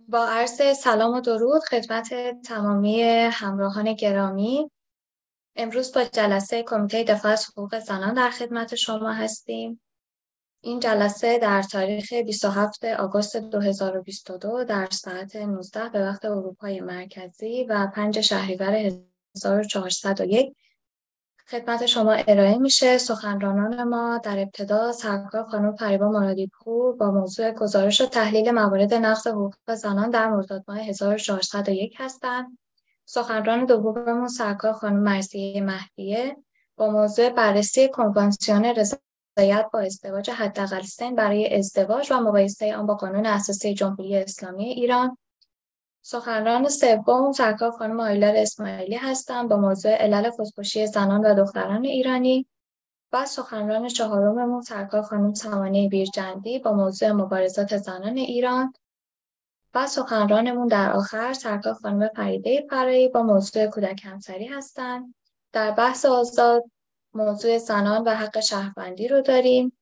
با عرض سلام و درود خدمت تمامی همراهان گرامی. امروز با جلسه کمیته دفاع از حقوق زنان در خدمت شما هستیم. این جلسه در تاریخ 27 آگوست 2022 در ساعت 19 به وقت اروپای مرکزی و 5 شهریور 1401 خدمت شما ارائه میشه. سخنرانان ما در ابتدا سرکار خانم فریبا مرادی‌پور با موضوع گزارش و تحلیل موارد نقض حقوق زنان در مرداد ماه 1401 هستند. سخنران دوممون سرکار خانم مرضیه مهدیه با موضوع بررسی کنوانسیون رضایت با ازدواج حداقل سن برای ازدواج و مقایسه آن با قانون اساسی جمهوری اسلامی ایران. سخنران سوم سرکار خانم آیلار اسماعیلی هستند با موضوع علل خودکشی زنان و دختران ایرانی و سخنران چهارممون سرکار خانم سمانه بیرجندی با موضوع مبارزات زنان ایران و سخنرانمون در آخر سرکار خانم فریده فرایی با موضوع کودک همسری هستند. در بحث آزاد موضوع زنان و حق شهروندی رو داریم.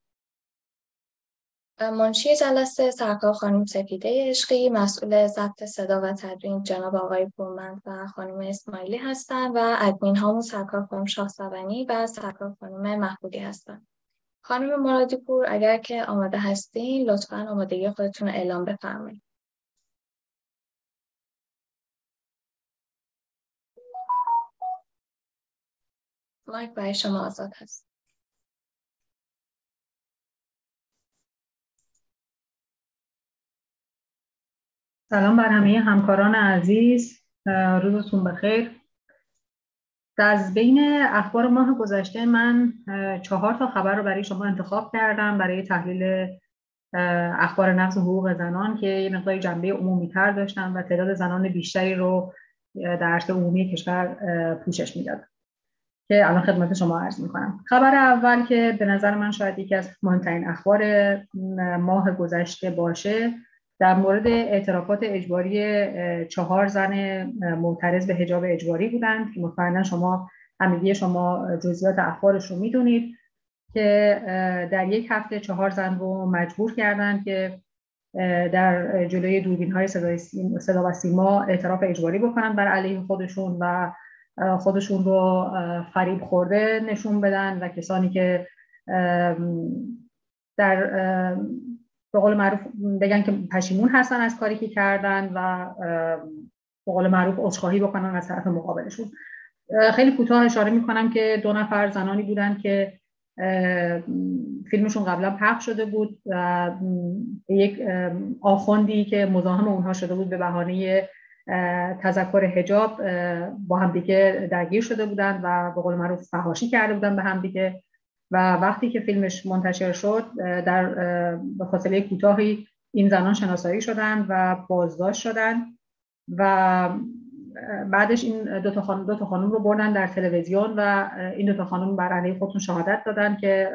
منشی جلسه سرکار خانم سپیده عشقی، مسئول ضبط صدا و تدوین جناب آقای پورمند و خانم اسماعیلی هستند و ادمین هامون سرکار خانم شاهصبنی و سرکار خانم محبودی هستند. خانم مرادی پور اگر که آماده هستین لطفاً آمادگی خودتون رو اعلام بفرمایید. مایک برای شما آزاد هست. سلام بر همه همکاران عزیز، روزتون بخیر. از بین اخبار ماه گذشته من 4 تا خبر رو برای شما انتخاب کردم برای تحلیل اخبار نقض حقوق زنان که یه مقدار جنبه عمومی تر داشتن و تعداد زنان بیشتری رو در عرصه عمومی کشور پوشش میداد که الان خدمت شما عرض میکنم. خبر اول که به نظر من شاید یکی از مهمترین اخبار ماه گذشته باشه در مورد اعترافات اجباری 4 زن معترض به حجاب اجباری بودند که مطمئنا شما همگی شما جزئیات اخبارش رو میدونید که در یک هفته 4 زن رو مجبور کردند که در جلوی دوربین‌های صدا و سیما اعتراف اجباری بکنن بر علیه خودشون و خودشون رو فریب خورده نشون بدن و کسانی که در به قول معروف بگن که پشیمون هستن از کاری که کردن و به قول معروف عذرخواهی بکنن از طرف مقابلشون. خیلی کوتاه اشاره میکنم که 2 نفر زنانی بودن که فیلمشون قبلا پخش شده بود و یک آخوندی که مزاحم اونها شده بود به بهانه تذکر حجاب با همدیگه درگیر شده بودن و به قول معروف فحاشی کرده بودن به همدیگه و وقتی که فیلمش منتشر شد در به فاصله کوتاهی این زنان شناسایی شدن و بازداشت شدن و بعدش این دو تا خانم رو بردن در تلویزیون و این 2 تا خانم بر علیه خودشون شهادت دادن که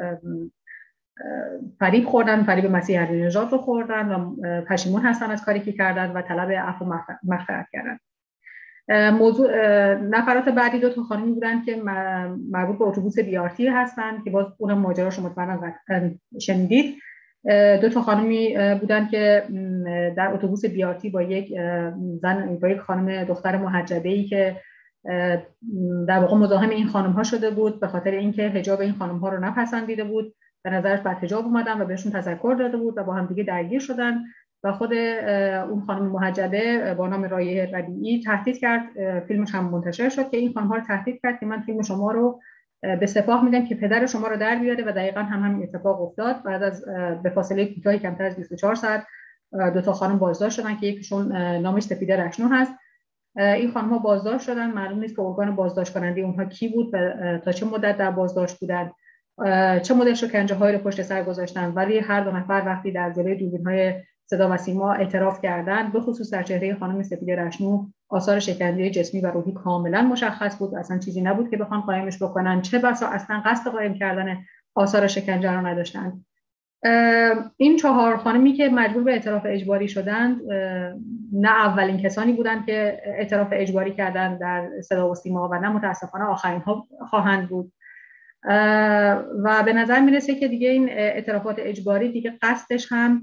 فریب خوردن، فریب مسیح علی‌نژاد رو خوردن و پشیمون هستن از کاری که کردن و طلب عفو و مغفرت کردن. موضوع نفرات بعدی 2 تا خانمی بودن که مربوط به اتوبوس BRT هستن که باز اونم ماجراش مطمئنا شنیدید. 2 تا خانمی بودن که در اتوبوس BRT با یک خانم دختر محجبه‌ای که در واقع مزاحم این خانم ها شده بود به خاطر اینکه حجاب این خانم ها رو نپسندیده بود، به نظرش بد حجاب اومدن و بهشون تذکر داده بود و با هم دیگه درگیر شدن و خود اون خانم محجبه با نام رایحه ربیعی تهدید کرد. فیلمش هم منتشر شد که این خانم ها رو تهدید کرد که من فیلم شما رو به سپاه میدم که پدر شما رو در بیاره و دقیقاً همین اتفاق افتاد. بعد از به فاصله کوتاهی کمتر از 24 ساعت 2 تا خانم بازداشت شدن که یکیشون نامش سپیده رشنو هست. این خانم ها بازداشت شدن، معلوم نیست که ارگان بازداشت کننده اونها کی بود و تا چه مدت در بازداشت بودن، چه مدل شکنجه‌هایی رو پشت سر گذاشتن، ولی هر 2 نفر وقتی در جلوی دوربین‌های صدا و سیما اعتراف کردن به خصوص در چهره خانم سپیده رشنو آثار شکنجه جسمی و روحی کاملا مشخص بود. اصلا چیزی نبود که بخوان قایمش بکنن، چه بسا اصلا قصد قایم کردن آثار شکنجه رو نداشتن. این 4 خانمی که مجبور به اعتراف اجباری شدند نه اولین کسانی بودند که اعتراف اجباری کردند در صدا و سیما و نه متاسفانه آخرین ها خواهند بود و به نظر میرسه که دیگه این اعترافات اجباری دیگه قصدش هم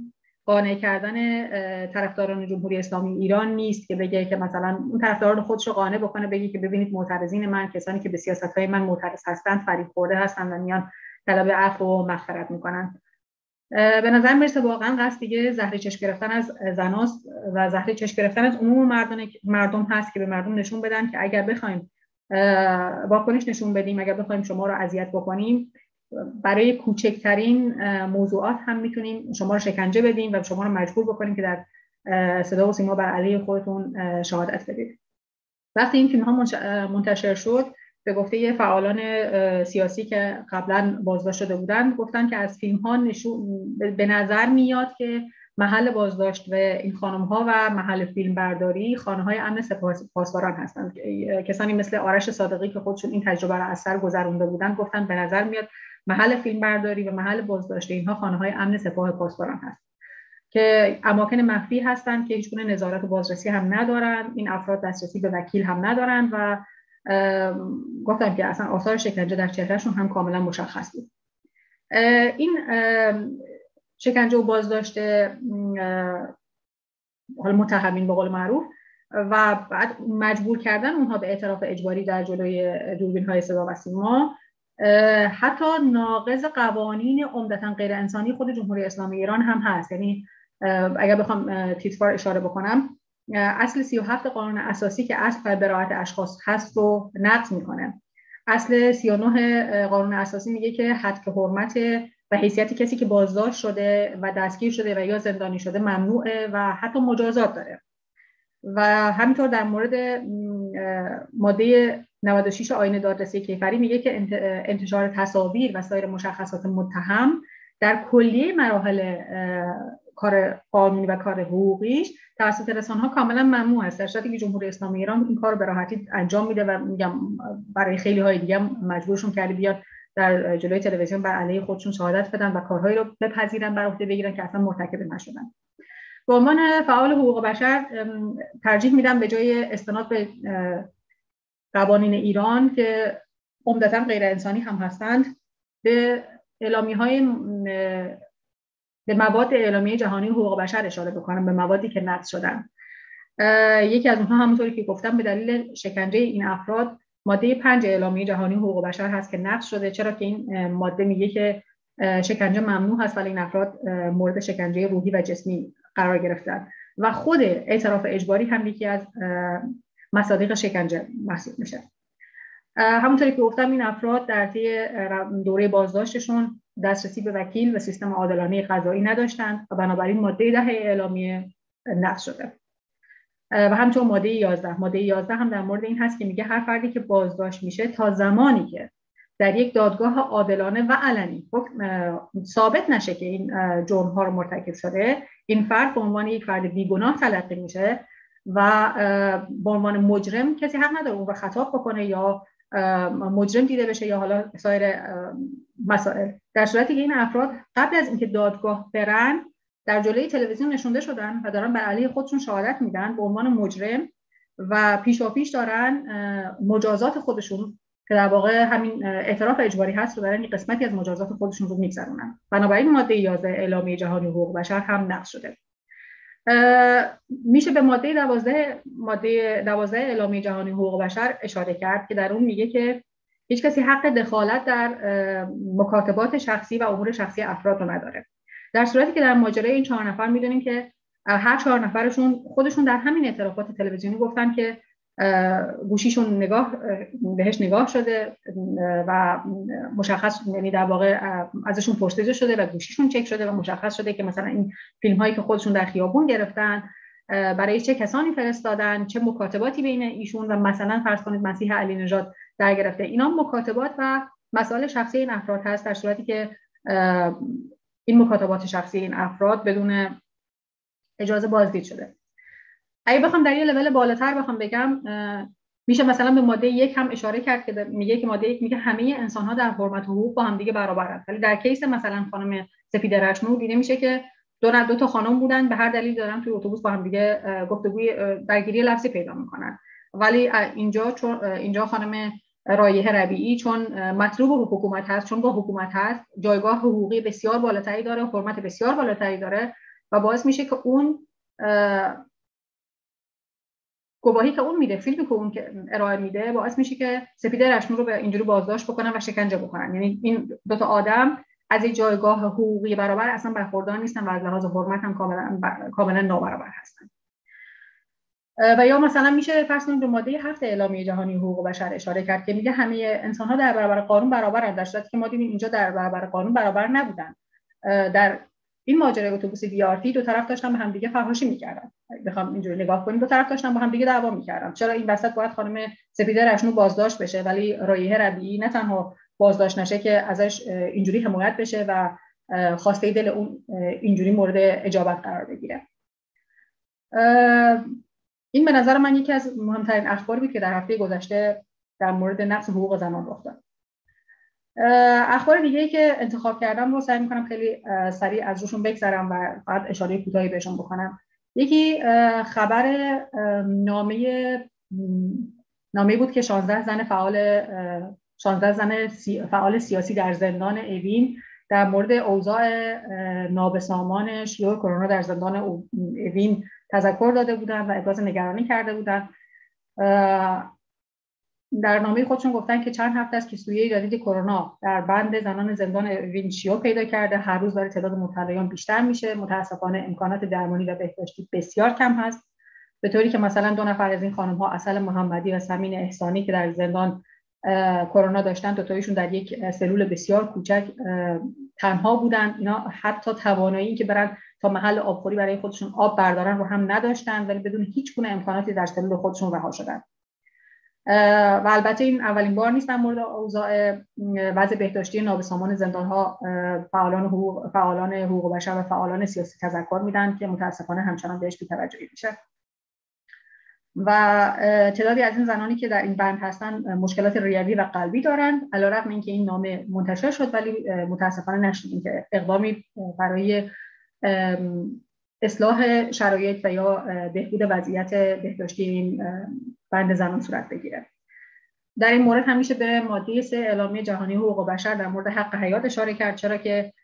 قانع کردن طرفداران جمهوری اسلامی ایران نیست که بگه که مثلا اون طرفداران خودش رو قانع بکنه بگه که ببینید معترضین من کسانی که به سیاست‌های من معترض هستند فریب خورده هستند و میان طلب عفو و مغفرت میکنن. به نظر میرسه واقعا قصد دیگه زهر چشم گرفتن از زناست و زهر چشم گرفتن از عموم مردم هست که به مردم نشون بدن که اگر بخوایم واکنش نشون بدیم، اگر بخوایم شما رو اذیت بکنیم، برای کوچکترین موضوعات هم میتونیم شما رو شکنجه بدیم و شما رو مجبور بکنیم که در صدا و سیما بر علیه خودتون شهادت بدید. وقتی این فیلم ها منتشر شد، به گفته فعالان سیاسی که قبلا بازداشت شده بودند، گفتن که از فیلم ها به نظر میاد که محل بازداشت و این خانم ها و محل فیلم برداری خانه های امن پاسداران هستند. کسانی مثل آرش صادقی که خودشون این تجربه را از سر گذرونده بودند گفتن به نظر میاد محل فیلم برداری و محل بازداشت اینها خانه های امن سپاه پاسداران هست که اماکن مخفی هستند که هیچگونه نظارت و بازرسی هم ندارن. این افراد دسترسی به وکیل هم ندارن و گفتم که اصلا آثار شکنجه در چهرهشون هم کاملا مشخص بود. این شکنجه و بازداشت متهمین به قول معروف و بعد مجبور کردن اونها به اعتراف اجباری در جلوی دوربین‌های صدا و سیما حتی ناقض قوانین عمدتاً غیر انسانی خود جمهوری اسلامی ایران هم هست. یعنی اگر بخوام تیتروار اشاره بکنم، اصل 37 قانون اساسی که اصل بر براءت اشخاص هست رو نقض میکنه. اصل 39 قانون اساسی میگه که حق حرمت و حیثیت کسی که بازداشت شده و دستگیر شده و یا زندانی شده ممنوعه و حتی مجازات داره. و همینطور در مورد ماده 96 آیین دادرسی کیفری میگه که انتشار تصاویر و سایر مشخصات متهم در کلیه مراحل کار قانونی و کار حقوقیش توسط رسانه‌ها کاملا ممنوع است، در صورتی که جمهوری اسلامی ایران این کار رو به راحتی انجام میده و میگم برای خیلی های دیگه مجبورشون کرده بیاد در جلوی تلویزیون بر علیه خودشون شهادت بدن و کارهایی رو بپذیرن بر عهده بگیرن که اصلا مرتکب نشدن. به عنوان فعال حقوق بشر ترجیح میدم به جای استناد به قوانین ایران که عمدتاً غیر انسانی هم هستند به به مواد اعلامیه جهانی حقوق بشر اشاره بکنم، به موادی که نقض شدن. یکی از اونها همونطوری که گفتم به دلیل شکنجه این افراد ماده 5 اعلامیه جهانی حقوق بشر هست که نقض شده، چرا که این ماده میگه که شکنجه ممنوع هست ولی این افراد مورد شکنجه روحی و جسمی قرار گرفتن و خود اعتراف اجباری هم یکی از مصادیق شکنجه محسوب میشه. همونطوری که گفتم این افراد در طی دوره بازداشتشون دسترسی به وکیل و سیستم عادلانه قضایی نداشتند و بنابراین ماده 10 اعلامیه نقض شده. و همچنین ماده 11 هم در مورد این هست که میگه هر فردی که بازداشت میشه تا زمانی که در یک دادگاه عادلانه و علنی ثابت نشه که این جرم‌ها رو مرتکب شده، این فرد به عنوان یک فرد بیگناه تلقی میشه و به عنوان مجرم کسی حق نداره اون رو خطاب بکنه یا مجرم دیده بشه یا حالا سایر مسائل. در صورتی که این افراد قبل از اینکه دادگاه برن در جلوی تلویزیون نشونده شدن و دارن بر علیه خودشون شهادت میدن به عنوان مجرم و پیشاپیش دارن مجازات خودشون که در واقع همین اعتراف اجباری هست رو دارن قسمتی از مجازات خودشون رو میگذرونن. بنابراین ماده 11 اعلامیه جهانی حقوق بشر هم نقض شده. میشه به ماده 12 اعلامیه جهانی حقوق بشر اشاره کرد که در اون میگه که هیچ کسی حق دخالت در مکاتبات شخصی و امور شخصی افراد رو نداره. در صورتی که در ماجرای این 4 نفر میدونیم که هر 4 نفرشون خودشون در همین اعترافات تلویزیونی گفتن که گوشیشون بهش نگاه شده و مشخص، یعنی در واقع ازشون پرسیده شده و گوشیشون چک شده و مشخص شده که مثلا این فیلم هایی که خودشون در خیابون گرفتن برای چه کسانی فرستادن، چه مکاتباتی بین ایشون و مثلا فرض کنید مسیح علی نژاد در گرفته. اینا مکاتبات و مسائل شخصی این افراد هست، در صورتی که این مکاتبات شخصی این افراد بدون اجازه بازدید شده. اگه بخوام در یه لول بالاتر بخوام بگم، میشه مثلا به ماده 1 هم اشاره کرد که میگه که ماده 1 میگه همه انسان‌ها در حرمت و حقوق با هم دیگه برابرند. ولی در کیس مثلا خانم سپیده رشنو دیده میشه که دو تا خانم بودن، به هر دلیل دارن توی اتوبوس با هم دیگه گفتگوی درگیری لفظی پیدا میکنن. ولی اینجا خانم رایحه ربیعی چون مطلوب حکومت هست، چون با حکومت هست، جایگاه حقوقی بسیار بالاتری داره، حرمت بسیار بالاتری داره و باعث میشه که اون گواهی که اون میده، فیلمی که اون که ارائه میده، باعث میشه که سپیده رشنور رو به اینجوری بازداشت بکنن و شکنجه بکنن. یعنی این دو تا آدم از یک جایگاه حقوقی برابر اصلا برخوردار نیستن و از لحاظ حرمت هم کاملا نابرابر هستن. و یا مثلا میشه فرض کنید به ماده 7 اعلامیه جهانی حقوق بشر اشاره کرد که میگه همه انسان‌ها در برابر قانون برابرند، در صورتی که ما دیدیم اینجا در برابر قانون برابر نبودن. در این ماجرای اتوبوس دیارتی دو طرف داشتن به هم دیگه فحاشی می‌کردن. بخوام اینجوری نگاه کنیم، دو طرف داشتن با هم دیگه دعوا می‌کردن. چرا این وسط باید خانم سپیده رشنور بازداشت بشه ولی رایحه ربیعی نه تنها بازداشت نشه که ازش اینجوری حمایت بشه و خواسته دل اون اینجوری مورد اجابت قرار بگیره. این به نظر من یکی از مهمترین اخباری بود که در هفته گذشته در مورد نقض حقوق زنان رخ داد. اخبار دیگه‌ای که انتخاب کردم رو سعی می‌کنم خیلی سریع از روشون بگذرم و فقط اشاره کوتاهی بهشون بکنم. یکی خبر نامه‌ای بود که 16 زن فعال سیاسی در زندان اوین در مورد اوضاع نابسامان شیوع کرونا در زندان اوین تذکر داده بودند و ابراز نگرانی کرده بودند. در نامه خودشون گفتن که چند هفته است که سویه جدید کرونا در بند زنان زندان اوین شیوع پیدا کرده. هر روز داره تعداد مبتلایان بیشتر میشه. متاسفانه امکانات درمانی و بهداشتی بسیار کم هست، به طوری که مثلا 2 نفر از این خانم‌ها، عسل محمدی و سمین احسانی که در زندان کرونا داشتن، دو تایشون در یک سلول بسیار کوچک تنها بودن. اینا حتی توانایی که برن تا محل آبخوری برای خودشون آب بردارن رو هم نداشتن، ولی بدون هیچ گونه امکاناتی در سلول خودشون رها شدن. و البته این اولین بار نیست در مورد اوضاع وضع بهداشتی نابسامان زندان‌ها فعالان حقوق بشر و فعالان سیاسی تذکر میدن که متاسفانه همچنان بهش بی‌توجهی میشه. و تعدادی از این زنانی که در این بند هستن مشکلات ریوی و قلبی دارند. علیرغم اینکه این نامه منتشر شد ولی متاسفانه نشدیم که اقدامی برای اصلاح شرایط و یا بهبود وضعیت بهداشتی این بند زنان صورت بگیره. در این مورد همیشه به ماده 3 اعلامیه جهانی حقوق بشر در مورد حق حیات اشاره کرد، چرا که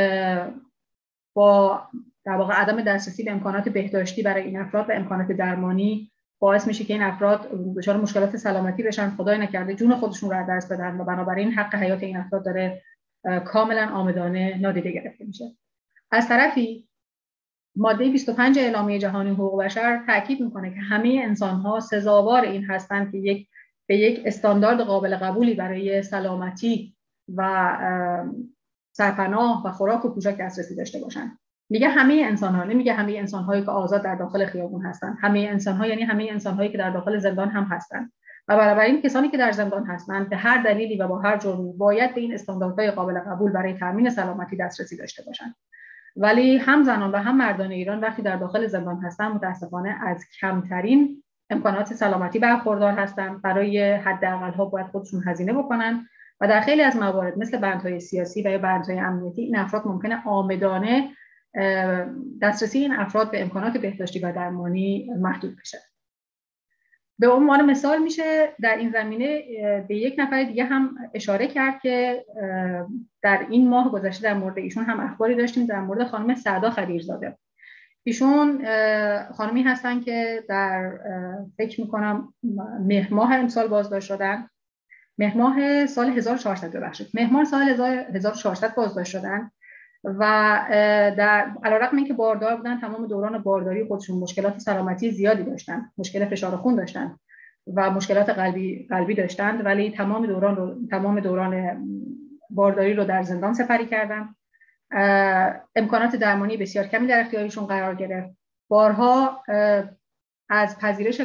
با در واقع عدم دسترسی به امکانات بهداشتی برای این افراد و امکانات درمانی باعث میشه که این افراد دچار مشکلات سلامتی بشن، خدای نکرده جون خودشون رو از دست بدن و بنابراین حق حیات این افراد داره کاملا عامدانه نادیده گرفته میشه. از طرفی ماده 25 اعلامیه جهانی حقوق بشر تاکید میکنه که همه انسان‌ها سزاوار این هستند که به یک استاندارد قابل قبولی برای سلامتی و سرپناه و خوراک و پوشاک دسترسی داشته باشند. میگه همه انسان‌ها، نمیگه همه انسان‌هایی که آزاد در داخل خیابون هستن. همه انسان‌ها یعنی همه انسان‌هایی که در داخل زندان هم هستن. و بنابراین کسانی که در زندان هستند به هر دلیلی و با هر جرمی باید به این استانداردهای قابل قبول برای تامین سلامتی دسترسی داشته باشند. ولی هم زنان و هم مردان ایران وقتی در داخل زندان هستن متاسفانه از کمترین امکانات سلامتی برخوردار هستند. برای حداقل‌ها باید خودشون هزینه بکنن و در خیلی از موارد مثل بندهای سیاسی و یا بندهای امنیتی این افراد ممکنه عامدانه دسترسی این افراد به امکانات بهداشتی و درمانی محدود بشه. به عنوان مثال میشه در این زمینه به یک نفر دیگه هم اشاره کرد که در این ماه گذشته در مورد ایشون هم اخباری داشتیم، در مورد خانم سعدا خدیرزاده. ایشون خانمی هستن که در فکر میکنم مهر ماه امسال بازداشت شدن. مهر ماه سال 1400 ببخشید. مهر ماه سال 1400 بازداشت شدن و در علیرغم اینکه باردار بودن تمام دوران بارداری خودشون مشکلات سلامتی زیادی داشتن، مشکل فشار خون داشتن و مشکلات قلبی داشتند، ولی تمام دوران بارداری رو در زندان سپری کردن. امکانات درمانی بسیار کمی در اختیارشون قرار گرفت. بارها از پذیرش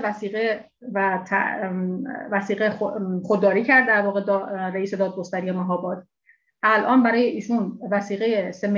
وثیقه خودداری کرد در واقع رئیس دادگستری مهاباد. الان برای ایشون وثیقه 3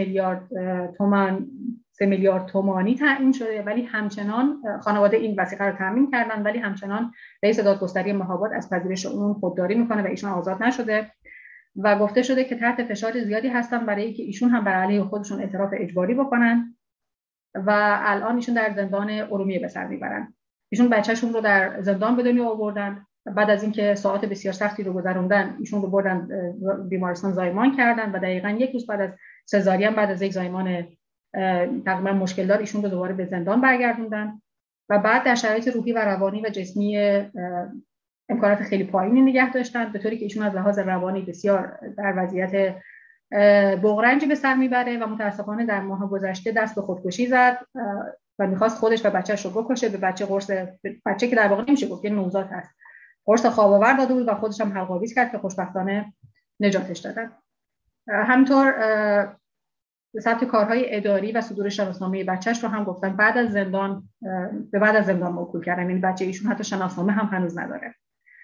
میلیارد تومانی تعیین شده، ولی همچنان خانواده این وثیقه رو تامین کردن، ولی همچنان رئیس دادگستری مهاباد از پذیرش اون خودداری میکنه و ایشون آزاد نشده و گفته شده که تحت فشار زیادی هستن برای اینکه ایشون هم بر علیه خودشون اعتراف اجباری بکنن و الان ایشون در زندان ارومیه به سر میبرن. ایشون بچه‌شون رو در زندان به دنیا آوردن، بعد از اینکه ساعات بسیار سختی رو گذروندن ایشون رو بردن بیمارستان زایمان کردن و دقیقاً یک روز بعد از سزارین، بعد از یک زایمان تقریبا مشکل دار ایشون رو دوباره به زندان برگردوندن و بعد در شرایط روحی و روانی و جسمی امکانات خیلی پایینی نگه داشتن، به طوری که ایشون از لحاظ روانی بسیار در وضعیت بغرنجی به سر میبره و متاسفانه در ماه گذشته دست به خودکشی زد و میخواست خودش و بچه‌ش رو بکشه. به بچه قرص، بچه که در واقع نمیشه گفت، یه نوزاد هست، قرص خواب آور داده بود و خودش هم حلق‌آویز کرد که خوشبختانه نجاتش دادن. همینطور به ثبت کارهای اداری و صدور شناسنامه بچه‌ش رو هم گفتن بعد از زندان موکول کردن، یعنی بچه ایشون حتی شناسنامه هم هنوز نداره.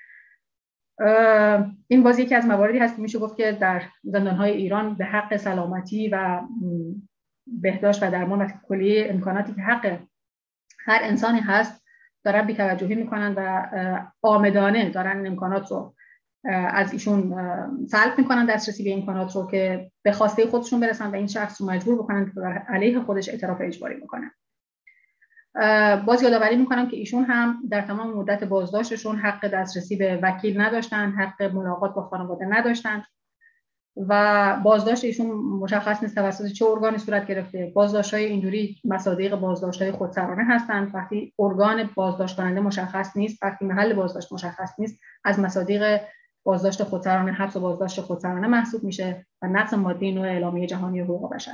این باز یکی از مواردی هست که میشه گفت که در زندان‌های ایران به حق سلامتی و بهداشت و درمان و کلیه امکاناتی که حق هر انسانی هست دارن بی‌توجهی میکنن و عامدانه دارن امکانات رو از ایشون سلب میکنن، دسترسی به امکانات رو که به خواسته خودشون برسن و این شخص رو مجبور بکنن که علیه خودش اعتراف اجباری میکنن. باز یادآوری میکنم که ایشون هم در تمام مدت بازداشتشون حق دسترسی به وکیل نداشتن، حق ملاقات با خانواده نداشتن و بازداشت ایشون مشخص نیست توسط چه ارگانی صورت گرفته. بازداشت‌های اینجوری مصادیق بازداشت‌های خودسرانه هستند. وقتی ارگان بازداشت کننده مشخص نیست، وقتی محل بازداشت مشخص نیست، از مصادیق بازداشت خودسرانه حبس و بازداشت خودسرانه محسوب میشه و نقض ماده 9 اعلامیه جهانی حقوق بشر.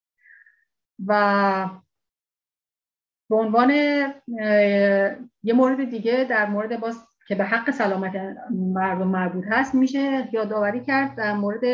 و به عنوان یه مورد دیگه در مورد باز که به حق سلامت مردم مربوط هست میشه یادآوری کرد در مورد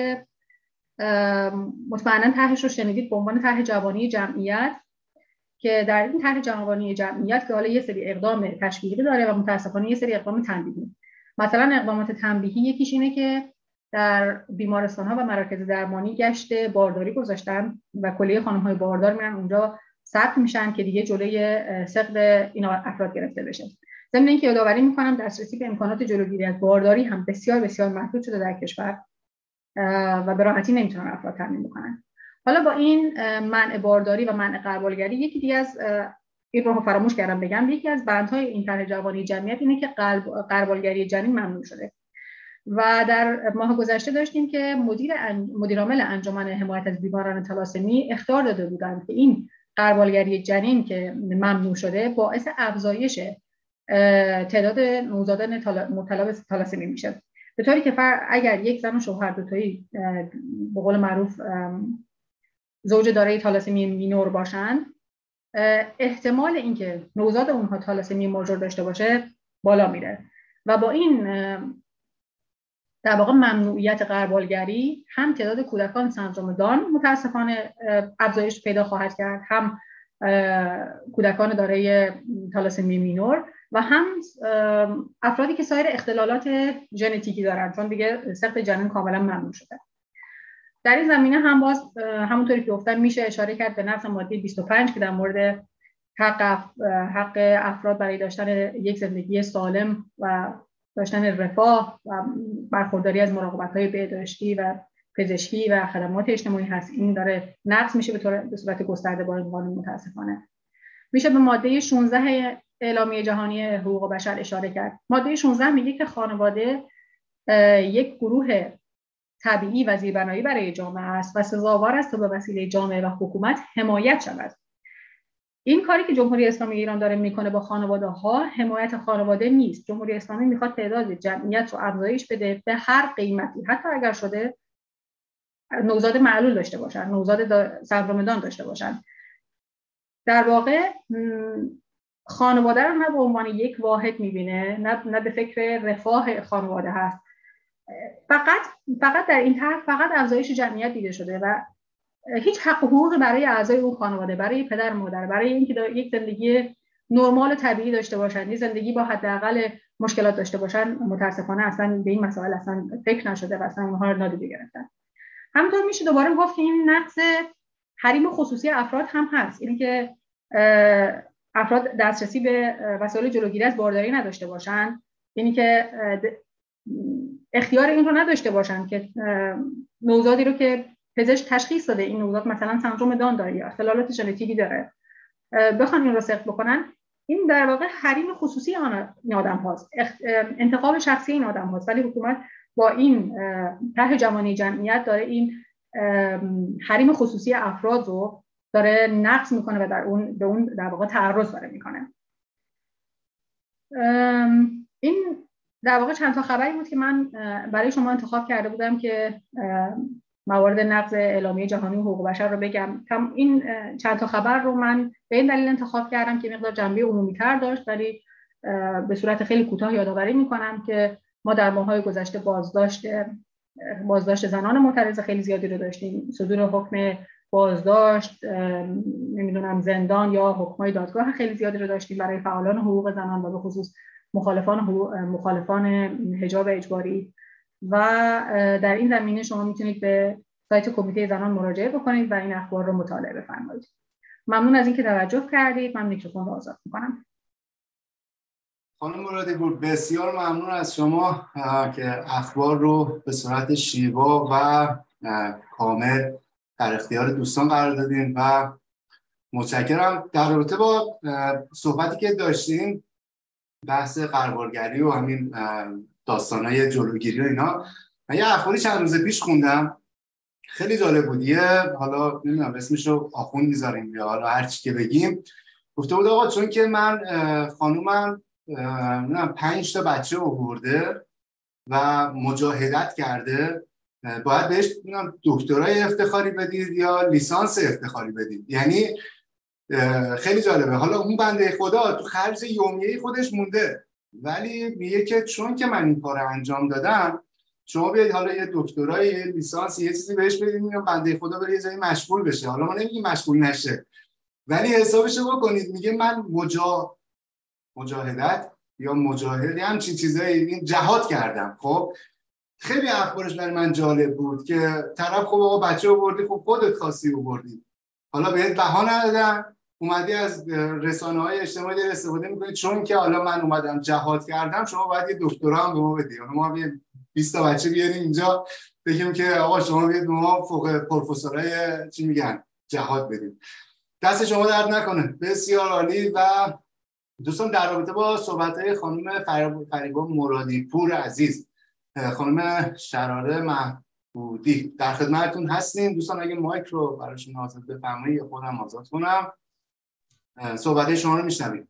مطمئنا طرحش رو شنیدید به عنوان طرح جوانی جمعیت، که در این طرح جوانی جمعیت که حالا یه سری اقدام تشویقی داره و متاسفانه یه سری اقدام تنبیهی. مثلا اقدامات تنبیهی یکیش اینه که در بیمارستان‌ها و مراکز درمانی گشت بارداری گذاشتن و کلیه خانم‌های باردار میرن اونجا ثبت میشن که دیگه جلوی سقط این افراد گرفته بشه. ضمن اینکه یادآوری میکنم دسترسی به امکانات جلوگیری از بارداری هم بسیار بسیار محدود شده در کشور و به راحتی نمیتونن افراد تامین بکنن. حالا با این منع بارداری و منع غربالگری، یکی دیگه از این رو فراموش کردم بگم، یکی از بندهای این طرح جوانی جمعیت اینه که غربالگری جنین ممنوع شده و در ماه گذشته داشتیم که مدیر عامل انجمن حمایت از بیماران تالاسمی اخطار داده بودند که این غربالگری جنین که ممنوع شده باعث افزایش تعداد نوزادان مبتلا به تالاسمی میشه، به طوری که اگر یک زن و شوهر دوتایی به قول معروف زوج دارای تالاسمی مینور باشن، احتمال اینکه نوزاد اونها تالاسمی ماژور داشته باشه بالا میره و با این در واقع ممنوعیت غربالگری هم تعداد کودکان سندرم دان متاسفانه افزایش پیدا خواهد کرد، هم کودکان دارای تالاسمی مینور و هم افرادی که سایر اختلالات ژنتیکی دارن، چون دیگه سقط جنین کاملا ممنوع شده. در این زمینه هم باز همونطوری که گفتم میشه اشاره کرد به نقض ماده 25 که در مورد حق افراد برای داشتن یک زندگی سالم و داشتن رفاه و برخورداری از مراقبت‌های بهداشتی و پزشکی و خدمات اجتماعی هست. این داره نقض میشه به صورت گسترده با این قانون. متاسفانه میشه به ماده 16 اعلامیه جهانی حقوق بشر اشاره کرد. ماده 16 میگه که خانواده یک گروه طبیعی و زیربنایی برای جامعه است و سزاوار است تا به وسیله جامعه و حکومت حمایت شود. این کاری که جمهوری اسلامی ایران داره میکنه با خانواده‌ها حمایت خانواده نیست. جمهوری اسلامی میخواد تعداد جمعیت رو افزایش بده به هر قیمتی، حتی اگر شده نوزاد معلول داشته باشن، نوزاد سندرم دان داشته باشن. در واقع خانواده رو نه به عنوان یک واحد میبینه، نه به فکر رفاه خانواده هست. فقط در این طرح فقط افزایش جمعیت دیده شده و هیچ حق و حقوقی برای اعضای اون خانواده، برای پدر مادر، برای اینکه یک زندگی نرمال و طبیعی داشته باشن، یک زندگی با حداقل مشکلات داشته باشن، متاسفانه اصلا به این مسائل اصلا فکر نشده و اصلا اونها رو نادیده گرفتن. همونطور میشه دوباره گفت که این نقض حریم خصوصی افراد هم هست، اینی که افراد دسترسی به وسایل جلوگیری از بارداری نداشته باشن، یعنی که اختیار این رو نداشته باشن که نوزادی رو که پزشک تشخیص داده این نوزاد مثلا سندرم دان داره یا اختلالات ژنتیکی داره بخوان این رو سقط بکنن. این در واقع حریم خصوصی این آدم هاست، انتخاب شخصی این آدم هاست، ولی حکومت با این طرح جوانی جمعیت داره این حریم خصوصی افراد رو داره نقض میکنه و به اون در واقع تعرض داره میکنه. این در واقع چند تا خبری بود که من برای شما انتخاب کرده بودم که موارد نقض اعلامیه جهانی حقوق بشر رو بگم. این چند تا خبر رو من به این دلیل انتخاب کردم که مقدار جنبه عمومی‌تر داشت، ولی به صورت خیلی کوتاه یادآوری می‌کنم که ما در ماه‌های گذشته بازداشت زنان معترض خیلی زیادی رو داشتیم، صدور حکم بازداشت، نمیدونم زندان یا حکم‌های دادگاه خیلی زیادی رو داشتیم برای فعالان حقوق زنان و به خصوص مخالفان حجاب اجباری. و در این زمینه شما میتونید به سایت کمیته زنان مراجعه بکنید و این اخبار رو مطالعه بفرمایید. ممنون از اینکه توجه کردید. من میکروفون رو آزاد میکنم. خانم مرادی‌پور، بسیار ممنون از شما که اخبار رو به صورت شیوا و کامل در اختیار دوستان قرار دادین و متشکرم. در رابطه با صحبتی که داشتیم بحث قربالگری و همین داستانهای جلوگیری و اینا، من یه اخباری چند روز پیش خوندم خیلی جالب بود. حالا نمیدونم اسمش رو آخوند میذاریم یا حالا هر چی که بگیم، گفته بود آقا چون که من خانومم 5 تا بچه آورده و مجاهدت کرده، باید بهش دکترای افتخاری بدید یا لیسانس افتخاری بدید. یعنی خیلی جالبه. حالا اون بنده خدا تو خرج یومیه خودش مونده، ولی میگه که چون که من این کار انجام دادم شما بیاید حالا یه دکترای، یه لیسانس، یه چیزی بهش بدید، میگم بنده خدا بره یه جایی مشغول بشه. حالا ما نمیگیم مشغول نشه، ولی حسابش بکنید. میگه من مجاهدت یا مجاهد همچین چیزایی، این جهاد کردم. خب خیلی اخبارش برای من جالب بود که طرف خب آقا بچه آوردی، خب خودت خواستی آوردی، حالا بهت بها ندادن، اومدی از رسانه‌های اجتماعی استفاده می‌کنی چون که حالا من اومدم جهاد کردم، شما باید یه دکترا هم به ما بدی. ما 20 تا بچه بیاریم اینجا بگیم که آقا شما بیاید به ما فوق پروفسورای چی میگن جهاد بدید. دست شما درد نکنه. بسیار عالی. و دوستان در رابطه با صحبت‌های خانم فریبا مرادی‌پور عزیز، خانم شراره محمودی در خدمتتون هستیم. دوستان اگه مایک رو براشون آزاد بفرمایید یا خودم آزاد کنم، صحبت‌های شما رو میشنویم.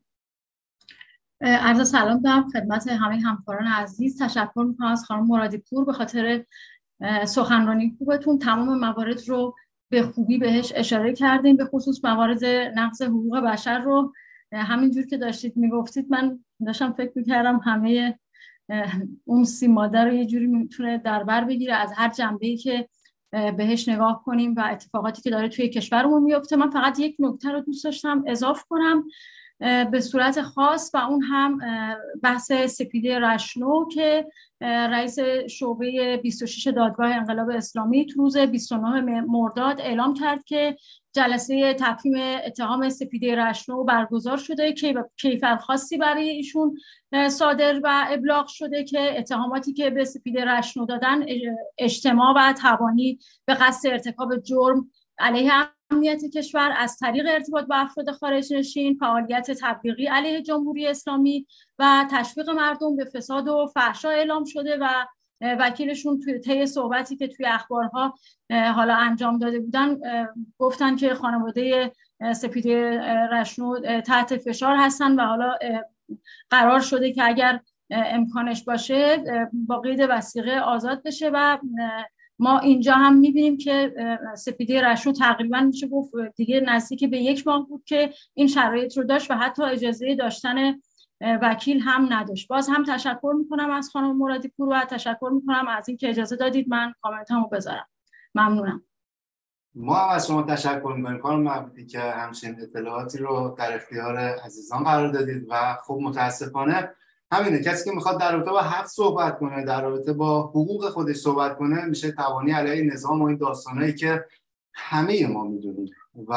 عرض سلام دارم خدمت همه همکاران عزیز. تشکر میکنم از خانم مرادی‌پور به خاطر سخنرانی خوبتون. تمام موارد رو به خوبی بهش اشاره کردیم، به خصوص موارد نقض حقوق بشر رو همینجور که داشتید میگفتید من داشتم فکر میکردم همه اون 30 ماده رو یه جوری میتونه در بر بگیره از هر جنبه‌ای که بهش نگاه کنیم و اتفاقاتی که داره توی کشورمون میفته. من فقط یک نکته رو دوست داشتم اضافه کنم به صورت خاص و اون هم بحث سپیده رشنو که رئیس شعبه 26 دادگاه انقلاب اسلامی تو روز 29 مرداد اعلام کرد که جلسه تفهیم اتهام سپیده رشنو برگزار شده که کیفرخواستی برای ایشون صادر و ابلاغ شده که اتهاماتی که به سپیده رشنو دادن اجتماع و تبانی به قصد ارتکاب جرم علیه امنیت کشور از طریق ارتباط با افراد خارج نشین، فعالیت تبلیغی علیه جمهوری اسلامی و تشویق مردم به فساد و فحشا اعلام شده و وکیلشون توی طی صحبتی که توی اخبارها حالا انجام داده بودن گفتن که خانواده سپیده رشنو تحت فشار هستن و حالا قرار شده که اگر امکانش باشه با قید وثیقه آزاد بشه. و ما اینجا هم میبینیم که سپیده رشنو تقریبا میشه گفت دیگه نزدیک به 1 ماه بود که این شرایط رو داشت و حتی اجازه داشتن وکیل هم نداشت. باز هم تشکر میکنم از خانم مرادی‌پور و تشکر میکنم از اینکه اجازه دادید من کامنتامو بذارم. ممنونم. ما هم از شما تشکر میکنیم خانم محمودی که همچین اطلاعاتی رو در اختیار عزیزان قرار دادید و خب متاسفانه همینه، کسی که میخواد در رابطه با حق صحبت کنه، در رابطه با حقوق خودش صحبت کنه، میشه تبانی علیه نظام و این داستانایی که همه ما میدونیم. و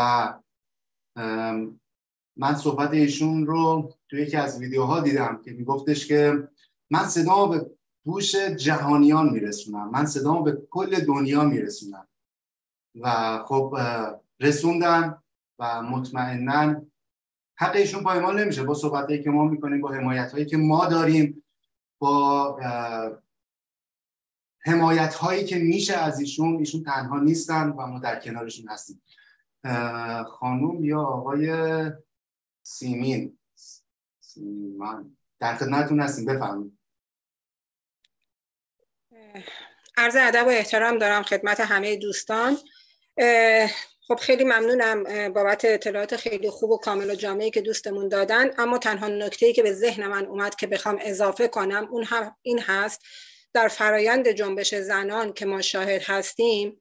من صحبت ایشون رو توی یکی از ویدیوها دیدم که میگفتش که من صدامو به گوش جهانیان میرسونم، من صدامو به کل دنیا میرسونم. و خب رسوندن و مطمئناً حق ایشون پایمال نمیشه با صحبتایی که ما میکنیم، با حمایت‌هایی که ما داریم، با حمایت‌هایی که میشه از ایشون تنها نیستن و ما در کنارشون هستیم. خانوم یا آقای سیمان در خدمتتون هستیم، بفرمایید. عرض ادب و احترام دارم خدمت همه دوستان. خب خیلی ممنونم بابت اطلاعات خیلی خوب و کامل و جامعی که دوستمون دادن، اما تنها نکته‌ای که به ذهن من اومد که بخوام اضافه کنم اون هم این هست: در فرایند جنبش زنان که ما شاهد هستیم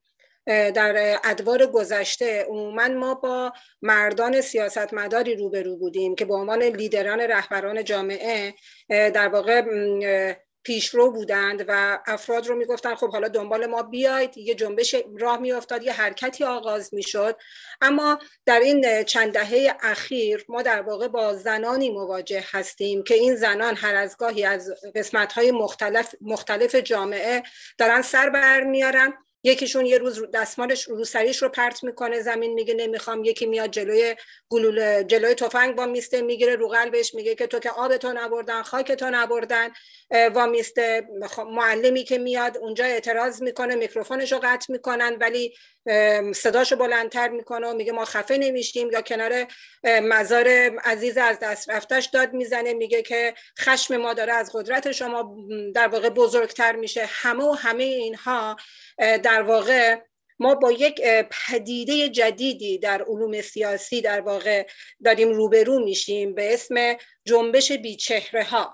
در ادوار گذشته عموماً ما با مردان سیاستمداری روبرو بودیم که به عنوان لیدران رهبران جامعه در واقع پیشرو بودند و افراد رو میگفتن خب حالا دنبال ما بیاید، یه جنبش راه میافتاد، یه حرکتی آغاز میشد. اما در این چند دهه اخیر ما در واقع با زنانی مواجه هستیم که این زنان هر از گاهی از قسمت‌های مختلف جامعه دارن سر برمیارن. یکیشون یه روز دستمالش روسریش رو پرت میکنه زمین، میگه نمیخوام. یکی میاد جلوی تفنگ با میسته، میگیره رو قلبش، میگه که تو که آبتو نبردن، خاکتو نبردن. و میسته معلمی که میاد اونجا اعتراض میکنه، میکروفونش رو قطع میکنن ولی صداشو بلندتر میکنه و میگه ما خفه نمیشیم. یا کنار مزار عزیز از دست رفتش داد میزنه، میگه که خشم ما داره از قدرت شما در واقع بزرگتر میشه. همه اینها در واقع ما با یک پدیده جدیدی در علوم سیاسی در واقع داریم روبرو میشیم به اسم جنبش بیچهره ها.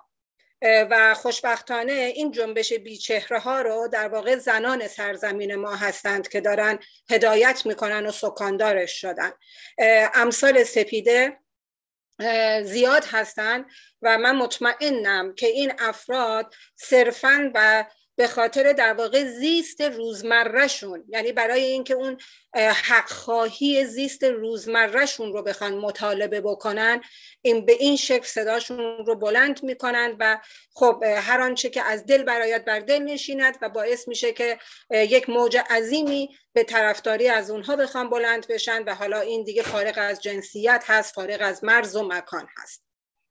و خوشبختانه این جنبش بیچهره ها رو در واقع زنان سرزمین ما هستند که دارن هدایت میکنن و سکاندارش شدن. امثال سپیده زیاد هستند و من مطمئنم که این افراد صرفاً و به خاطر در واقع زیست روزمرهشون، یعنی برای اینکه اون حق خواهی زیست روزمرهشون رو بخوان مطالبه بکنن، به این شکل صداشون رو بلند میکنن و خب هر آنچه که از دل برایت بر دل نشیند و باعث میشه که یک موج عظیمی به طرفداری از اونها بخوان بلند بشن و حالا این دیگه فارغ از جنسیت هست، فارغ از مرز و مکان هست.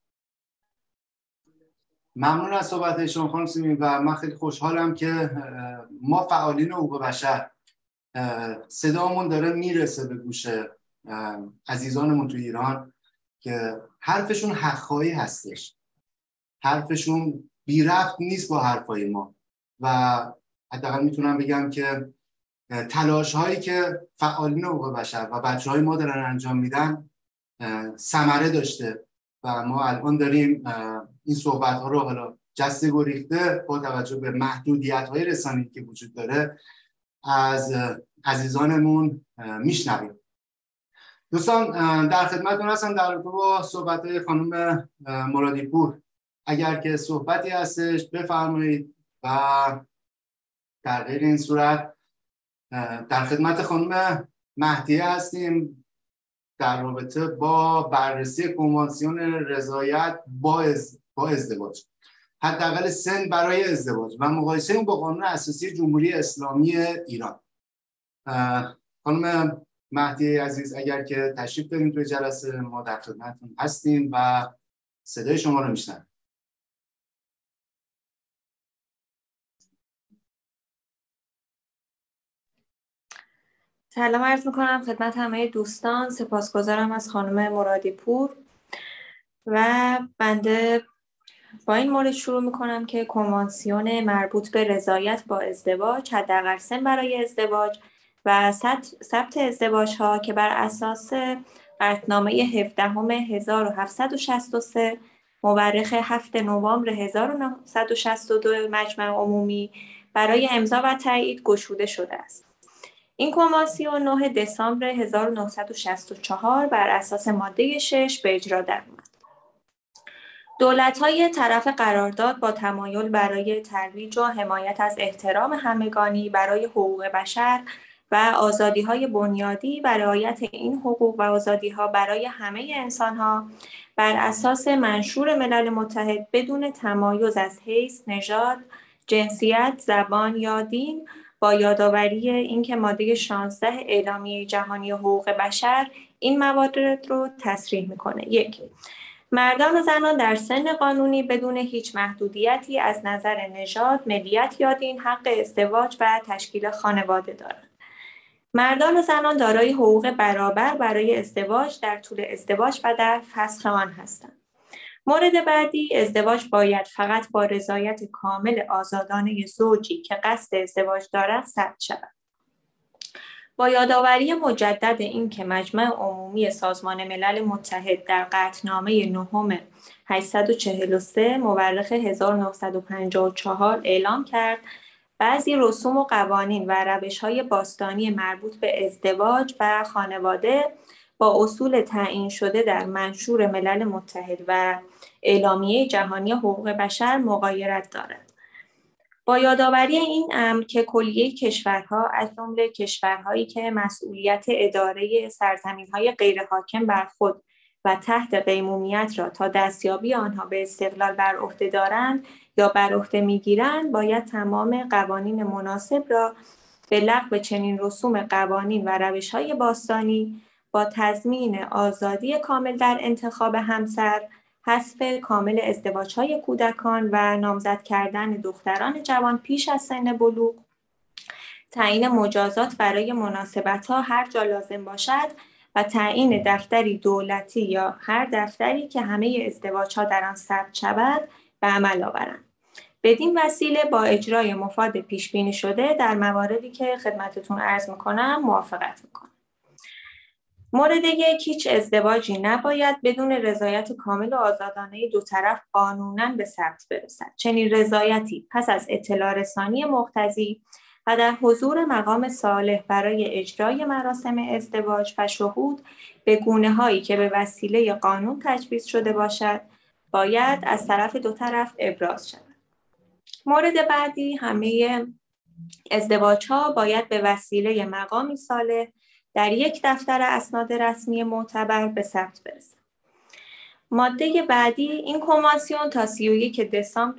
ممنون از صحبت شما خانم سیمین و من خیلی خوشحالم که ما فعالین حقوق بشر صدامون داره میرسه به گوش عزیزانمون تو ایران که حرفشون حق‌خواهی هستش، حرفشون بی ربط نیست با حرفای ما و حداقل میتونم بگم که تلاش هایی که فعالین حقوق بشر و بچه‌های ما دارن انجام میدن ثمره داشته و ما الان داریم این صحبت ها رو حالا جسته گریخته با توجه به محدودیت های رسانه‌ای که وجود داره از عزیزانمون میشنویم. دوستان در خدمتتون هستم در رابطه با صحبت های خانم مرادی پور. اگر که صحبتی هستش بفرمایید و در غیر این صورت در خدمت خانم مهدیه هستیم در رابطه با بررسی کنوانسیون رضایت با ازدواج، حداقل سن برای ازدواج و مقایسه اون با قانون اساسی جمهوری اسلامی ایران. خانم مهدیه عزیز اگر که تشریف داریم توی جلسه ما در خدمتتون هستیم و صدای شما رو میشنویم. سلام عرض میکنم خدمت همه دوستان. سپاسگزارم از خانم مرادی پور و بنده با این مورد شروع میکنم که کنوانسیون مربوط به رضایت با ازدواج، حداقل سن برای ازدواج و ثبت ازدواج ها که بر اساس قطعنامه 17/1763 مورخ 7 نوامبر 1962 مجمع عمومی برای امضا و تایید گشوده شده است. این کنوانسیون 9 دسامبر 1964 بر اساس ماده 6 به اجرا درآمد. دولت‌های طرف قرارداد با تمایل برای ترویج و حمایت از احترام همگانی برای حقوق بشر و آزادی‌های بنیادی و رعایت این حقوق و آزادی‌ها برای همه انسان‌ها بر اساس منشور ملل متحد بدون تمایز از حیث، نژاد، جنسیت، زبان یا دین، با یادآوری اینکه ماده 16 اعلامیه جهانی حقوق بشر این موارد رو تصریح میکنه. 1. مردان و زنان در سن قانونی بدون هیچ محدودیتی از نظر نژاد، ملیت یا دین حق ازدواج و تشکیل خانواده دارند. مردان و زنان دارای حقوق برابر برای ازدواج در طول ازدواج و در فسخ آن هستند. مورد بعدی، ازدواج باید فقط با رضایت کامل آزادانه زوجی که قصد ازدواج دارد ثبت شود. با یادآوری مجدد این که مجمع عمومی سازمان ملل متحد در قطعنامه 9 843 مورخ 1954 اعلام کرد بعضی رسوم و قوانین و روش‌های باستانی مربوط به ازدواج و خانواده با اصول تعیین شده در منشور ملل متحد و اعلامیه جهانی حقوق بشر مغایرت دارد. با یادآوری این امر که کلیه کشورها از جمله کشورهایی که مسئولیت اداره سرزمین‌های غیرحاکم بر خود و تحت قیمومیت را تا دستیابی آنها به استقلال بر عهده دارند یا بر عهده می‌گیرند، باید تمام قوانین مناسب را به لغو چنین رسوم قوانین و روش‌های باستانی با تضمین آزادی کامل در انتخاب همسر، حذف کامل ازدواج‌های کودکان و نامزد کردن دختران جوان پیش از سن بلوغ، تعیین مجازات برای مناسبت‌ها هر جا لازم باشد و تعیین دفتری دولتی یا هر دفتری که همه ازدواج‌ها در آن ثبت شود به عمل آورند. بدین وسیله با اجرای مفاد پیش بینی شده در مواردی که خدمتتون عرض می‌کنم موافقت می‌کنم. مورد یک، هیچ ازدواجی نباید بدون رضایت کامل و آزادانه دو طرف قانوناً به ثبت برسد. چنین رضایتی پس از اطلاع رسانی مقتضی و در حضور مقام صالح برای اجرای مراسم ازدواج و شهود به گونه‌هایی که به وسیله قانون تجویز شده باشد، باید از طرف دو طرف ابراز شود. مورد بعدی، همه ازدواج‌ها باید به وسیله مقامی صالح در یک دفتر اسناد رسمی معتبر به ثبت برسد. ماده بعدی، این کنوانسیون تا 31 دسامبر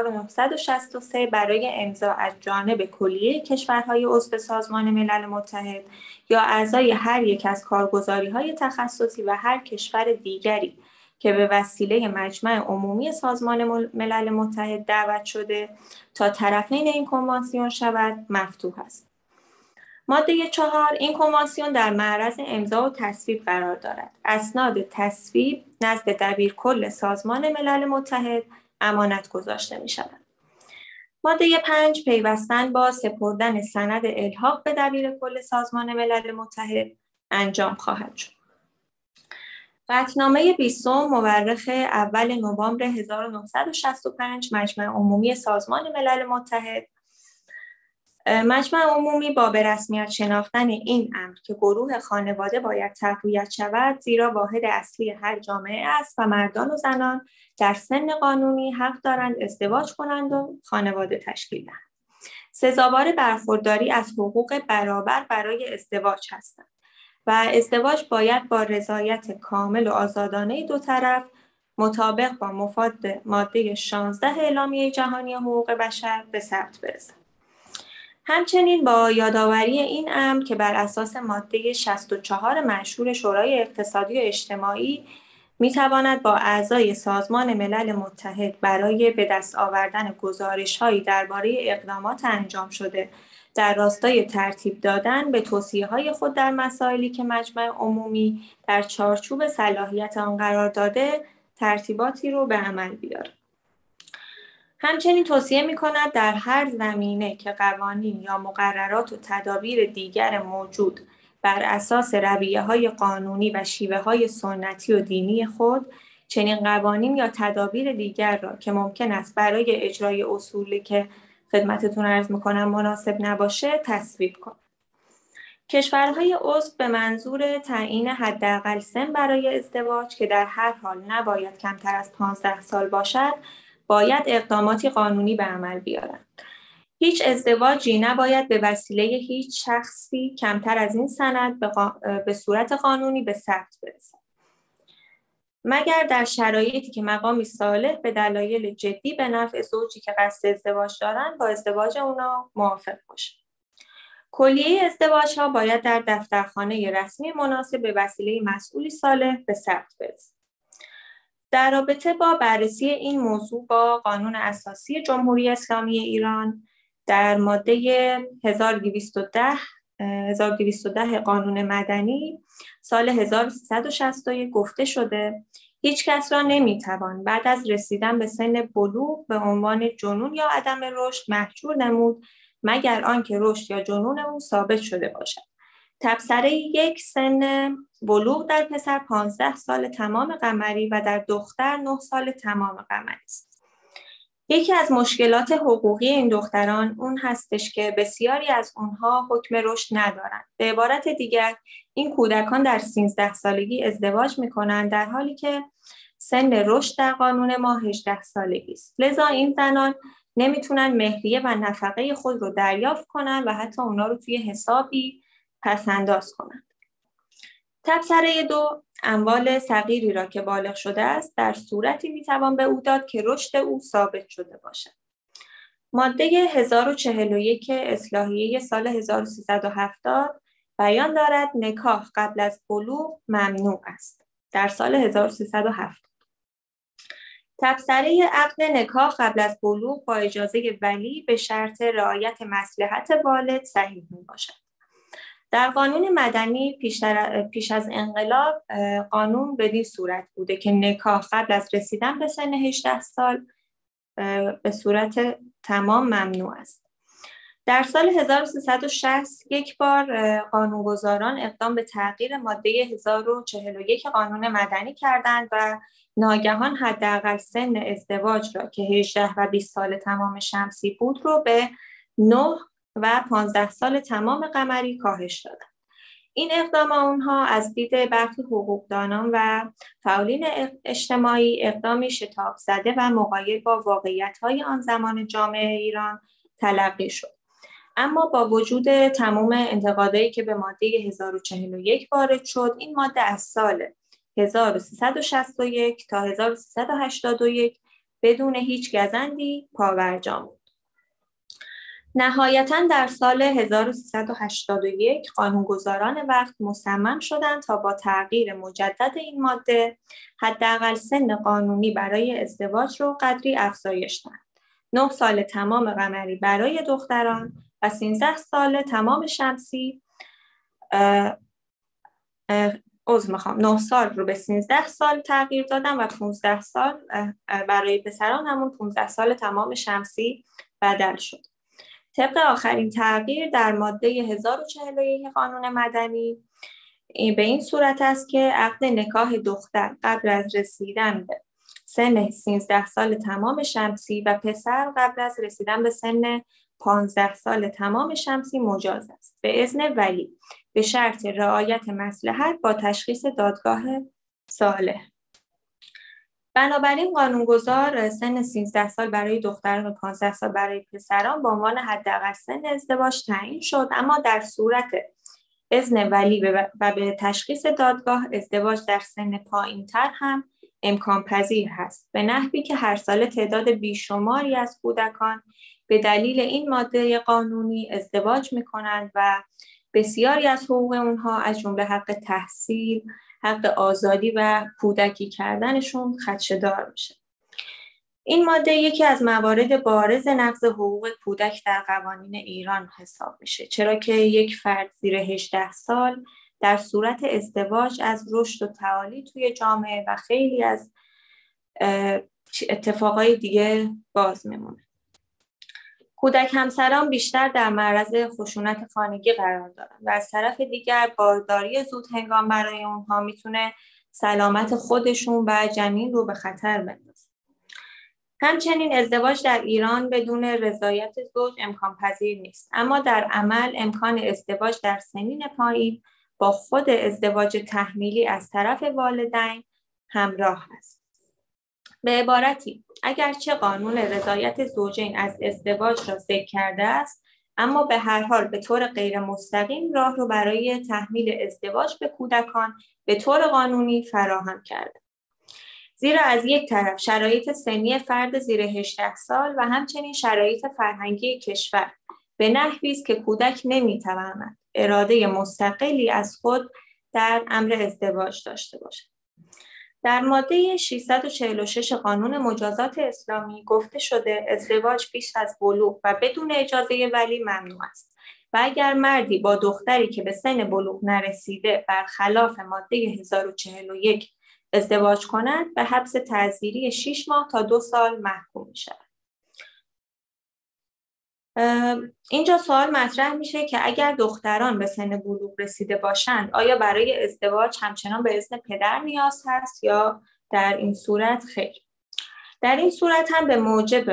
1963 برای امضا از جانب کلیه کشورهای عضو سازمان ملل متحد یا اعضای هر یک از کارگزاری‌های تخصصی و هر کشور دیگری که به وسیله مجمع عمومی سازمان ملل متحد دعوت شده تا طرفین این کنوانسیون شود مفتوح است. ماده 4، این کنوانسیون در معرض امضا و تصویب قرار دارد. اسناد تصویب نزد دبیرکل سازمان ملل متحد امانت گذاشته می شود. ماده 5، پیوستن با سپردن سند الحاق به دبیرکل سازمان ملل متحد انجام خواهد شد. قطعنامه 20 مورخ اول نوامبر 1965 مجمع عمومی سازمان ملل متحد. مجمع عمومی با به رسمیت شناختن این امر که گروه خانواده باید تقویت شود، زیرا واحد اصلی هر جامعه است و مردان و زنان در سن قانونی حق دارند ازدواج کنند و خانواده تشکیل دهند. سزاوار برخورداری از حقوق برابر برای ازدواج هستند و ازدواج باید با رضایت کامل و آزادانه دو طرف مطابق با مفاد ماده 16 اعلامیه جهانی حقوق بشر به ثبت برسد. همچنین با یادآوری این امر که بر اساس ماده 64 منشور شورای اقتصادی و اجتماعی میتواند با اعضای سازمان ملل متحد برای به دست آوردن گزارش‌هایی درباره اقدامات انجام شده در راستای ترتیب دادن به توصیه‌های خود در مسائلی که مجمع عمومی در چارچوب صلاحیت آن قرار داده، ترتیباتی رو به عمل بیارد. همچنین توصیه می‌کند در هر زمینه که قوانین یا مقررات و تدابیر دیگر موجود بر اساس رویه‌های قانونی و شیوه‌های سنتی و دینی خود، چنین قوانین یا تدابیر دیگر را که ممکن است برای اجرای اصولی که خدمتتون عرض می‌کنم مناسب نباشه تصویب کند. کشورهای عضو به منظور تعیین حداقل سن برای ازدواج که در هر حال نباید کمتر از 15 سال باشد، باید اقداماتی قانونی به عمل بیارند. هیچ ازدواجی نباید به وسیله هیچ شخصی کمتر از این سند به صورت قانونی به ثبت برسد، مگر در شرایطی که مقامی صالح به دلایل جدی به نفع زوجی که قصد ازدواج دارند با ازدواج اونا موافق باشد. کلیه ازدواج‌ها باید در دفترخانه رسمی مناسب به وسیله مسئولی صالح به ثبت برسد. در رابطه با بررسی این موضوع با قانون اساسی جمهوری اسلامی ایران در ماده 1210 1210 قانون مدنی سال 1361 گفته شده هیچ کس را نمیتوان بعد از رسیدن به سن بلوغ به عنوان جنون یا عدم رشد محجور نمود مگر آنکه رشد یا جنون او ثابت شده باشد. تبصره 1 سن بلوغ در پسر 15 سال تمام قمری و در دختر 9 سال تمام قمری است. یکی از مشکلات حقوقی این دختران اون هستش که بسیاری از اونها حکم رشد ندارند. به عبارت دیگر این کودکان در 13 سالگی ازدواج میکنند در حالی که سن رشد در قانون ما 18 سالگی است. لذا این زنان نمیتونن مهریه و نفقه خود رو دریافت کنن و حتی اونا رو توی حسابی پس انداز کنند. تبصره 2 اموال صغیری را که بالغ شده است در صورتی میتوان به او داد که رشد او ثابت شده باشد. ماده 1041 اصلاحیه سال 1370 بیان دارد نکاح قبل از بلوغ ممنوع است. در سال 1370 تبصره عقد نکاح قبل از بلوغ با اجازه ولی به شرط رعایت مصلحت والد صحیح میباشد. در قانون مدنی پیش از انقلاب قانون بدین صورت بوده که نکاح قبل از رسیدن به سن 18 سال به صورت تمام ممنوع است. در سال 1360 یک بار قانونگذاران اقدام به تغییر ماده 1041 قانون مدنی کردند و ناگهان حداقل سن ازدواج را که 18 و 20 سال تمام شمسی بود رو به 9 و 15 سال تمام قمری کاهش دادند. این اقدام آنها از دید برخی حقوقدانان و فعالین اجتماعی اقدامی شتاب زده و مغایر با واقعیت‌های آن زمان جامعه ایران تلقی شد. اما با وجود تمام انتقادایی که به ماده 1041 وارد شد، این ماده از سال 1361 تا 1381 بدون هیچ گزندی پابرجا بود. نهایتاً در سال 1381 قانونگذاران وقت مصمم شدند تا با تغییر مجدد این ماده حداقل سن قانونی برای ازدواج را قدری افزایش دهند. 9 سال تمام قمری برای دختران و 13 سال تمام شمسی 9 سال رو به 13 سال تغییر دادن و 15 سال برای پسران همون 15 سال تمام شمسی بدل شد. طبق آخرین تغییر در ماده 1041 قانون مدنی به این صورت است که عقد نکاح دختر قبل از رسیدن به سن 13 سال تمام شمسی و پسر قبل از رسیدن به سن 15 سال تمام شمسی مجاز است به اذن ولی به شرط رعایت مصلحت با تشخیص دادگاه صالح. بنابراین قانونگذار سن 13 سال برای دختران و 15 سال برای پسران به عنوان حداقل سن ازدواج تعیین شد، اما در صورت اذن ولی و به تشخیص دادگاه ازدواج در سن پایین‌تر هم امکان پذیر هست، به نحوی که هر سال تعداد بیشماری از کودکان به دلیل این ماده قانونی ازدواج می‌کنند و بسیاری از حقوق اونها از جمله حق تحصیل، حق آزادی و کودکی کردنشون خدشه‌دار میشه. این ماده یکی از موارد بارز نقض حقوق کودک در قوانین ایران حساب میشه، چرا که یک فرد زیر 18 سال در صورت ازدواج از رشد و تعالی توی جامعه و خیلی از اتفاقای دیگه باز میمونه. کودک همسران بیشتر در معرض خشونت خانگی قرار دارن و از طرف دیگر بارداری زود هنگام برای اونها میتونه سلامت خودشون و جنین رو به خطر بندازه. همچنین ازدواج در ایران بدون رضایت زوج امکان پذیر نیست، اما در عمل امکان ازدواج در سنین پایین با خود ازدواج تحمیلی از طرف والدین همراه است. به عبارتی اگرچه قانون رضایت زوجین از ازدواج را ذکر کرده است، اما به هر حال به طور غیر مستقیم راه رو برای تحمیل ازدواج به کودکان به طور قانونی فراهم کرده. زیرا از یک طرف شرایط سنی فرد زیر 18 سال و همچنین شرایط فرهنگی کشور به نحوی است که کودک نمی‌تواند اراده مستقلی از خود در امر ازدواج داشته باشد. در ماده 646 قانون مجازات اسلامی گفته شده ازدواج پیش از بلوغ و بدون اجازه ولی ممنوع است و اگر مردی با دختری که به سن بلوغ نرسیده برخلاف ماده 1041 ازدواج کند به حبس تعزیری 6 ماه تا 2 سال محکوم می‌شود. اینجا سوال مطرح میشه که اگر دختران به سن بلوغ رسیده باشند آیا برای ازدواج همچنان به اذن پدر نیاز هست یا در این صورت خیر؟ در این صورت هم به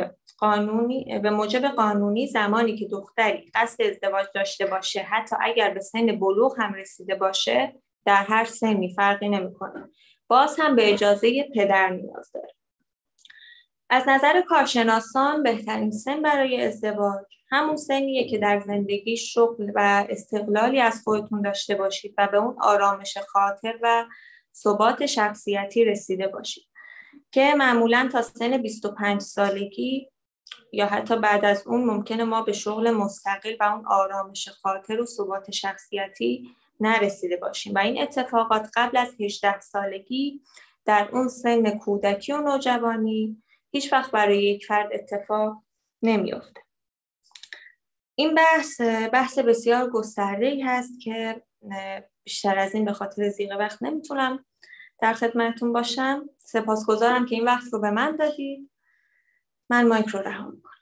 موجب قانونی زمانی که دختری قصد ازدواج داشته باشه حتی اگر به سن بلوغ هم رسیده باشه در هر سنی فرقی نمیکنه باز هم به اجازه پدر نیاز داره. از نظر کارشناسان بهترین سن برای ازدواج همون سنیه که در زندگی شغل و استقلالی از خودتون داشته باشید و به اون آرامش خاطر و ثبات شخصیتی رسیده باشید که معمولاً تا سن 25 سالگی یا حتی بعد از اون ممکنه ما به شغل مستقل و اون آرامش خاطر و ثبات شخصیتی نرسیده باشیم و این اتفاقات قبل از 18 سالگی در اون سن کودکی و نوجوانی هیچ وقت برای یک فرد اتفاق نمیفته. این بحث بسیار گسترده‌ای هست که بیشتر از این به خاطر ضیق وقت نمیتونم در خدمتتون باشم. سپاسگزارم که این وقت رو به من دادید. من مایک رو رها می‌کنم.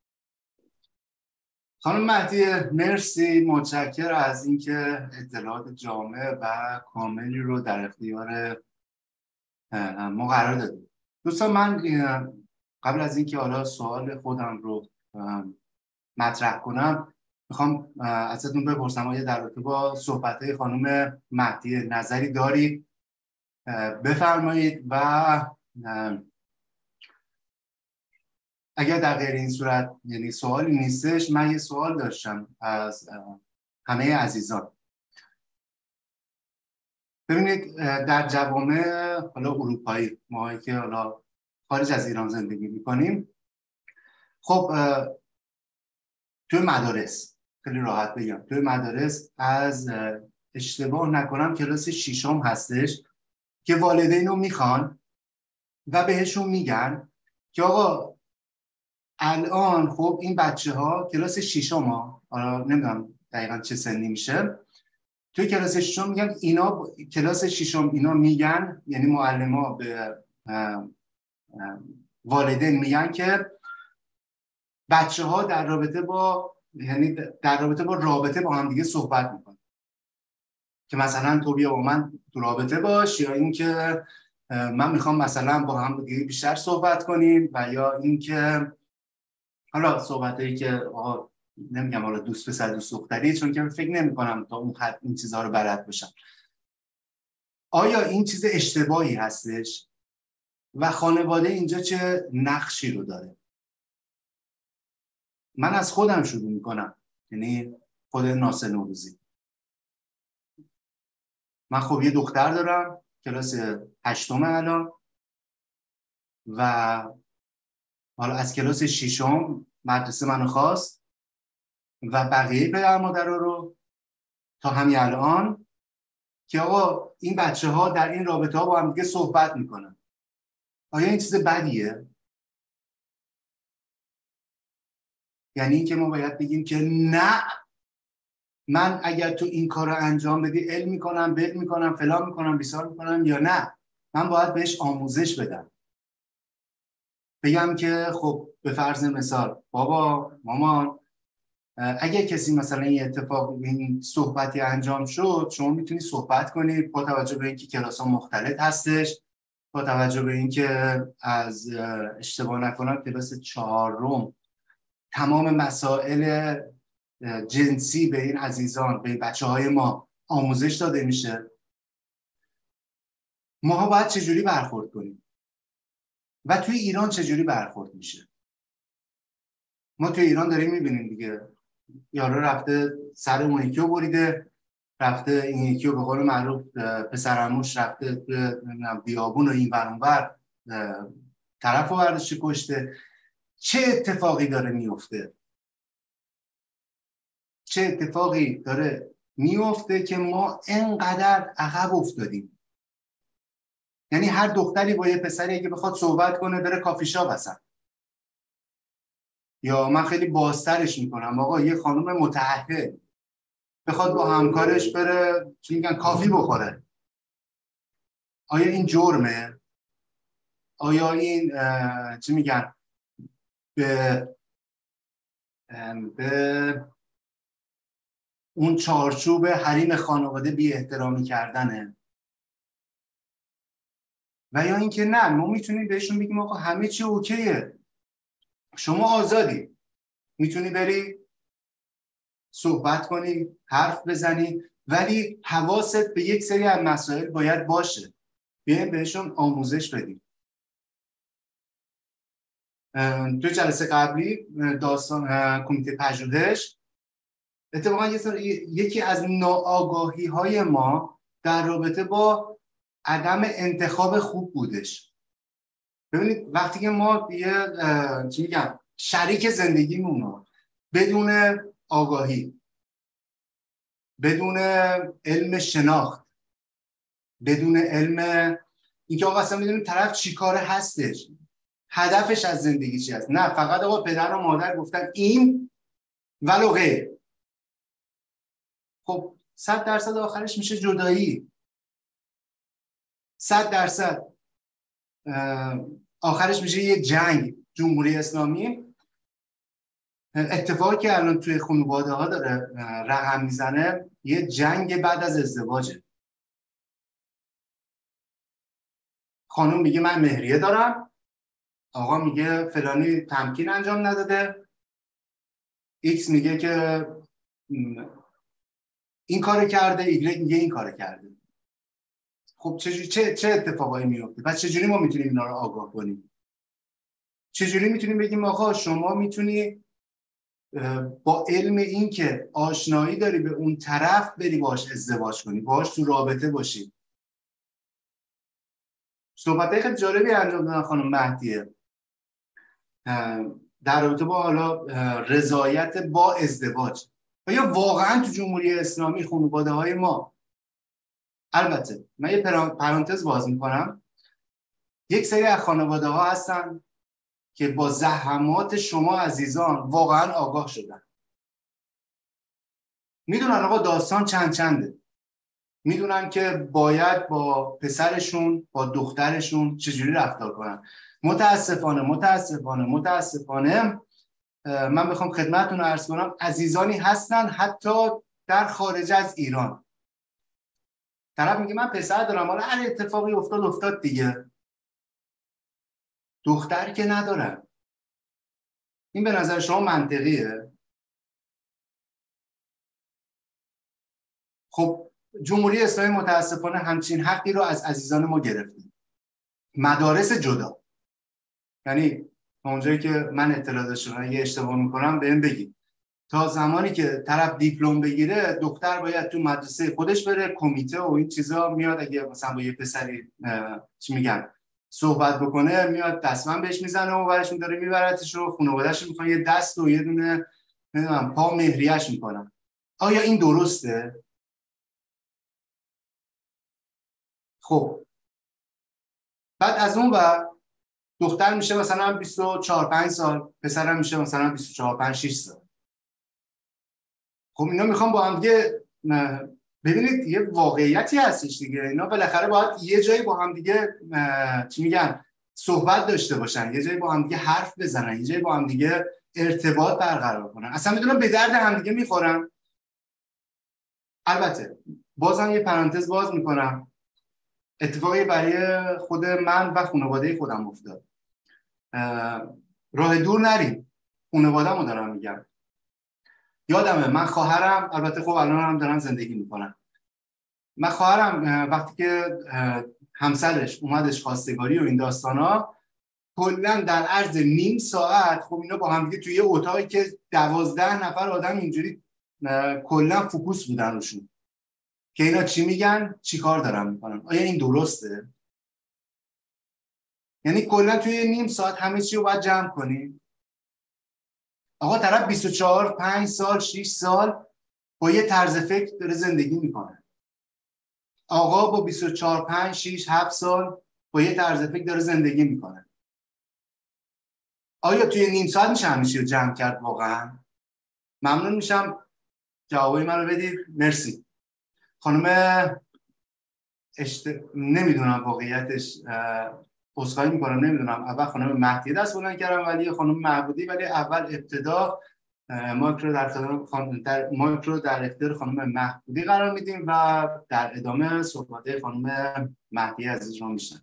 خانم مهدی مرسی، متشکرم از اینکه اطلاعات جامع و کاملی رو در اختیار ما قرار دادید. دوستان من قبل از اینکه حالا سوال خودم رو مطرح کنم میخوام ازتون بپرسم آیا در رابطه با صحبت‌های خانم مهدی نظری دارید؟ بفرمایید و اگر در غیر این صورت یعنی سوالی نیستش من یه سوال داشتم از همه عزیزان. ببینید در جوامع حالا اروپایی ما که حالا خارج از ایران زندگی میکنیم خب توی مدارس خیلی راحت بگم توی مدارس از اشتباه نکنم کلاس 6 هستش که والدین رو میخوان و بهشون میگن که آقا الان خب این بچه ها کلاس 6 حالا نمیدونم دقیقا چه سنی میشه توی کلاس 6 میگن اینا کلاس 6 اینا میگن یعنی معلم‌ها به والدین میگن که بچه ها در رابطه با رابطه با هم دیگه صحبت میکنن که مثلا تو بیا با من تو رابطه باش یا اینکه من میخوام مثلا با هم دیگه بیشتر صحبت کنیم و یا اینکه حالا صحبتایی که نمیگم حالا دوست پسر دوست دختری چون که فکر نمی‌کنم تا اون حد این چیزها رو بلد باشم. آیا این چیز اشتباهی هستش و خانواده اینجا چه نقشی رو داره؟ من از خودم شروع میکنم، یعنی خود ناصر نوروزی. من خب یه دختر دارم کلاس 8 الان و حالا از کلاس 6 مدرسه منو خواست و بقیه پدر مادرها رو تا همین الان که آقا این بچه ها در این رابطه ها با هم دیگه صحبت میکنن. آیا این چیز بدیه؟ یعنی این که ما باید بگیم که نه من اگر تو این کار رو انجام بدی علم میکنم، بد میکنم، فلان میکنم، بیسار میکنم، یا نه من باید بهش آموزش بدم. بگم که خب به فرض مثال بابا مامان اگه کسی مثلا این اتفاق این صحبتی انجام شد شما میتونی صحبت کنید با توجه به اینکه کلاس ها مختلط هستش، با توجه به اینکه از اشتباه نکنم کلاس 4 تمام مسائل جنسی به این عزیزان به بچه های ما آموزش داده میشه. ما باید چجوری برخورد کنیم و توی ایران چجوری برخورد میشه؟ ما توی ایران داریم میبینیم دیگه یارو رفته سر اون یکی رو بریده، رفته این یکی رو به قول معروف پسرعموش رفته بیابون و این ور اون ور طرف رو برداشته کشته. چه اتفاقی داره میفته؟ چه اتفاقی داره میفته که ما انقدر عقب افتادیم؟ یعنی هر دختری با یه پسری که بخواد صحبت کنه بره کافی شاپ هستن، یا من خیلی بازترش میکنم آقا یه خانم متعهد بخواد با همکارش بره چی میگن کافی بخوره، آیا این جرمه؟ آیا این چی میگن به اون چارچوب حریم خانواده بی احترامی کردنه؟ و یا اینکه نه، ما میتونیم بهشون بگیم آقا همه چی اوکیه، شما آزادی، میتونی بری صحبت کنی، حرف بزنی، ولی حواست به یک سری از مسائل باید باشه. بیایم بهشون آموزش بدیم. تو جلسه قبلی داستان کمیته پژوهش اتفاقا یکی از ناآگاهی های ما در رابطه با عدم انتخاب خوب بودش. ببینید وقتی که ما یه چی میگم شریک زندگیمون رو بدون آگاهی، بدون علم شناخت، بدون علم اینکه آقا اصلا میدونیم طرف چی کاره هستش، هدفش از زندگی چی هست، نه فقط آقا پدر و مادر گفتن این ولو غیر، خب 100% آخرش میشه جدایی، 100% آخرش میشه یه جنگ. جمهوری اسلامی اتفاقی که الان توی خانواده ها داره رقم میزنه یه جنگ بعد از ازدواجه. خانم میگه من مهریه دارم، آقا میگه فلانی تمکین انجام نداده، ایکس میگه که این کار کرده، ایگرگ میگه این کار کرده. خب چه اتفاقایی میفته؟ پس چجوری ما میتونیم اینا رو آگاه کنیم؟ چجوری میتونیم بگیم آقا شما میتونی با علم این که آشنایی داری به اون طرف بری باش ازدواج کنی، باش تو رابطه باشی. صحبتای خیلی جالبی انجام دادن خانم مهدیه در رابطه با حالا رضایت با ازدواج. آیا واقعا تو جمهوری اسلامی خانواده های ما، البته من یه پرانتز باز میکنم، یک سری از خانواده ها هستن که با زحمات شما عزیزان واقعا آگاه شدن، میدونن آقا داستان چنده، میدونن که باید با پسرشون با دخترشون چجوری رفتار کنن. متاسفانه من بخوام خدمتتون عرض کنم عزیزانی هستن حتی در خارج از ایران، طرف میگه من پسر دارم، حالا هر اتفاقی افتاد دیگه، دختر که ندارن. این به نظر شما منطقیه؟ خب جمهوری اسلامی متاسفانه همچین حقی رو از عزیزان ما گرفته. مدارس جدا، یعنی اونجایی که من اطلاع داشتم اگه اشتباه میکنم بهم بگید، تا زمانی که طرف دیپلم بگیره دختر باید تو مدرسه خودش بره، کمیته و این چیزا میاد، اگه مثلا با یه پسری چی میگن صحبت بکنه میاد دستمن بهش میزنه و برش میداره میبرتش و خانواده‌اش میخوان یه دست و یه دونه نمیدونم پا مهریه‌اش میکنن. آیا این درسته؟ خب بعد از اون و دختر میشه مثلا 24-5 سال، پسرم میشه مثلا 24-5-6 سال. خب اینا میخوام با هم دیگه، ببینید یه واقعیتی هستش دیگه، اینا بالاخره باید یه جایی با هم دیگه چی میگن صحبت داشته باشن، یه جایی با هم دیگه حرف بزنن، یه جایی با هم دیگه ارتباط برقرار کنن. اصلا میدونم به درد هم دیگه میخورن. البته بازم یه پرانتز باز میکنم، اتفاقی برای خود من و خانواده خودم افتاد. راه دور نریم، خانواده‌مو دارم میگم. یادمه من خواهرم، البته خب الان هم دارن زندگی میکنن، من خواهرم وقتی که همسرش اومدش خواستگاری و این داستانا، کلا در عرض نیم ساعت خب اینا با هم دیگه توی یه اتاقی که 12 نفر آدم اینجوری کلا فوکوس بودن روشون که اینا چی میگن چی کار دارن میکنن. آیا این درسته؟ یعنی کلا توی نیم ساعت همه چی رو باید جمع کنی؟ آقا طرف 24-5 سال 6 سال با یه طرز فکر داره زندگی میکنه. آقا با 24-5-6-7 سال با یه طرز فکر داره زندگی میکنه. آیا توی نیم ساعت میشه همه چی رو جمع کرد واقعا؟ ممنون میشم جوابای منو بدید. مرسی. خانم نمیدونم واقعیتش، عذرخواهی میکنم نمیدونم، اول خانم مهدی دست بلند کردم ولی خانم معبودی، ولی اول ابتدا مایک رو در اختیار خانم مهبودی قرار میدیم و در ادامه صحبت خانم مهدی عزیز رو میشنم.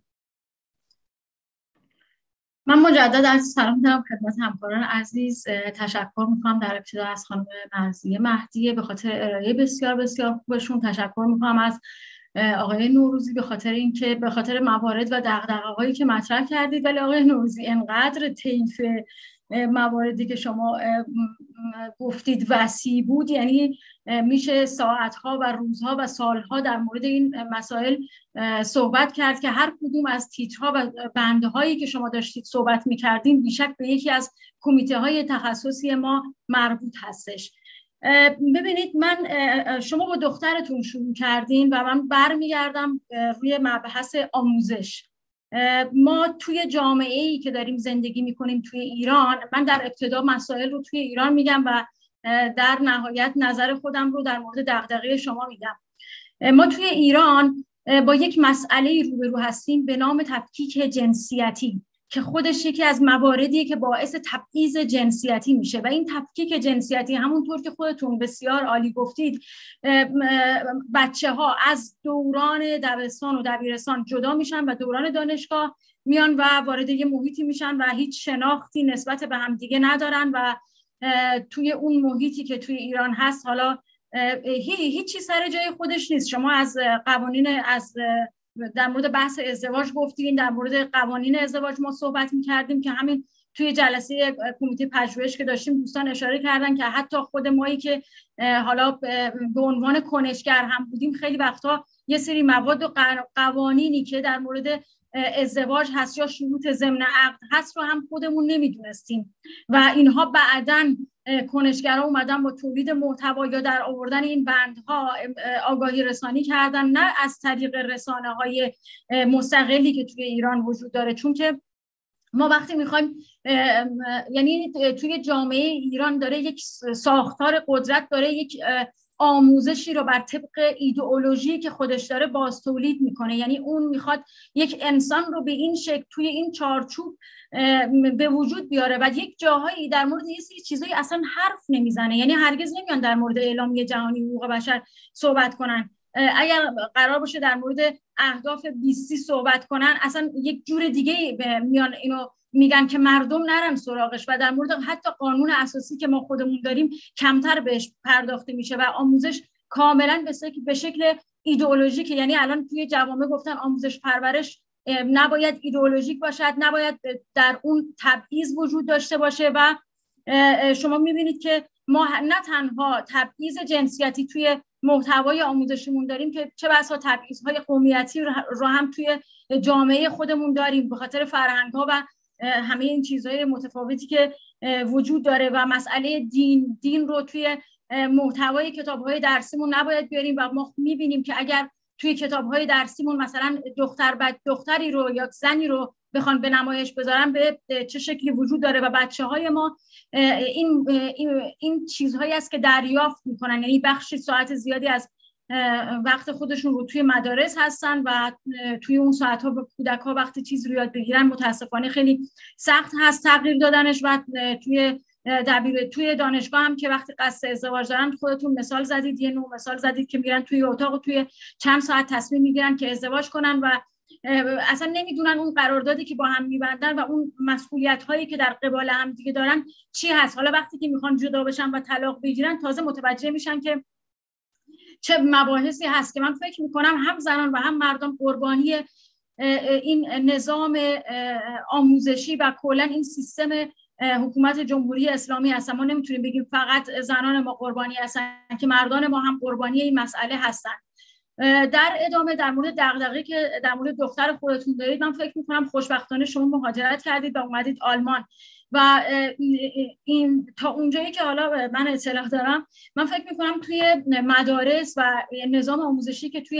من مجدد عرض سلام دارم خدمت همکاران عزیز. تشکر میکنم در ابتدا از خانم مرضیه مهدی به خاطر ارائه بسیار بسیار خوبشون. تشکر میکنم از آقای نوروزی به خاطر اینکه به خاطر موارد و دغدغه‌هایی که مطرح کردید. ولی آقای نوروزی انقدر طیف مواردی که شما گفتید وسیع بود، یعنی میشه ساعتها و روزها و سالها در مورد این مسائل صحبت کرد که هر کدوم از تیترها و بندهایی که شما داشتید صحبت میکردین بیشک به یکی از کمیته های تخصصی ما مربوط هستش. ببینید، من شما با دخترتون شروع کردین و من برمیگردم روی مبحث آموزش. ما توی جامعه‌ای که داریم زندگی میکنیم توی ایران، من در ابتدا مسائل رو توی ایران میگم و در نهایت نظر خودم رو در مورد دغدغه شما میگم. ما توی ایران با یک مسئله روبرو هستیم به نام تفکیک جنسیتی که خودش یکی از مواردیه که باعث تبعیض جنسیتی میشه و این تفکیک جنسیتی همونطور که خودتون بسیار عالی گفتید، بچه‌ها از دوران دبستان و دبیرستان جدا میشن و دوران دانشگاه میان و وارد یه محیطی میشن و هیچ شناختی نسبت به هم دیگه ندارن و توی اون محیطی که توی ایران هست حالا هیچی سر جای خودش نیست. شما از قوانین در مورد بحث ازدواج گفتین، در مورد قوانین ازدواج ما صحبت می‌کردیم که همین توی جلسه کمیته پژوهش که داشتیم دوستان اشاره کردن که حتی خود مایی که حالا به عنوان کنشگر هم بودیم خیلی وقتا یه سری مواد و قوانینی که در مورد ازدواج هست یا شروط ضمن عقد هست رو هم خودمون نمیدونستیم و اینها بعداً کنشگرها اومدن با تولید محتوا یا در آوردن این بندها آگاهی رسانی کردن، نه از طریق رسانه‌های مستقلی که توی ایران وجود داره. چون که ما وقتی میخوایم یعنی توی جامعه ایران داره یک ساختار قدرت داره یک آموزشی رو بر طبق ایدئولوژی که خودش داره باز تولید میکنه، یعنی اون میخواد یک انسان رو به این شکل توی این چارچوب به وجود بیاره و یک جاهایی در مورد یه سری چیزایی اصلا حرف نمیزنه، یعنی هرگز نمیان در مورد اعلامیه جهانی حقوق بشر صحبت کنن. اگر قرار باشه در مورد اهداف 2030 صحبت کنن اصلا یک جور دیگه میان اینو میگن که مردم نرن سراغش و در مورد حتی قانون اساسی که ما خودمون داریم کمتر بهش پرداخته میشه و آموزش کاملا به شکل ایدئولوژیک، یعنی الان توی جوامع گفتن آموزش پرورش نباید ایدئولوژیک باشد، نباید در اون تبعیض وجود داشته باشه و شما میبینید که ما نه تنها تبعیض جنسیتی توی محتوای آموزشیمون داریم که چه بسا تبعیض‌های قومیتی رو هم توی جامعه خودمون داریم به خاطر فرهنگ‌ها و همه این چیزهای متفاوتی که وجود داره و مسئله دین رو توی محتوای کتاب‌های درسیمون نباید بیاریم و ما می‌بینیم که اگر توی کتاب‌های درسیمون مثلا دختری رو یا زنی رو بخوان به نمایش بذارن به چه شکلی وجود داره و بچه‌های ما این چیزهایی است که دریافت می‌کنن، یعنی بخشی ساعت زیادی از وقت خودشون رو توی مدارس هستن و توی اون ساعت‌ها به کودک‌ها وقتی چیز رو یاد بگیرن متاسفانه خیلی سخت هست تغییر دادنش و توی دانشگاه هم که وقتی قصد ازدواج دارن خودتون مثال زدید، یه نوع مثال زدید که میرن توی اتاق و توی چند ساعت تصمیم میگیرن که ازدواج کنن و اصلا نمیدونن اون قراردادی که با هم میبندن و اون مسئولیت‌هایی که در قبال هم دیگه دارن چی هست. حالا وقتی که میخوان جدا بشن و طلاق بگیرن تازه متوجه میشن که چه مباحثی هست که من فکر میکنم هم زنان و هم مردم قربانی این نظام آموزشی و کلا این سیستم حکومت جمهوری اسلامی هستن. ما نمیتونیم بگیم فقط زنان ما قربانی هستن که مردان ما هم قربانی این مسئله هستن. در ادامه در مورد دغدغه‌ای که در مورد دختر خودتون دارید، من فکر میکنم خوشبختانه شما مهاجرت کردید و اومدید آلمان و این تا اونجایی که حالا من اطلاع دارم من فکر میکنم توی مدارس و نظام آموزشی که توی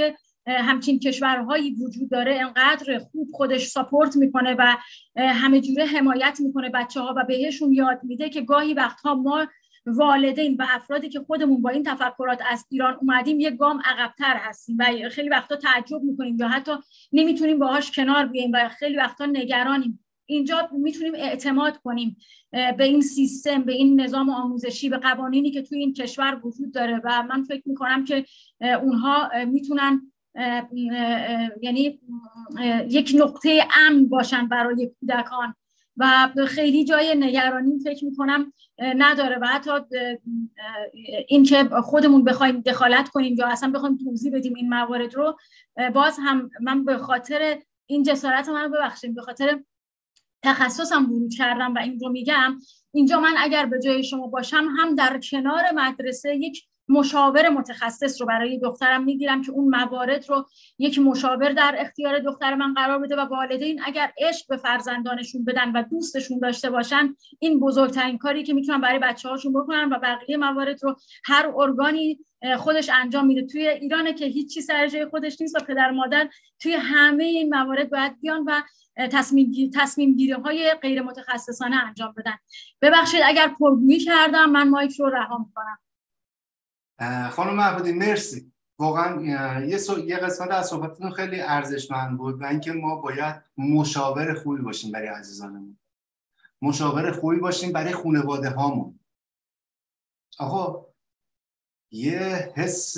همچین کشورهایی وجود داره انقدر خوب خودش ساپورت میکنه و همه جوره حمایت میکنه بچه‌ها و بهشون یاد میده که گاهی وقتها ما والدین و افرادی که خودمون با این تفکرات از ایران اومدیم یک گام عقب‌تر هستیم و خیلی وقتا تعجب میکنیم یا حتی نمیتونیم باهاش کنار بیاییم و خیلی وقتا نگرانیم. اینجا میتونیم اعتماد کنیم به این سیستم، به این نظام آموزشی، به قوانینی که توی این کشور وجود داره و من فکر میکنم که اونها میتونن یعنی یک نقطه امن باشن برای کودکان و خیلی جای نگرانی فکر میکنم نداره و حتی این که خودمون بخوایم دخالت کنیم یا اصلا بخوایم توضیح بدیم این موارد رو، باز هم من به خاطر این جسارت من ببخشید، به خاطر تخصصم ورود کردم و این رو میگم. اینجا من اگر به جای شما باشم هم در کنار مدرسه یک مشاور متخصص رو برای دخترم میگیرم که اون موارد رو یک مشاور در اختیار دختر من قرار بده و والدین اگر عشق به فرزندانشون بدن و دوستشون داشته باشن این بزرگترین کاری که میتونن برای بچه‌هاشون بکنن و بقیه موارد رو هر ارگانی خودش انجام میده. توی ایرانه که هیچی سر جای خودش نیست و پدر مادر توی همه این موارد باید بیان و تصمیم گیری های غیر متخصصانه انجام بدن. ببخشید اگر پرگویی کردم، من مایک رو رها میکنم. خانم معبودی مرسی، واقعا یه قسمت از صحبتتون خیلی ارزشمند بود و اینکه ما باید مشاور خوبی باشیم برای عزیزانمون، مشاور خوبی باشیم برای خانواده هامون. آقا یه حس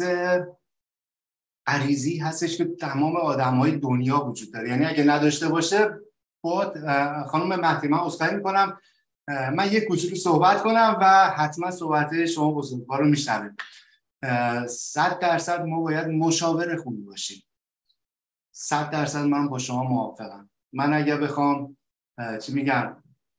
غریزی هستش که تمام آدم‌های دنیا وجود داره، یعنی اگه نداشته باشه خانم مهدی من عذرخواهی میکنم، من یک کوچولو صحبت کنم و حتما صحبت شما بزرگوار رو میشنویم. 100% ما باید مشاور خوبی باشیم. 100% من با شما موافقم. من اگه بخوام چی میگن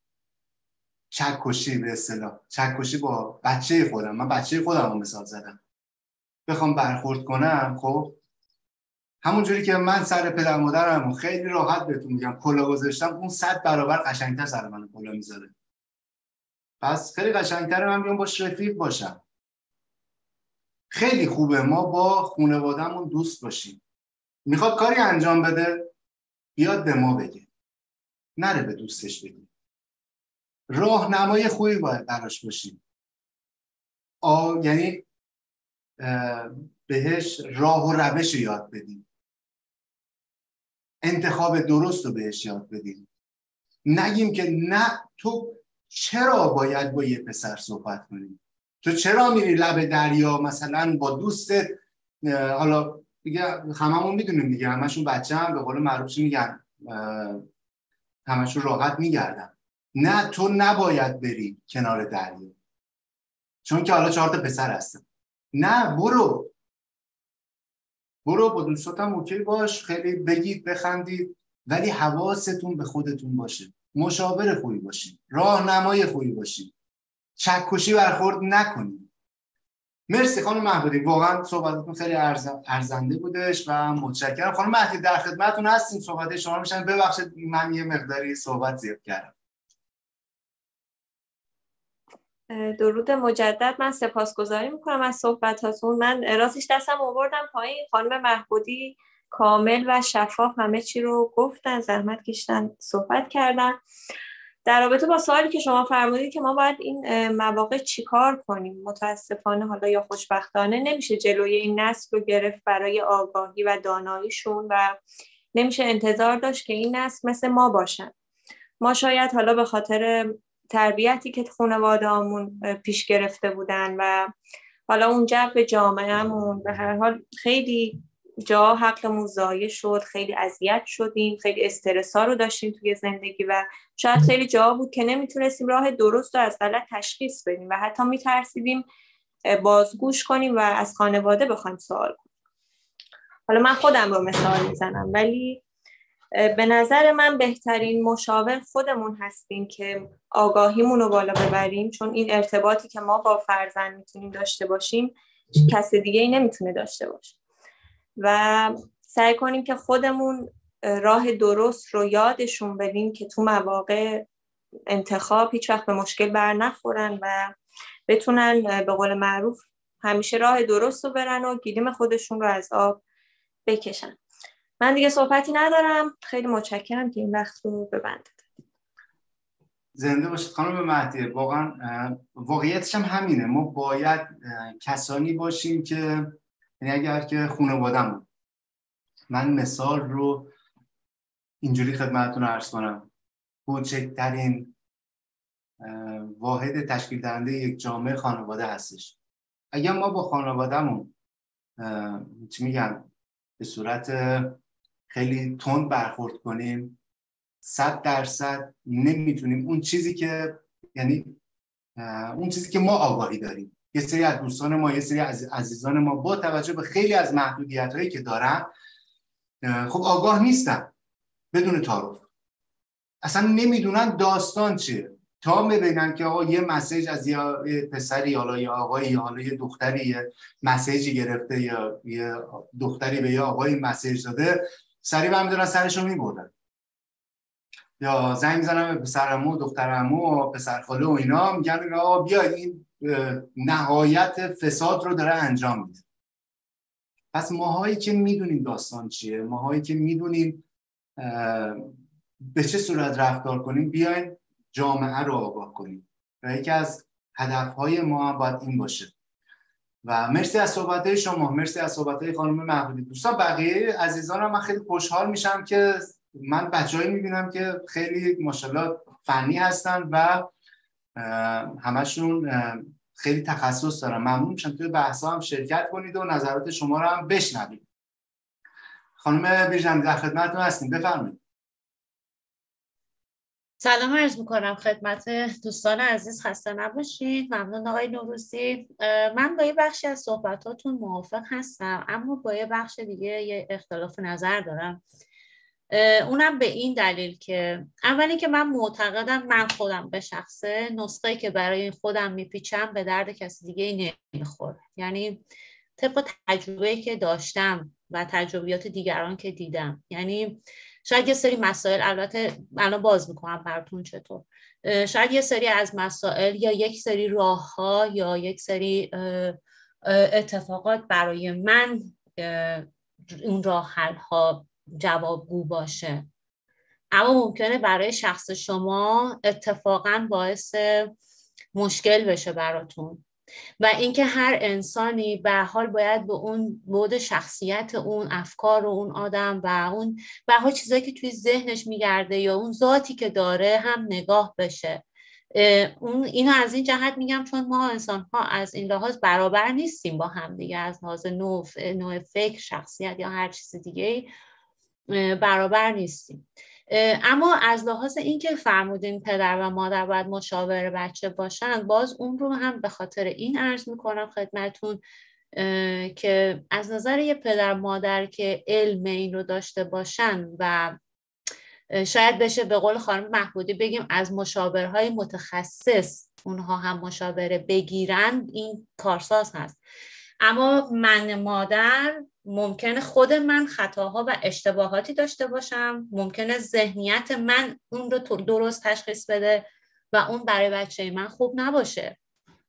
چکشی به اصطلاح چکشی با بچه خودم، من بچه خودم رو مثال زدم، بخوام برخورد کنم، خب همونجوری که من سر پدر مادرم خیلی راحت بهتون میگم کلا گذاشتم، اون 100 برابر قشنگتر سر من کلا میذاره. پس خیلی قشنگتره من بیام باش رفیق باشم. خیلی خوبه ما با خانواده‌مون دوست باشیم. میخواد کاری انجام بده بیاد به ما بگه، نره به دوستش بگه. راهنمای خوبی باید براش باشیم. یعنی بهش راه و روش یاد بدیم، انتخاب درست رو بهش یاد بدیم. نگیم که نه تو چرا باید با یه پسر صحبت کنی، تو چرا میری لب دریا مثلا با دوستت، حالا دیگه هممون میدونیم دیگه، همشون بچه هم به قول معروفش میگن همشون راحت میگردن. نه تو نباید بری کنار دریا چون که حالا 4 تا پسر هستن. نه برو با دوستاتم اوکی باش، خیلی بگید بخندید، ولی حواستون به خودتون باشه. مشاور خوبی باشید، راهنمای خوبی باشید، چکشی برخورد نکنید. مرسی خانم محبودی، واقعا صحبتتون خیلی ارزنده بودش و متشکرم. خانم مهدی در خدمتتون هستیم، صحبت شما میشن. ببخشید من یه مقداری صحبت زیاد کردم. درود مجدد. من سپاسگزاری میکنم از صحبتاتون. من راستش دستم آوردم پایین، خانم محبودی کامل و شفاف همه چی رو گفتن، زحمت کشیدن، صحبت کردن. در رابطه با سوالی که شما فرمودید که ما باید این مواقع چیکار کنیم، متاسفانه حالا یا خوشبختانه نمیشه جلوی این نسل رو گرفت برای آگاهی و داناییشون و نمیشه انتظار داشت که این نسل مثل ما باشن. ما شاید حالا به خاطر تربیتی که خانواده‌مون پیش گرفته بودن و حالا اون جو جامعه‌مون به هر حال خیلی جا حقمون ضایع شد، خیلی اذیت شدیم، خیلی استرس‌ها رو داشتیم توی زندگی و شاید خیلی جا بود که نمیتونستیم راه درست رو از غلط تشخیص بدیم و حتی میترسیدیم بازگوش کنیم و از خانواده بخوایم سوال کنیم. حالا من خودم رو مثال میزنم، ولی به نظر من بهترین مشاور خودمون هستیم که آگاهیمون رو بالا ببریم، چون این ارتباطی که ما با فرزند میتونیم داشته باشیم کس دیگه ای نمیتونه داشته باشه و سعی کنیم که خودمون راه درست رو یادشون بدیم که تو مواقع انتخاب هیچ وقت به مشکل بر نخورن و بتونن به قول معروف همیشه راه درست رو برن و گلیم خودشون رو از آب بکشن. من دیگه صحبتی ندارم. خیلی متشکرم که این وقت رو ببندید. زنده باشید خانم مهدیه. واقعا واقعیتش هم همینه. ما باید کسانی باشیم که یعنی اگر که خانواده‌مون، من مثال رو اینجوری خدمتتون عرض کنم، کوچکترین واحد تشکیل دهنده یک جامعه خانواده هستش. اگر ما با خانواده‌مون چی میگن به صورت خیلی تند برخورد کنیم، 100% نمیتونیم اون چیزی که یعنی اون چیزی که ما آگاهی داریم، یه سری از دوستان ما، یه سری از عزیزان ما با توجه به خیلی از محدودیت‌هایی که دارن خب آگاه نیستن، بدون تعارف اصلا نمیدونن داستان چیه، تا ببینن که آقا یه مسیج از یه پسری حالا یا آقایی حالا یه دختری یه مسیجی گرفته یا یه دختری به یه آقایی مسیج داده، سریع برمی‌دارن سرشو میبردن، یا زنگ میزنن به پسرعمو، دخترعمو، پسرخاله و اینا، میگن آقا بیاید این نهایت فساد رو داره انجام میده. پس ماهایی که میدونیم داستان چیه، ماهایی که میدونیم به چه صورت رفتار کنیم، بیاین جامعه رو آگاه کنیم و یکی از هدفهای ما هم باید این باشه. و مرسی از صحبت‌های شما، مرسی از صحبت‌های خانم محمودی. دوستان بقیه عزیزانم من خیلی خوشحال میشم که من بچه‌ای می‌بینم که خیلی ماشاءالله فنی هستن و همشون خیلی تخصص دارن. ممنون میشم توی بحث‌ها هم شرکت کنید و نظرات شما رو هم بشنوید. خانم بیژن در خدمتتون هستیم، بفرمایید. سلام عرض میکنم خدمت دوستان عزیز، خسته نباشید. ممنون آقای نوروزی. من با یه بخشی از صحبتاتون موافق هستم، اما با یه بخش دیگه یه اختلاف نظر دارم. اونم به این دلیل که اولی که من معتقدم، من خودم به شخصه نسخه‌ای که برای خودم میپیچم به درد کسی دیگه نمیخوره. یعنی طبق تجربه‌ای که داشتم و تجربیات دیگران که دیدم، یعنی شاید یه سری مسائل، البته الان باز میکنم براتون چطور، شاید یه سری از مسائل یا یک سری راه‌ها یا یک سری اتفاقات برای من اون راه حل‌ها جوابگو باشه، اما ممکنه برای شخص شما اتفاقاً باعث مشکل بشه براتون. و اینکه هر انسانی به حال باید به اون بعد شخصیت اون افکار و اون آدم و اون به حال چیزایی که توی ذهنش میگرده یا اون ذاتی که داره هم نگاه بشه. اینو از این جهت میگم چون ما انسان ها از این لحاظ برابر نیستیم با هم دیگه، از لحاظ نوع فکر، شخصیت یا هر چیز دیگه برابر نیستیم. اما از لحاظ اینکه فرمودین پدر و مادر باید مشاور بچه باشن، باز اون رو هم به خاطر این عرض میکنم خدمتون که از نظر یه پدر مادر که علم این رو داشته باشن و شاید بشه به قول خانم محمودی بگیم از مشاورهای متخصص اونها هم مشاوره بگیرن، این کارساز هست. اما من مادر ممکنه خود من خطاها و اشتباهاتی داشته باشم، ممکنه ذهنیت من اون رو درست تشخیص بده و اون برای بچه من خوب نباشه.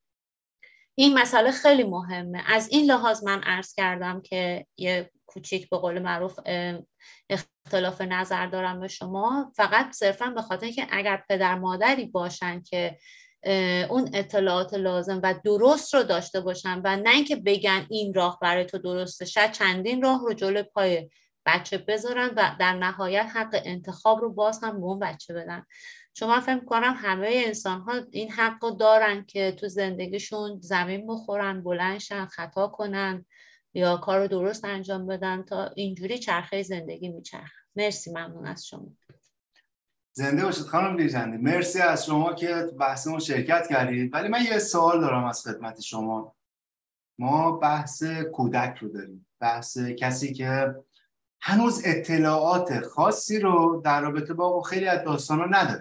این مسئله خیلی مهمه. از این لحاظ من عرض کردم که یه کوچیک به قول معروف اختلاف نظر دارم به شما، فقط صرفا به خاطر که اگر پدر مادری باشن که اون اطلاعات لازم و درست رو داشته باشن و نه اینکه بگن این راه برای تو درسته، شاید چندین راه رو جلوی پای بچه بذارن و در نهایت حق انتخاب رو باز هم به اون بچه بدن. چون من فهم کنم همه انسان ها این حق رو دارن که تو زندگیشون زمین بخورن، بلندشن، خطا کنن یا کار رو درست انجام بدن تا اینجوری چرخه زندگی میچرخه. مرسی، ممنون از شما. زنده باشید خانم بیژن. مرسی از شما که بحثمون شرکت کردید. ولی من یه سوال دارم از خدمت شما. ما بحث کودک رو داریم، بحث کسی که هنوز اطلاعات خاصی رو در رابطه با خیلی از داستانا نداره.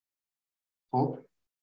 خب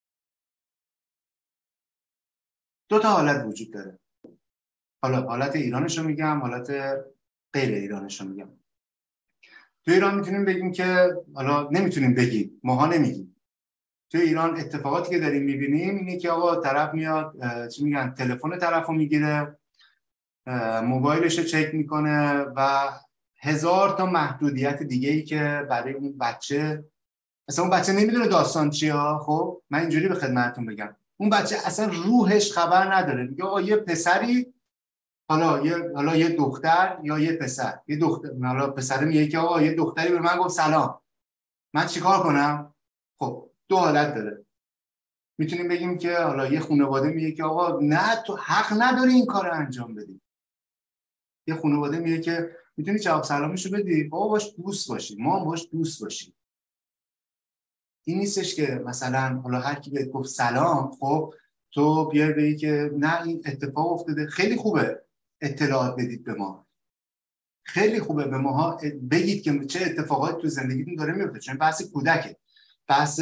دو تا حالت وجود داره. حالا حالت ایرانش رو میگم، حالت غیر ایرانش رو میگم. تو ایران میتونیم بگیم که حالا نمیتونیم بگیم، ماها نمیگیم. تو ایران اتفاقاتی که داریم میبینیم اینه که آقا طرف میاد چی میگن، تلفن طرفو میگیره، موبایلش رو چک میکنه و 1000 تا محدودیت دیگه ای که برای اون بچه، اصلا اون بچه نمیدونه داستان چیه ها. خب من اینجوری به خدمتتون بگم، اون بچه اصلا روحش خبر نداره، میگه آقا یه پسری، حالا یه دختر یا یه پسر، یه دختر، حالا پسر میگه که آقا یه دختری به من گفت سلام، من چیکار کنم؟ خب دو حالت داره. میتونیم بگیم که حالا یه خانواده میگه که آقا نه تو حق نداری این کار رو انجام بدی. یه خانواده میگه که میتونی جواب سلامشو بدی، بابا باش دوست باشی، ما باش دوست باشی. این نیستش که مثلا حالا هر کی بهت گفت سلام، خب تو بیای بگی که نه این اتفاق افتاده. خیلی خوبه اطلاعات بدید به ما، خیلی خوبه به ماها بگید که چه اتفاقاتی تو زندگیتون داره میفته، چون بحث کودکه، بحث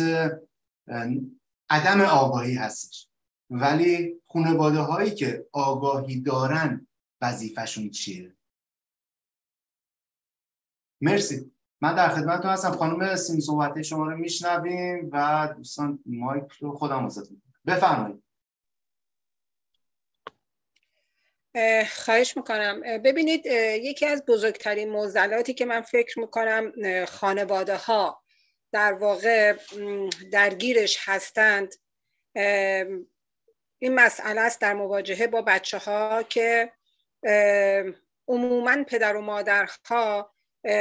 عدم آگاهی هستش. ولی خانواده هایی که آگاهی دارن وظیفه‌شون چیه؟ مرسی. من در خدمتتون هستم. خانم سیم صحبت شما رو میشنویم و دوستان مایک رو خودم آزاد میکنم. بفرمایید. خواهش میکنم. ببینید یکی از بزرگترین معضلاتی که من فکر میکنم خانواده ها در واقع درگیرش هستند این مسئله است در مواجهه با بچه ها که عموماً پدر و مادرها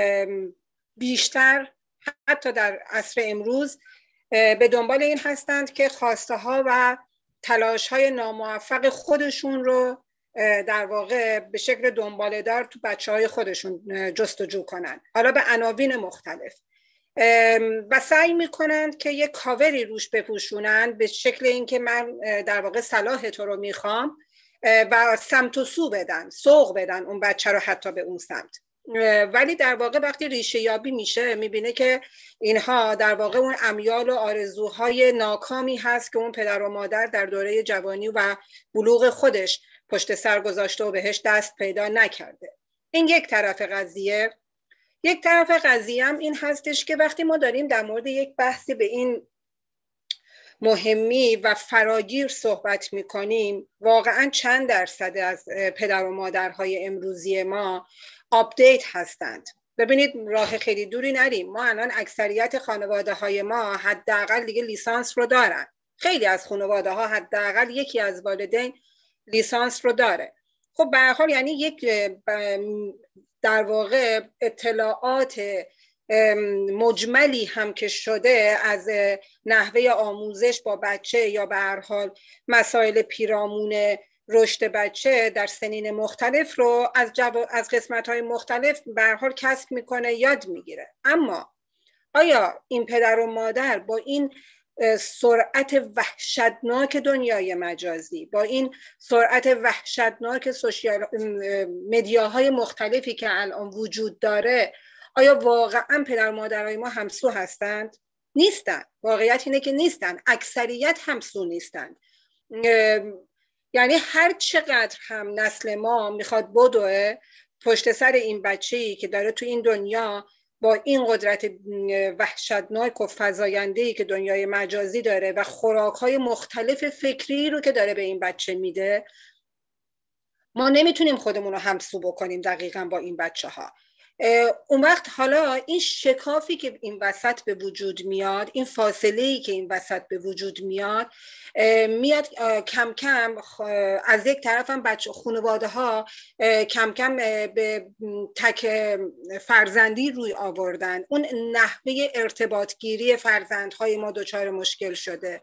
بیشتر حتی در عصر امروز به دنبال این هستند که خواسته ها و تلاش های ناموفق خودشون رو در واقع به شکل دنباله‌دار تو بچه‌های خودشون جستجو کنن، حالا به عناوین مختلف، و سعی میکنند که یک کاوری روش بپوشونن به شکل اینکه من در واقع صلاح تو رو میخوام و سمت و سو بدن، سوق بدن اون بچه رو حتی به اون سمت. ولی در واقع وقتی ریشه یابی میشه میبینه که اینها در واقع اون امیال و آرزوهای ناکامی هست که اون پدر و مادر در دوره جوانی و بلوغ خودش پشت سر گذاشته و بهش دست پیدا نکرده. این یک طرف قضیه. یک طرف قضیه هم این هستش که وقتی ما داریم در مورد یک بحثی به این مهمی و فراگیر صحبت میکنیم، واقعا چند درصد از پدر و مادرهای امروزی ما آپدیت هستند. ببینید راه خیلی دوری نریم، ما الان اکثریت خانواده های ما حداقل دیگه لیسانس رو دارن. خیلی از خانواده ها حداقل یکی از والدین لیسانس رو داره. خب به هر حال یعنی یک در واقع اطلاعات مجملی هم که شده از نحوه آموزش با بچه یا به هر حال مسائل پیرامون رشد بچه در سنین مختلف رو از قسمت‌های مختلف به هر حال کسب میکنه، یاد میگیره. اما آیا این پدر و مادر با این سرعت وحشتناک دنیای مجازی، با این سرعت وحشتناک سوشیال مدیاهای مختلفی که الان وجود داره، آیا واقعا پدر و مادرای ما همسو هستند؟ نیستن. واقعیت اینه که نیستن. اکثریت همسو نیستند. یعنی هر چقدر هم نسل ما میخواد بدوه پشت سر این بچه‌ای که داره تو این دنیا با این قدرت وحشتناک و فزاینده‌ای که دنیای مجازی داره و خوراک‌های مختلف فکری رو که داره به این بچه میده، ما نمیتونیم خودمون رو همسو بکنیم دقیقاً با این بچه‌ها. اون وقت حالا این شکافی که این وسط به وجود میاد، این فاصله‌ای که این وسط به وجود میاد کم کم از یک طرف هم بچه خانواده ها کم کم به تک فرزندی روی آوردن. اون نحوه ارتباطگیری فرزندهای ما دچار مشکل شده.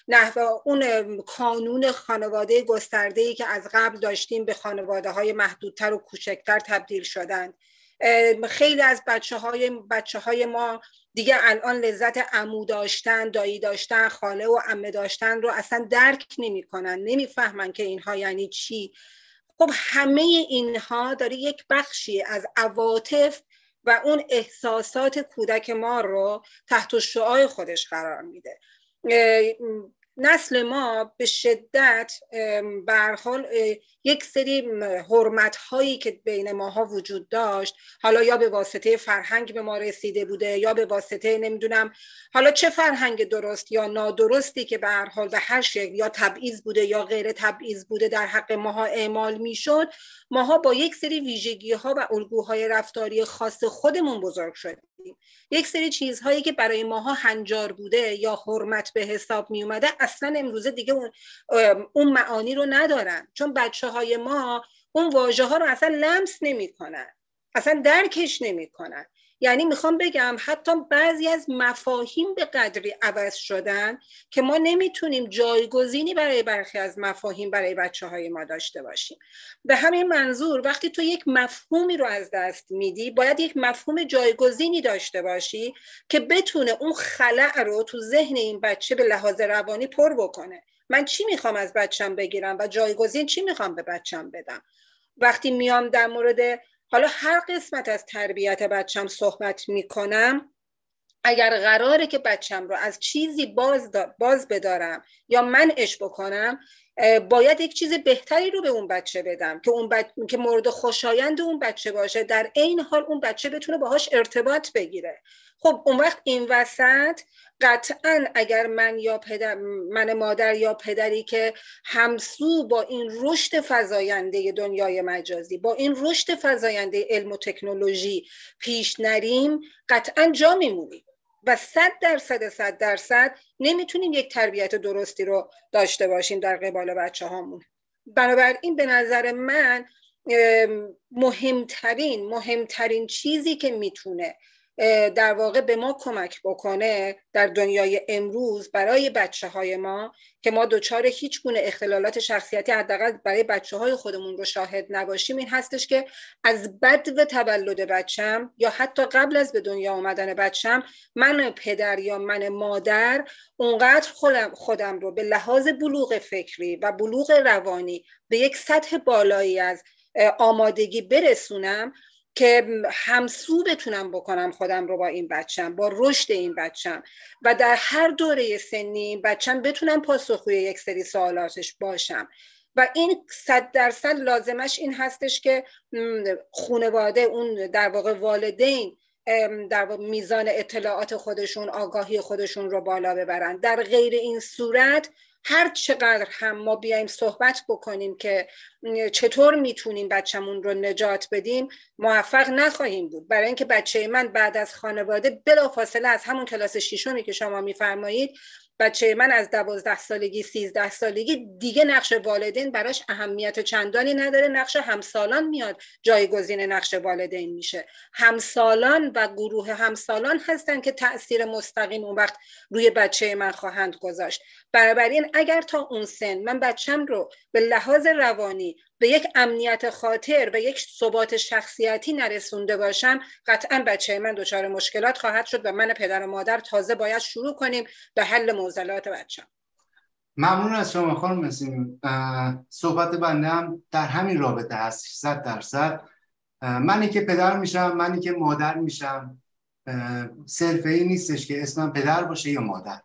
اون کانون خانواده گسترده‌ای که از قبل داشتیم به خانواده های محدودتر و کوچکتر تبدیل شدن. خیلی از بچه های ما دیگه الان لذت عمو داشتن، دایی داشتن، خاله و عمه داشتن رو اصلا درک نمی کنن، نمی فهمن که اینها یعنی چی. خب همه اینها داره یک بخشی از عواطف و اون احساسات کودک ما رو تحت شعاع خودش قرار میده. نسل ما به شدت به هر حال یک سری حرمت هایی که بین ماها وجود داشت، حالا یا به واسطه فرهنگ به ما رسیده بوده یا به واسطه نمیدونم حالا چه فرهنگ درست یا نادرستی که به هر حال به هر شکل یا تبعیض بوده یا غیر تبعیض بوده در حق ماها اعمال میشد، ماها با یک سری ویژگی ها و الگوهای رفتاری خاص خودمون بزرگ شدیم. یک سری چیزهایی که برای ماها هنجار بوده یا حرمت به حساب می اومده اصلا امروزه دیگه اون معانی رو ندارن، چون بچه‌های ما اون واژه ها رو اصلا لمس نمی کنن، اصلا درکش نمی کنن. یعنی میخوام بگم حتی بعضی از مفاهیم به قدری عوض شدن که ما نمیتونیم جایگزینی برای برخی از مفاهیم برای بچه‌های ما داشته باشیم. به همین منظور وقتی تو یک مفهومی رو از دست میدی باید یک مفهوم جایگزینی داشته باشی که بتونه اون خلأ رو تو ذهن این بچه به لحاظ روانی پر بکنه. من چی میخوام از بچم بگیرم و جایگزین چی میخوام به بچم بدم. وقتی میام در مورد حالا هر قسمت از تربیت بچم صحبت میکنم، اگر قراره که بچم رو از چیزی باز بدارم یا منعش بکنم، باید یک چیز بهتری رو به اون بچه بدم که که مورد خوشایند اون بچه باشه، در عین حال اون بچه بتونه باهاش ارتباط بگیره. خب اون وقت این وسط قطعاً اگر من مادر یا پدری که همسو با این رشد فزاینده دنیای مجازی، با این رشد فزاینده علم و تکنولوژی پیش نریم، قطعاً جا میمونیم و 100% نمیتونیم یک تربیت درستی رو داشته باشیم در قبال بچه هامون. بنابراین به نظر من مهمترین چیزی که میتونه در واقع به ما کمک بکنه در دنیای امروز برای بچه های ما که ما دچار هیچ گونه اختلالات شخصیتی حداقل برای بچه های خودمون رو شاهد نباشیم، این هستش که از بدو تولد بچم یا حتی قبل از به دنیا آمدن بچم، من پدر یا من مادر اونقدر خودم رو به لحاظ بلوغ فکری و بلوغ روانی به یک سطح بالایی از آمادگی برسونم که همسو بتونم بکنم خودم رو با این بچم، با رشد این بچم و در هر دوره سنی این بچم بتونم پاسخگوی یک سری سوالاتش باشم. و این 100% لازمش این هستش که خانواده، اون در واقع والدین، در واقع میزان اطلاعات خودشون، آگاهی خودشون رو بالا ببرن. در غیر این صورت هر چقدر هم ما بیایم صحبت بکنیم که چطور میتونیم بچه‌مون رو نجات بدیم، موفق نخواهیم بود. برای اینکه بچه من بعد از خانواده بلافاصله از همون کلاس ششمی که شما میفرمایید، بچه من از 12 سالگی 13 سالگی دیگه نقش والدین براش اهمیت چندانی نداره، نقش همسالان میاد جایگزین نقش والدین میشه. همسالان و گروه همسالان هستن که تأثیر مستقیم اون وقت روی بچه من خواهند گذاشت. بنابراین اگر تا اون سن من بچم رو به لحاظ روانی به یک امنیت خاطر و یک ثبات شخصیتی نرسونده باشم، قطعا بچه من دچار مشکلات خواهد شد و من پدر و مادر تازه باید شروع کنیم به حل معضلات بچم. ممنون از شما خانم نسیم. صحبت بنده هم در همین رابطه هست. 100% منی که پدر میشم، منی که مادر میشم، صرف این نیستش که اسمم پدر باشه یا مادر.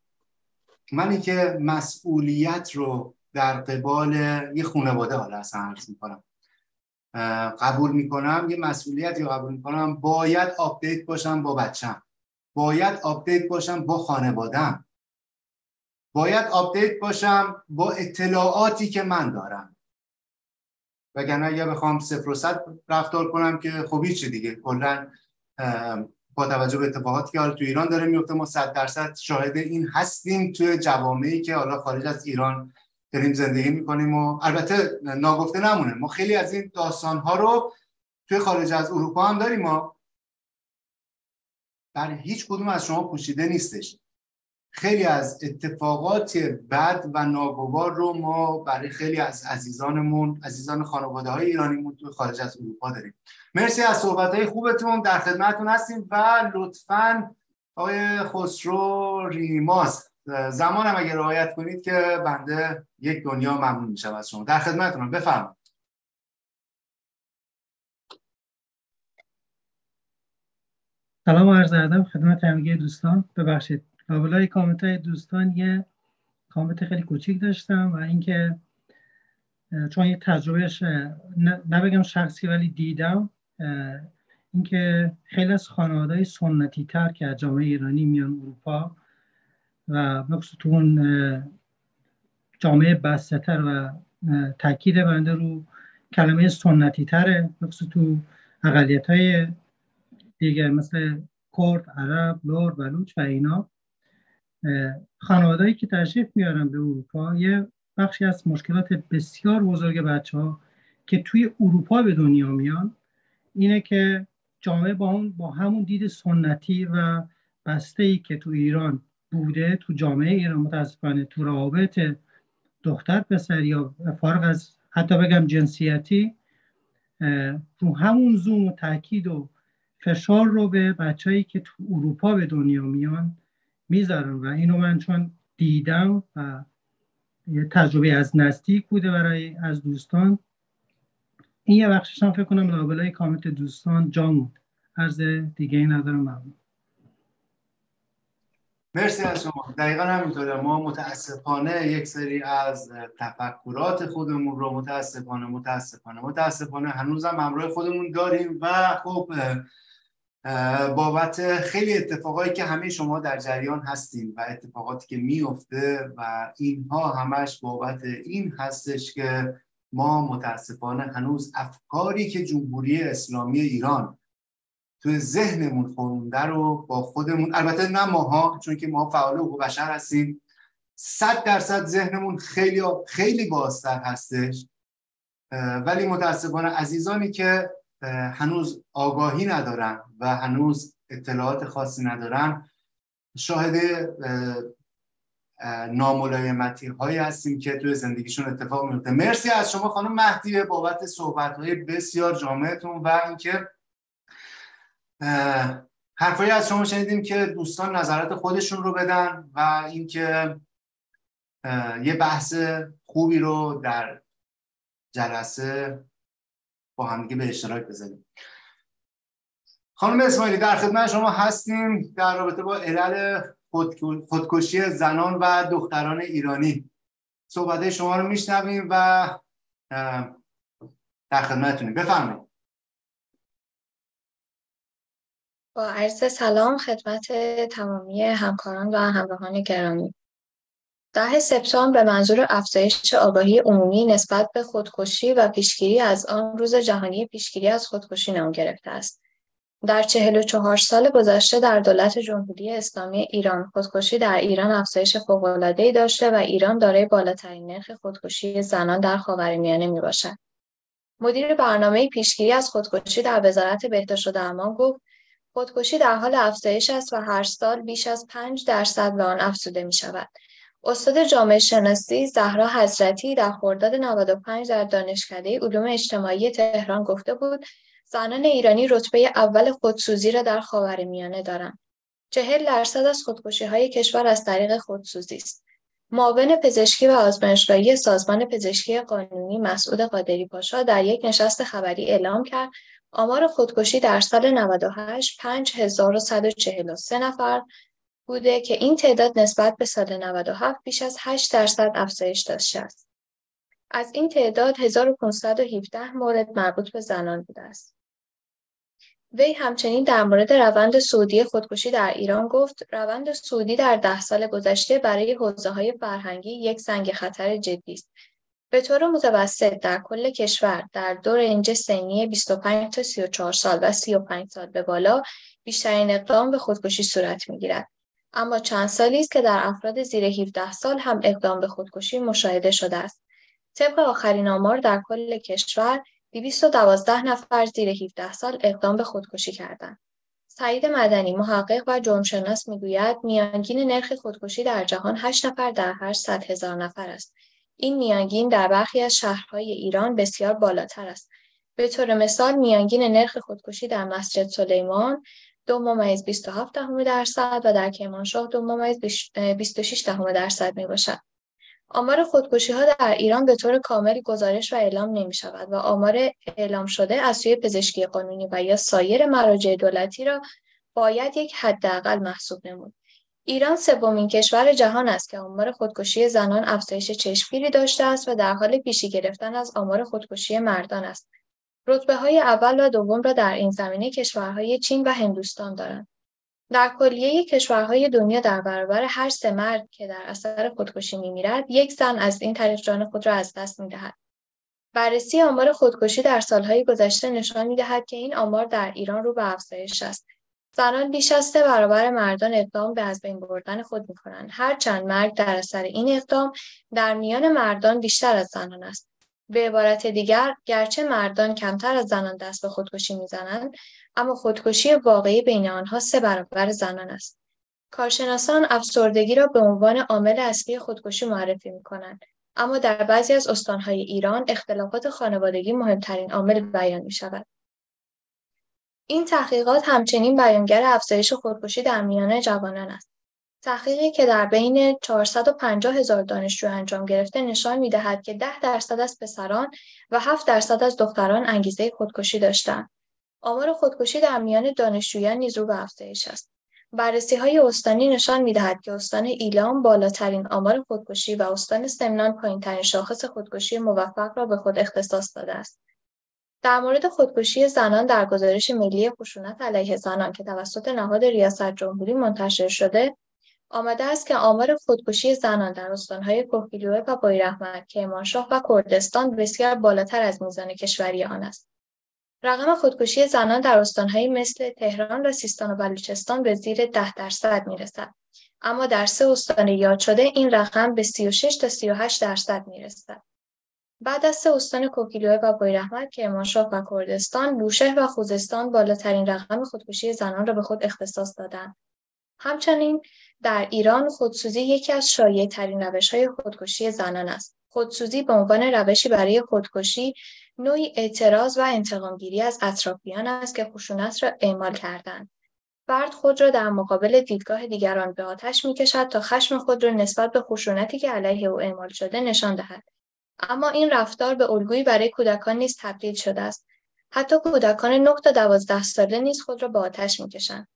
منی که مسئولیت رو در قبال یه خانواده حالا اصلا عرض میکنم قبول میکنم، یه مسئولیت رو قبول میکنم، باید آپدیت باشم با بچم، باید آپدیت باشم با خانوادم، باید آپدیت باشم با اطلاعاتی که من دارم. وگرنه اگه بخوام 0 و 100 رفتار کنم که خب هیچ دیگه، کلا با توجه به اتفاقاتی که حالا تو ایران داره میفته ما 100% شاهد این هستیم توی جوامعی که حالا خارج از ایران داریم زندگی میکنیم. و البته ناگفته نمونه ما خیلی از این داستان‌ها رو توی خارج از اروپا هم داریم. ما برای هیچ کدوم از شما پوشیده نیستش. خیلی از اتفاقات بد و ناگوار رو ما برای خیلی از عزیزانمون، عزیزان خانواده‌های ایرانیمون توی خارج از اروپا داریم. مرسی از صحبت‌های خوبتون، در خدمتتون هستیم و لطفاً آقای خسرو ریماس زمانم اگه رعایت کنید که بنده یک دنیا ممنون میشم از شما. در خدمتتونم، بفرمایید. سلام و عرض ادب خدمت همگی دوستان. ببخشید لابلای کامنت های دوستان یه کامنت خیلی کوچیک داشتم و اینکه چون یه تجربهش نبگم شخصی ولی دیدم، اینکه خیلی از خانواده‌های سنتی تر که از جامعه ایرانی میان اروپا و بخصوص تو اون جامعه بسته تر و تاکید بنده رو کلمه سنتی تره، بخصوص تو اقلیت‌های دیگه مثل کرد، عرب، لور، بلوچ و اینا، خانواده‌ای که تشریف میارن به اروپا یه بخشی از مشکلات بسیار بزرگ بچه‌ها که توی اروپا به دنیا میان اینه که جامعه با همون دید سنتی و بسته‌ای که تو ایران بوده، تو جامعه ایران متاسفانه تو روابط دختر پسر یا فارغ از حتی بگم جنسیتی، رو همون زوم و تاکید و فشار رو به بچه‌ای که تو اروپا به دنیا میان میذارن و اینو من چون دیدم و یه تجربه از نزدیک بوده برای از دوستان، این یه بخشش هم فکر کنم لابلای کامنت دوستان جا موند. عرض دیگه ای ندارم. ممنون. مرسی از شما. دقیقا همینطوره. ما متاسفانه یک سری از تفکرات خودمون رو متاسفانه هنوزم همراه خودمون داریم و خب بابت خیلی اتفاقایی که همه شما در جریان هستین و اتفاقاتی که میفته و اینها همش بابت این هستش که ما متاسفانه هنوز افکاری که جمهوری اسلامی ایران توی ذهنمون خونده رو با خودمون، البته نه ماها چون که ما فعال حقوق بشر هستیم، 100% ذهنمون خیلی بازتر هستش، ولی متاسفانه عزیزانی که هنوز آگاهی ندارن و هنوز اطلاعات خاصی ندارن شاهد ناملایمتی هایی هستیم که توی زندگیشون اتفاق میفته. مرسی از شما خانم مهدیه بابت صحبت های بسیار جامعتون و اینکه حرفایی از شما شنیدیم که دوستان نظرات خودشون رو بدن و اینکه یه بحث خوبی رو در جلسه با همدیگه به اشتراک بذاریم. خانم اسماعیلی در خدمت شما هستیم در رابطه با علل خودکشی زنان و دختران ایرانی. صحبت شما رو میشنویم و در خدمتتونیم. بفرمایید. با عرض سلام خدمت تمامی همکاران و همراهان گرامی. 10 سپتامبر به منظور افزایش آگاهی عمومی نسبت به خودکشی و پیشگیری از آن روز جهانی پیشگیری از خودکشی نام گرفته است. در 44 سال گذشته در دولت جمهوری اسلامی ایران خودکشی در ایران افزایش فوق‌العاده‌ای داشته و ایران دارای بالاترین نرخ خودکشی زنان در خاورمیانه میباشد. مدیر برنامه پیشگیری از خودکشی در وزارت بهداشت و درمان گفت خودکشی در حال افزایش است و هر سال بیش از 5% به آن افزوده می شود. استاد جامعه شناسی زهرا حضرتی در خرداد 95 در دانشکده علوم اجتماعی تهران گفته بود زنان ایرانی رتبه اول خودسوزی را در خاورمیانه دارند. 40% از خودکشی‌های کشور از طریق خودسوزی است. معاون پزشکی و آزمایشگاهی سازمان پزشکی قانونی مسعود قادری پاشا در یک نشست خبری اعلام کرد آمار خودکشی در سال 98 5143 نفر بوده که این تعداد نسبت به سال 97 بیش از 8% افزایش داشته است. از این تعداد 1517 مورد مربوط به زنان بوده است. وی همچنین در مورد روند صعودی خودکشی در ایران گفت روند صعودی در 10 سال گذشته برای حوزه‌های فرهنگی یک زنگ خطر جدی است. به طور متوسط در کل کشور در دو رنج سنی 25 تا 34 سال و 35 سال به بالا بیشترین اقدام به خودکشی صورت می‌گیرد. اما چند سالی است که در افراد زیر 17 سال هم اقدام به خودکشی مشاهده شده است. طبق آخرین آمار در کل کشور 212 نفر زیر 17 سال اقدام به خودکشی کردند. سعید مدنی محقق و جرمشناس میگوید میانگین نرخ خودکشی در جهان 8 نفر در هر 100,000 نفر است. این میانگین در برخی از شهرهای ایران بسیار بالاتر است. به طور مثال میانگین نرخ خودکشی در مسجد سلیمان 2.27% و در کرمانشاه 2.26% میباشد. آمار خودکشی‌ها در ایران به طور کامل گزارش و اعلام نمی‌شود و آمار اعلام شده از سوی پزشکی قانونی و یا سایر مراجع دولتی را باید یک حداقل محسوب نمود. ایران سومین کشور جهان است که آمار خودکشی زنان افزایش چشمگیری داشته است و در حال پیشی گرفتن از آمار خودکشی مردان است. رتبه‌های اول و دوم را در این زمینه کشورهای چین و هندوستان دارند. در کلیه کشورهای دنیا در برابر هر 3 مرد که در اثر خودکشی می‌میرد، 1 زن از این طریق جان خود را از دست می‌دهد. بررسی آمار خودکشی در سالهای گذشته نشان می‌دهد که این آمار در ایران رو به افزایش است. زنان بیش از 3 برابر مردان اقدام به از بین بردن خود می‌کنند. هرچند مرگ در اثر این اقدام در میان مردان بیشتر از زنان است. به عبارت دیگر، گرچه مردان کمتر از زنان دست به خودکشی می‌زنند، اما خودکشی واقعی بین آنها 3 برابر زنان است. کارشناسان افسردگی را به عنوان عامل اصلی خودکشی معرفی می‌کنند، اما در بعضی از استان‌های ایران اختلافات خانوادگی مهمترین عامل بیان می‌شود. این تحقیقات همچنین بیانگر افزایش خودکشی در میان جوانان است. تحقیقی که در بین 450,000 دانشجو انجام گرفته نشان می‌دهد که 10% از پسران و 7% از دختران انگیزه خودکشی داشتند. آمار خودکشی در میان دانشجویان نیز رو به افزایش است. بررسی‌های استانی نشان می‌دهد که استان ایلام بالاترین آمار خودکشی و استان سمنان پایین‌ترین شاخص خودکشی موفق را به خود اختصاص داده است. در مورد خودکشی زنان در گزارش ملی خشونت علیه زنان که توسط نهاد ریاست جمهوری منتشر شده، آمده است که آمار خودکشی زنان در استان‌های کهگیلویه و بویراحمد، کرمانشاه و کردستان بسیار بالاتر از میزان کشوری آن است. رقم خودکشی زنان در استان‌هایی مثل تهران و سیستان و بلوچستان به زیر 10% میرسد، اما در 3 استان یاد شده این رقم به 36 تا 38% میرسد. بعد از 3 استان کهگیلویه و بویراحمد، کرمانشاه و کردستان، بوشهر و خوزستان بالاترین رقم خودکشی زنان را به خود اختصاص دادند. همچنین در ایران خودسوزی یکی از شایع‌ترین روش‌های خودکشی زنان است. خودسوزی به عنوان روشی برای خودکشی نوعی اعتراض و انتقام‌گیری از اطرافیان است که خشونت را اعمال کردند. فرد خود را در مقابل دیدگاه دیگران به آتش می‌کشد تا خشم خود را نسبت به خشونتی که علیه او اعمال شده نشان دهد. اما این رفتار به الگویی برای کودکان نیز تبدیل شده است. حتی کودکان 9 تا 12 ساله نیز خود را به آتش می‌کشند.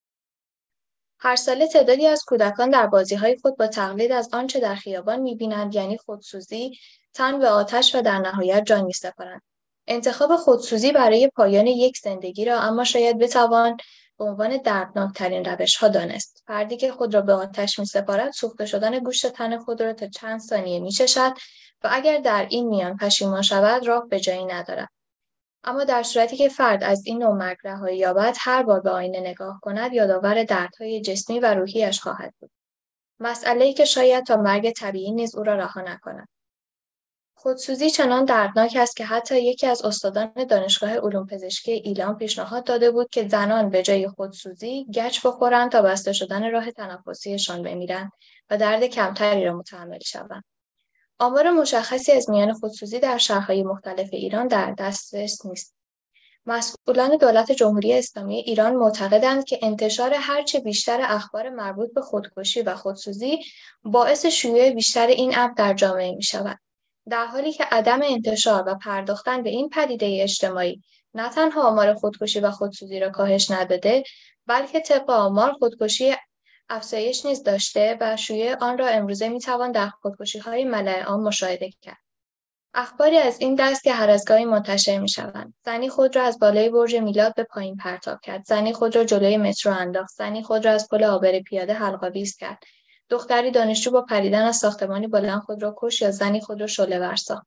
هر ساله تعدادی از کودکان در بازی‌های خود با تقلید از آنچه در خیابان می‌بینند، یعنی خودسوزی، تن به آتش و در نهایت جان می‌سپارند. انتخاب خودسوزی برای پایان یک زندگی را اما شاید بتوان به عنوان دردناک‌ترین روش‌ها دانست. فردی که خود را به آتش می‌سپارد، سوخته شدن گوشت تن خود را تا چند ثانیه می‌چشد و اگر در این میان پشیمان شود، راه به جایی ندارد. اما در صورتی که فرد از این نوع مرگ رهایی یابد، هر بار به آینه نگاه کند یادآور دردهای جسمی و روحیش خواهد بود. مسئله‌ای که شاید تا مرگ طبیعی نیز او را رها نکند. خودسوزی چنان دردناک است که حتی یکی از استادان دانشگاه علوم پزشکی ایلام پیشنهاد داده بود که زنان به جای خودسوزی گچ بخورند تا بسته شدن راه تنفسیشان بمیرند و درد کمتری را متحمل شوند. آمار مشخصی از میان خودسوزی در شهرهای مختلف ایران در دسترس نیست. مسئولان دولت جمهوری اسلامی ایران معتقدند که انتشار هرچه بیشتر اخبار مربوط به خودکشی و خودسوزی باعث شیوع بیشتر این امر در جامعه می‌شود، در حالی که عدم انتشار و پرداختن به این پدیده اجتماعی نه تنها آمار خودکشی و خودسوزی را کاهش نداده، بلکه طبق آمار خودکشی افزایش نیز داشته و شیوع آن را امروزه می‌توان در خودکشی‌های ملأ عام مشاهده کرد. اخباری از این دست که هر از گاهی منتشر می‌شوند: زنی خود را از بالای برج میلاد به پایین پرتاب کرد، زنی خود را جلوی مترو انداخت، زنی خود را از پل عابر پیاده حلق‌آویز کرد، دختری دانشجو با پریدن از ساختمانی بلند خود را کشت یا زنی خود را شعله‌ور ساخت.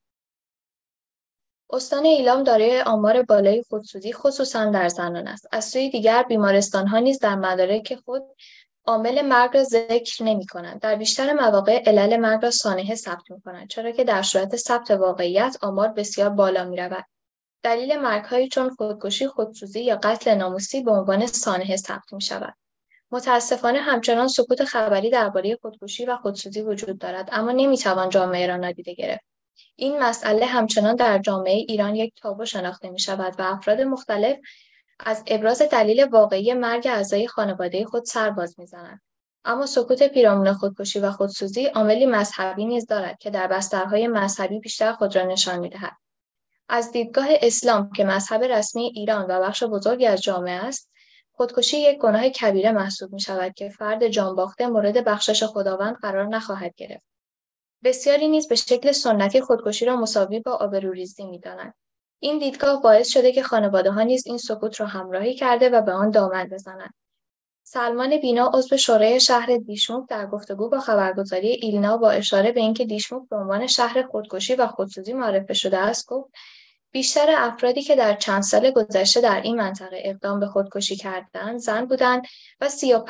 استان ایلام دارای آمار بالای خودسوزی خصوصا در زنان است. از سوی دیگر بیمارستان‌ها نیز در مدارک خود عامل مرگ را ذکر نمی‌کنند. در بیشتر مواقع علل مرگ را سانحه ثبت می‌کنند، چرا که در صورت ثبت واقعیت آمار بسیار بالا می‌رود. دلیل مرگ‌هایی چون خودکشی، خودسوزی یا قتل ناموسی به عنوان سانحه ثبت می‌شود. متأسفانه همچنان سکوت خبری درباره خودکشی و خودسوزی وجود دارد، اما نمی‌توان جامعه را نادیده گرفت. این مسئله همچنان در جامعه ایران یک تابو شناخته می‌شود و افراد مختلف از ابراز دلیل واقعی مرگ اعضای خانواده خود سر باز می‌زنند. اما سکوت پیرامون خودکشی و خودسوزی عاملی مذهبی نیز دارد که در بسترهای مذهبی بیشتر خود را نشان می‌دهد. از دیدگاه اسلام که مذهب رسمی ایران و بخش بزرگی از جامعه است، خودکشی یک گناه کبیره محسوب می شود که فرد جانباخته مورد بخشش خداوند قرار نخواهد گرفت. بسیاری نیز به شکل سنتی خودکشی را مساوی با آبروریزی می دانند. این دیدگاه باعث شده که خانواده‌ها نیز این سکوت را همراهی کرده و به آن دامن بزنند. سلمان بینا عضو شورای شهر دیشموک در گفتگو با خبرگزاری ایلنا با اشاره به اینکه دیشموک به عنوان شهر خودکشی و خودسوزی معرفی شده است گفت بیشتر افرادی که در چند سال گذشته در این منطقه اقدام به خودکشی کردند زن بودند و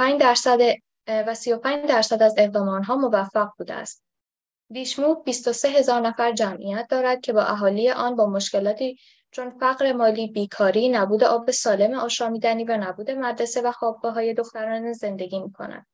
35% از اقدام آنها موفق بوده است. دیشموک 23,000 نفر جمعیت دارد که با اهالی آن با مشکلاتی چون فقر مالی، بیکاری، نبود آب سالم آشامیدنی و نبود مدرسه و خوابگاه‌های دخترانه زندگی می‌کنند.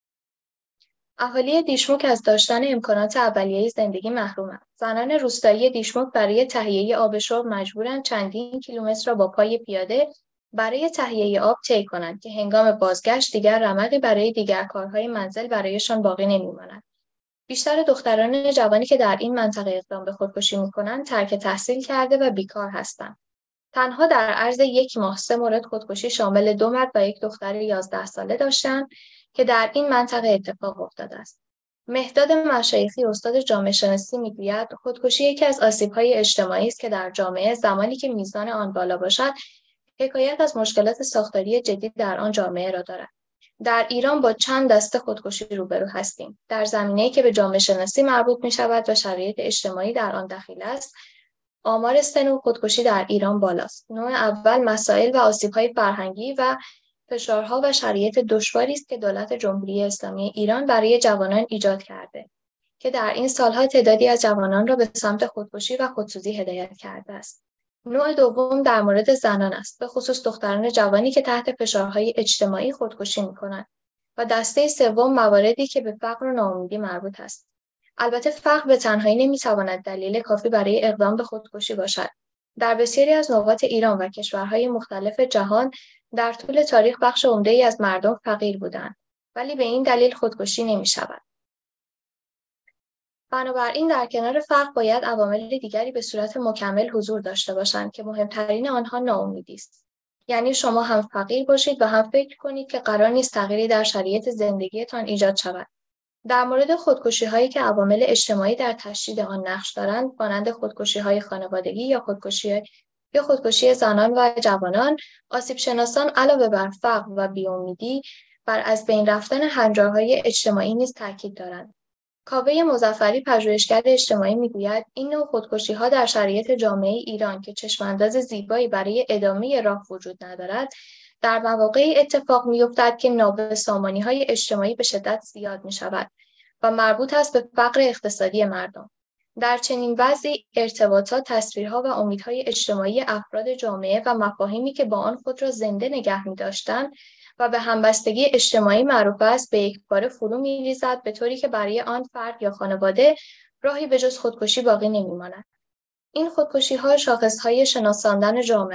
اهالی دیشموک از داشتن امکانات اولیه زندگی محرومند. زنان روستایی دیشموک برای تهیه آب شرب مجبورند چندین کیلومتر را با پای پیاده برای تهیه آب طی کنند که هنگام بازگشت دیگر رمقی برای دیگر کارهای منزل برایشان باقی نمی‌ماند. بیشتر دختران جوانی که در این منطقه اقدام به خودکشی می‌کنند ترک تحصیل کرده و بیکار هستند. تنها در عرض 1 ماه 3 مورد خودکشی شامل 2 مرد و 1 دختر 11 ساله داشتند که در این منطقه اتفاق افتاده است. مهداد مشایخی استاد جامعه شناسی میگوید خودکشی یکی از آسیب‌های اجتماعی است که در جامعه زمانی که میزان آن بالا باشد حکایت از مشکلات ساختاری جدی در آن جامعه را دارد. در ایران با چند دسته خودکشی روبرو هستیم. در زمینه‌ای که به جامعه شناسی مربوط می‌شود و شرایط اجتماعی در آن دخیل است، آمار سن خودکشی در ایران بالاست. نوع اول مسائل و آسیب‌های فرهنگی و فشارها و شرایط دشواری است که دولت جمهوری اسلامی ایران برای جوانان ایجاد کرده که در این سالها تعدادی از جوانان را به سمت خودکشی و خودسوزی هدایت کرده است. نوع دوم در مورد زنان است، به خصوص دختران جوانی که تحت فشارهای اجتماعی خودکشی می‌کنند و دسته سوم مواردی که به فقر و ناامیدی مربوط است. البته فقر به تنهایی نمی‌تواند دلیل کافی برای اقدام به خودکشی باشد. در بسیاری از نقاط ایران و کشورهای مختلف جهان در طول تاریخ بخش عمده‌ای از مردم فقیر بودند، ولی به این دلیل خودکشی نمی‌شود. بنابراین در کنار فقر باید عوامل دیگری به صورت مکمل حضور داشته باشند که مهمترین آنها ناامیدی است. یعنی شما هم فقیر باشید و هم فکر کنید که قرار نیست تغییری در شرایط زندگیتان ایجاد شود. در مورد خودکشی‌هایی که عوامل اجتماعی در تشدید آن نقش دارند، مانند خودکشی‌های خانوادگی یا خودکشی زنان و جوانان، آسیب‌شناسان علاوه بر فقر و بی‌امیدی بر از بین رفتن هنجارهای اجتماعی نیز تاکید دارند. کاوه مظفری پژوهشگر اجتماعی میگوید این نوع خودکشی‌ها در شرایط جامعه ایران که چشمانداز زیبایی برای ادامه راه وجود ندارد، در مواقعی اتفاق می‌افتد که نابسامانی‌های اجتماعی به شدت زیاد می‌شود و مربوط است به فقر اقتصادی مردم. در چنین وضعی ارتباطات، تصویرها و امیدهای اجتماعی افراد جامعه و مفاهیمی که با آن خود را زنده نگه می‌داشتند و به همبستگی اجتماعی معروف است به یکباره فرو می‌ریزد، به طوری که برای آن فرد یا خانواده راهی به جز خودکشی باقی نمی‌ماند. این خودکشی‌ها شاخص‌های شناساندن جامعه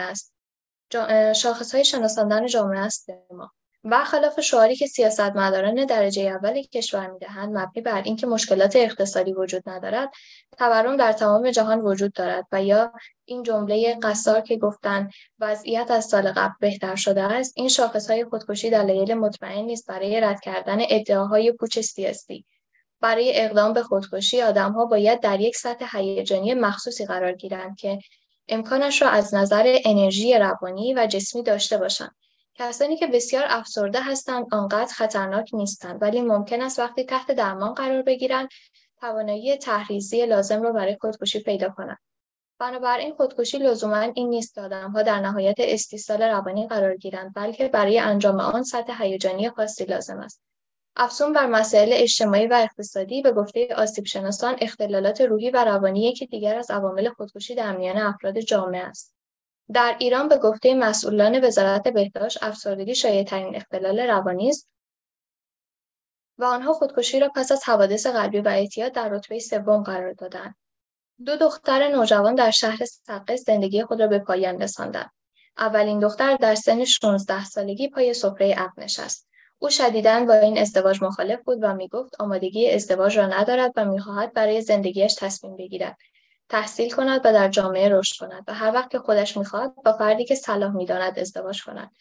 است به ما. برخلاف شعاری که سیاستمداران درجه اول کشور می‌دهند مبنی بر اینکه مشکلات اقتصادی وجود ندارد، تورم در تمام جهان وجود دارد و یا این جمله قصار که گفتند وضعیت از سال قبل بهتر شده است، این شاخص‌های خودکشی دلایل مطمئن نیست برای رد کردن ادعاهای پوچ سیاسی. برای اقدام به خودکشی آدم‌ها باید در یک سطح هیجانی مخصوصی قرار گیرند که امکانش را از نظر انرژی روانی و جسمی داشته باشند. کسانی که بسیار افسرده هستند آنقدر خطرناک نیستند، ولی ممکن است وقتی تحت درمان قرار بگیرند توانایی تحریزی لازم را برای خودکشی پیدا کنند. بنابراین خودکشی لزوما این نیست که آدم‌ها در نهایت استیصال روانی قرار گیرند، بلکه برای انجام آن سطح هیجانی خاصی لازم است. افزون بر مسائل اجتماعی و اقتصادی، به گفته آسیب‌شناسان اختلالات روحی و روانی که دیگر از عوامل خودکشی در میان افراد جامعه است. در ایران به گفته مسئولان وزارت بهداشت افسردگی شایع‌ترین اختلال روانی است و آنها خودکشی را پس از حوادث قلبی و اعتیاد در رتبه 3 قرار دادند. 2 دختر نوجوان در شهر سقز زندگی خود را به پایان رساندند. اولین دختر در سن 16 سالگی پای سفره عقد نشست. او شدیداً با این ازدواج مخالف بود و میگفت آمادگی ازدواج را ندارد و میخواهد برای زندگیش تصمیم بگیرد، تحصیل کند و در جامعه رشد کند و هر وقت که خودش میخواهد با فردی که صلاح میداند ازدواج کند.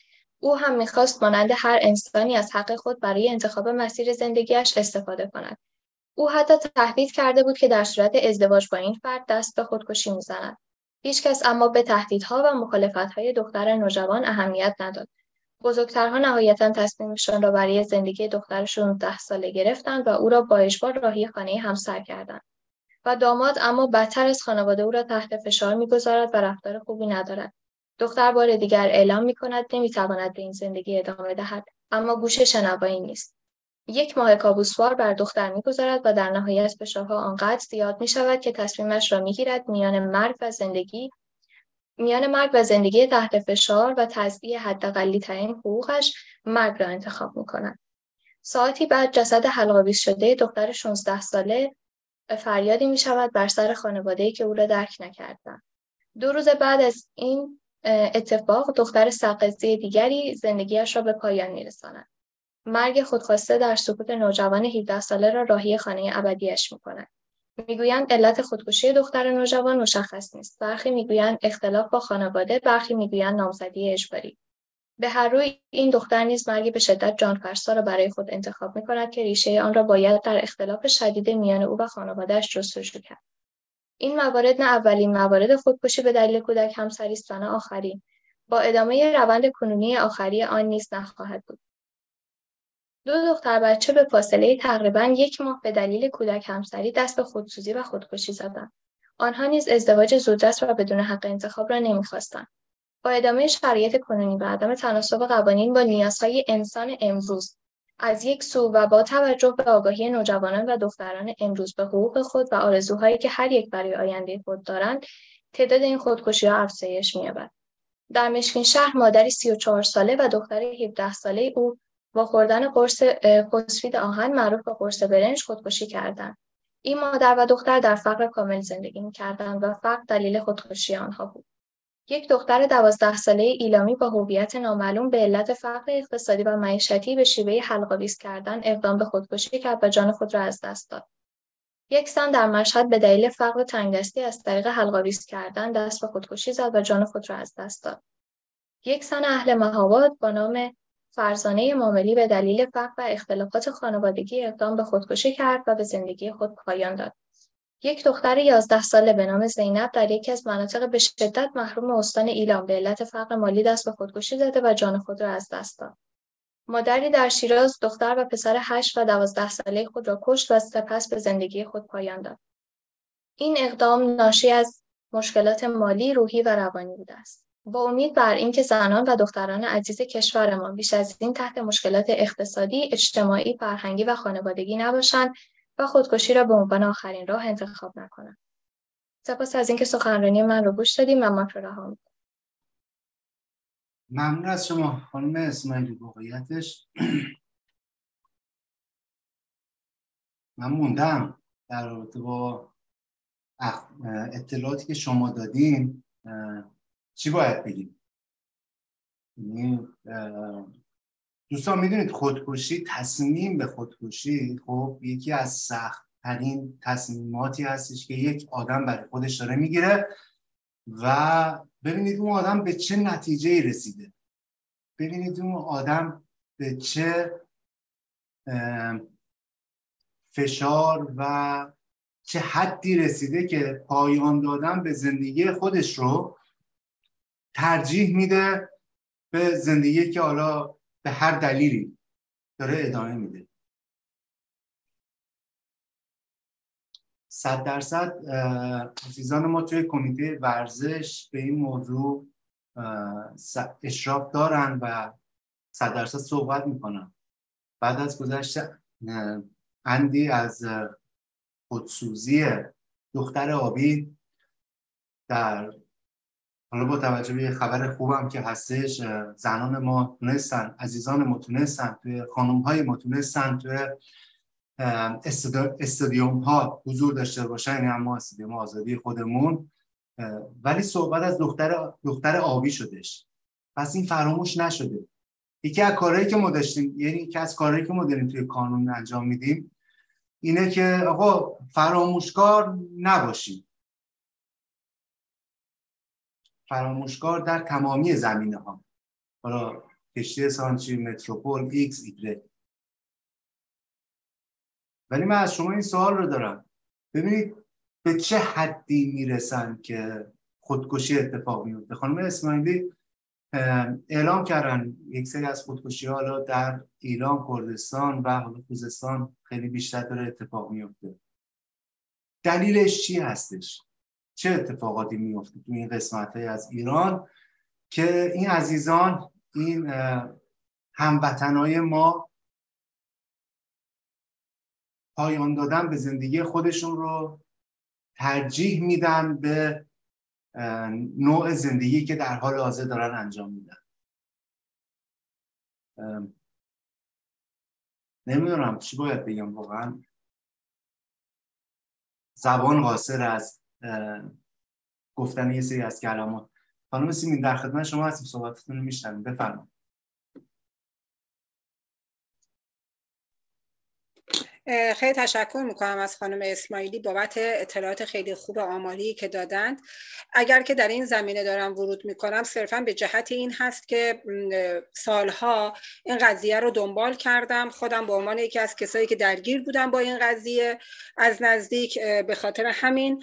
او هم می‌خواست مانند هر انسانی از حق خود برای انتخاب مسیر زندگیش استفاده کند. او حتی تهدید کرده بود که در صورت ازدواج با این فرد دست به خودکشی می‌زند. هیچکس اما به تهدیدها و مخالفت‌های دختر نوجوان اهمیت نداد. بزرگترها نهایتاً تصمیمشان را برای زندگی دختر 16 ساله گرفتند و او را با اجبار راهی خانه همسر کردند. و داماد اما بدتر از خانواده او را تحت فشار می‌گذارد و رفتار خوبی ندارد. دختر بار دیگر اعلام می‌کند نمی‌تواند به این زندگی ادامه دهد، اما گوش شنوایی نیست. 1 ماه کابوسوار بر دختر می‌گذارد و در نهایت فشارها آنقدر زیاد می‌شود که تصمیمش را می‌گیرد میان مرگ و زندگی تحت فشار و تضییع حداقلی‌ترین حقوقش مرگ را انتخاب می‌کند. ساعتی بعد جسد حلق‌آویز شده دختر 16 ساله فریادی می‌شود بر سر خانواده‌ای که او را درک نکردند. 2 روز بعد از این اتفاق دختر سرقضی دیگری زندگیش را به پایان می‌رساند. مرگ خودخواسته در سکوت نوجوان 17 ساله را راهی خانه ابدیش می‌کند. میگویند علت خودکشی دختر نوجوان مشخص نیست. برخی میگویند اختلاف با خانواده، برخی میگویند نامزدی اجباری. به هر روی این دختر نیز مرگی به شدت جانفرسا را برای خود انتخاب می‌کند که ریشه آن را باید در اختلاف شدید میان او و خانواده‌اش جستجو کرد. این موارد نه اولین موارد خودکشی به دلیل کودک همسری است و نه آخرین. با ادامه روند کنونی آخری آن نیز نخواهد بود. 2 دختر بچه به فاصله تقریباً 1 ماه به دلیل کودک همسری دست به خودسوزی و خودکشی زدند. آنها نیز ازدواج زودرس و بدون حق انتخاب را نمی‌خواستند. با ادامه شرایط کنونی و عدم تناسب قوانین با نیازهای انسان امروز از یک سو و با توجه به آگاهی نوجوانان و دختران امروز به حقوق خود و آرزوهایی که هر یک برای آینده خود دارند، تعداد این خودکشی‌ها افزایش می‌یابد. در مشکین شهر مادری 34 ساله و دختر 17 ساله او با خوردن قرص فسفید آهن معروف به قرص برنج خودکشی کردند. این مادر و دختر در فقر کامل زندگی می‌کردند و فقر دلیل خودکشی آنها بود. یک دختر 12 ساله ایلامی با هویت نامعلوم به علت فقر اقتصادی و معیشتی به شیوه حلق‌آویز کردن اقدام به خودکشی کرد و جان خود را از دست داد. یک زن در مشهد به دلیل فقر و تنگدستی از طریق حلق‌آویز کردن دست به خودکشی زد و جان خود را از دست داد. یک زن اهل مهاباد با نام فرزانه ماملی به دلیل فقر و اختلافات خانوادگی اقدام به خودکشی کرد و به زندگی خود پایان داد. یک دختر 11 ساله به نام زینب در یکی از مناطق به شدت محروم استان ایلام به علت فقر مالی دست به خودکشی زده و جان خود را از دست داد. مادری در شیراز دختر و پسر 8 و 12 ساله خود را کشت و سپس به زندگی خود پایان داد. این اقدام ناشی از مشکلات مالی، روحی و روانی بوده است. با امید بر اینکه زنان و دختران عزیز کشورمان بیش از این تحت مشکلات اقتصادی، اجتماعی، فرهنگی و خانوادگی نباشند و خودکشی را به عنوان آخرین راه انتخاب نکنند. سپاس از اینکه سخنرانی من رو گوش دادیم و من رو رها می‌کنم. ممنون از شما خانم اسماعیلی. واقعیتش من موندم در رابطه با اطلاعاتی که شما دادین. چی باید بگیم؟ دوستان میدونید خودکشی، تصمیم به خودکشی خب یکی از سخت‌ترین تصمیماتی هستش که یک آدم برای خودش داره میگیره و ببینید اون آدم به چه نتیجه‌ای رسیده، ببینید اون آدم به چه فشار و چه حدی رسیده که پایان دادن به زندگی خودش رو ترجیح میده به زندگی که حالا به هر دلیلی داره ادامه میده. 100% عزیزان ما توی کمیته ورزش به این موضوع اشراف دارن و 100% صحبت میکنن. بعد از گذشت اندی از خودسوزی دختر آبی در حالا با توجه به خبر خوبم که هستش، زنان ما تونستن، عزیزان ما تونستن، توی خانم های ما تونستن توی استادیوم ها حضور داشته باشن، یعنی اما استادیوم آزادی خودمون، ولی صحبت از دختر آبی شدش. پس این فراموش نشده. یکی از کارهایی که ما داشتیم، یعنی یکی از کارهایی که ما داریم توی کانون انجام میدیم اینه که آقا فراموشکار نباشیم. فراموشکار در تمامی زمینه ها. حالا کشتی سانچی، متروپول، ایکس، ایگرگ. ولی من از شما این سوال رو دارم، ببینید به چه حدی میرسن که خودکشی اتفاق میفته. خانم اسماعیلی اعلام کردن یک سری از خودکشی ها حالا در ایران، کردستان و حالا خوزستان خیلی بیشتر داره اتفاق میفته. دلیلش چی هستش؟ چه اتفاقاتی میفته تو این قسمت‌های از ایران که این عزیزان، این هموطنای ما پایان دادن به زندگی خودشون رو ترجیح میدن به نوع زندگی که در حال حاضر دارن انجام میدن؟ نمیدونم چی باید بگم، واقعا زبان قاصر از گفتن یه سری از کلمات. خانم سیمین در خدمت شما هستیم، صحبتتون رو میشنویم، بفرمایید. خیلی تشکر میکنم از خانم اسماعیلی بابت اطلاعات خیلی خوب آماری که دادند. اگر که در این زمینه دارم ورود میکنم صرفا به جهت این هست که سالها این قضیه رو دنبال کردم، خودم به عنوان یکی از کسایی که درگیر بودم با این قضیه از نزدیک. به خاطر همین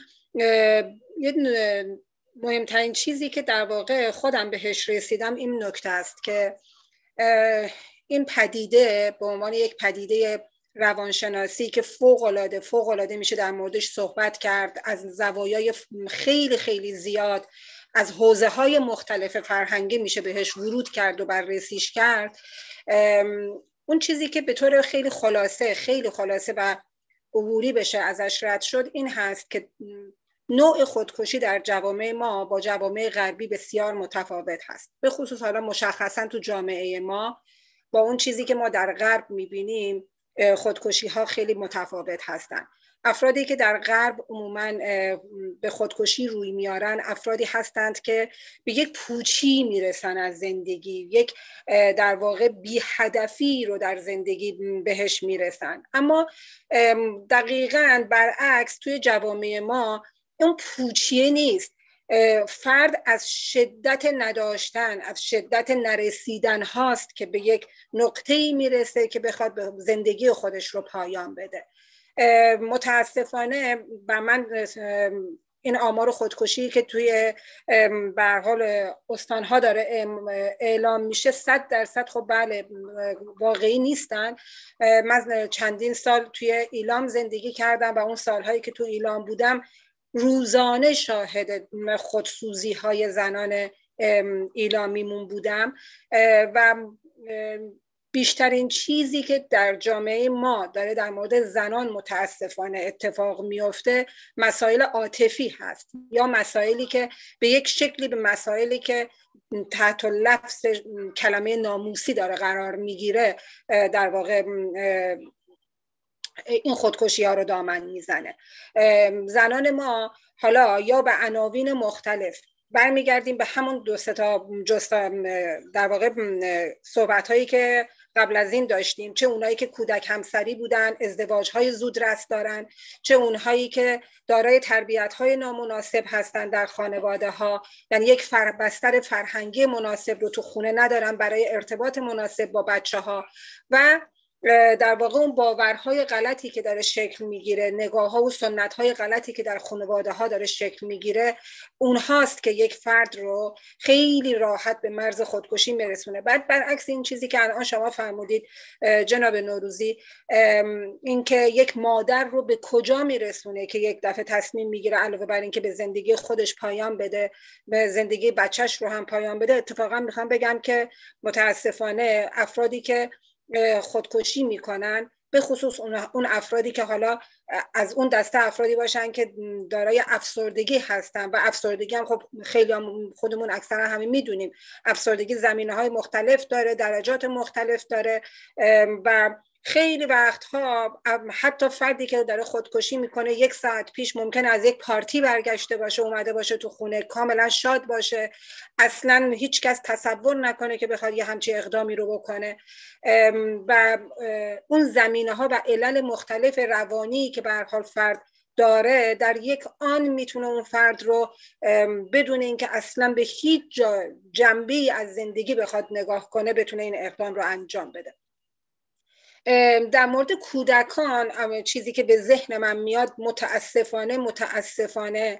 مهمترین چیزی که در واقع خودم بهش رسیدم این نکته است که این پدیده به عنوان یک پدیده روانشناسی که فوق‌العاده میشه در موردش صحبت کرد، از زوایای خیلی خیلی زیاد، از حوزه‌های مختلف فرهنگی میشه بهش ورود کرد و بررسیش کرد. اون چیزی که به طور خیلی خلاصه و عبوری بشه ازش رد شد این هست که نوع خودکشی در جوامع ما با جوامع غربی بسیار متفاوت هست. به خصوص حالا مشخصا تو جامعه ما با اون چیزی که ما در غرب میبینیم خودکشی ها خیلی متفاوت هستند. افرادی که در غرب عموماً به خودکشی روی میارن افرادی هستند که به یک پوچی میرسن از زندگی، یک در واقع بی هدفی رو در زندگی بهش میرسن. اما دقیقاً برعکس توی جوامع ما اون پوچیه نیست. فرد از شدت نداشتن، از شدت نرسیدن هاست که به یک نقطه‌ای میرسه که بخواد به زندگی خودش رو پایان بده. متاسفانه بر من این آمار خودکشی که توی به هر حال استانها داره اعلام میشه 100% خب بله واقعی نیستن. من چندین سال توی ایلام زندگی کردم و اون سالهایی که توی ایلام بودم روزانه شاهد خودسوزی های زنان ایلامیمون بودم و بیشترین چیزی که در جامعه ما داره در مورد زنان متاسفانه اتفاق میفته مسائل عاطفی هست، یا مسائلی که به یک شکلی به مسائلی که تحت لفظ کلمه ناموسی داره قرار میگیره در واقع این خودکشی ها رو دامن میزنه. زنان ما حالا یا به عناوین مختلف برمیگردیم به همون دو سه تا در واقع صحبت هایی که قبل از این داشتیم، چه اونایی که کودک همسری بودن، ازدواج های زودرس دارن، چه اونهایی که دارای تربیت های نامناسب هستن در خانواده ها، یعنی یک بستر فرهنگی مناسب رو تو خونه ندارن برای ارتباط مناسب با بچه ها، و در واقع اون باورهای غلطی که داره شکل میگیره، نگاه‌ها و سنت‌های غلطی که در خانواده‌ها داره شکل میگیره، اونهاست که یک فرد رو خیلی راحت به مرز خودکشی میرسونه. بعد برعکس این چیزی که الان شما فرمودید جناب نوروزی، این که یک مادر رو به کجا میرسونه که یک دفعه تصمیم میگیره علاوه بر این که به زندگی خودش پایان بده به زندگی بچهش رو هم پایان بده. اتفاقا میخوام بگم که متاسفانه افرادی که خودکشی میکنن، به خصوص اون افرادی که حالا از اون دسته افرادی باشن که دارای افسردگی هستن، و افسردگی هم خب خیلی هم خودمون اکثرا همین میدونیم افسردگی زمینه‌های مختلف داره، درجات مختلف داره، و خیلی وقتها حتی فردی که داره خودکشی میکنه 1 ساعت پیش ممکن از یک پارتی برگشته باشه، اومده باشه تو خونه کاملا شاد باشه، اصلا هیچ کس تصور نکنه که بخواد یه همچین اقدامی رو بکنه، و اون زمینه ها و علل مختلف روانی که به هر حال فرد داره در یک آن میتونه اون فرد رو بدون اینکه اصلا به هیچ جنبه‌ای از زندگی بخواد نگاه کنه بتونه این اقدام رو انجام بده. در مورد کودکان چیزی که به ذهن من میاد متاسفانه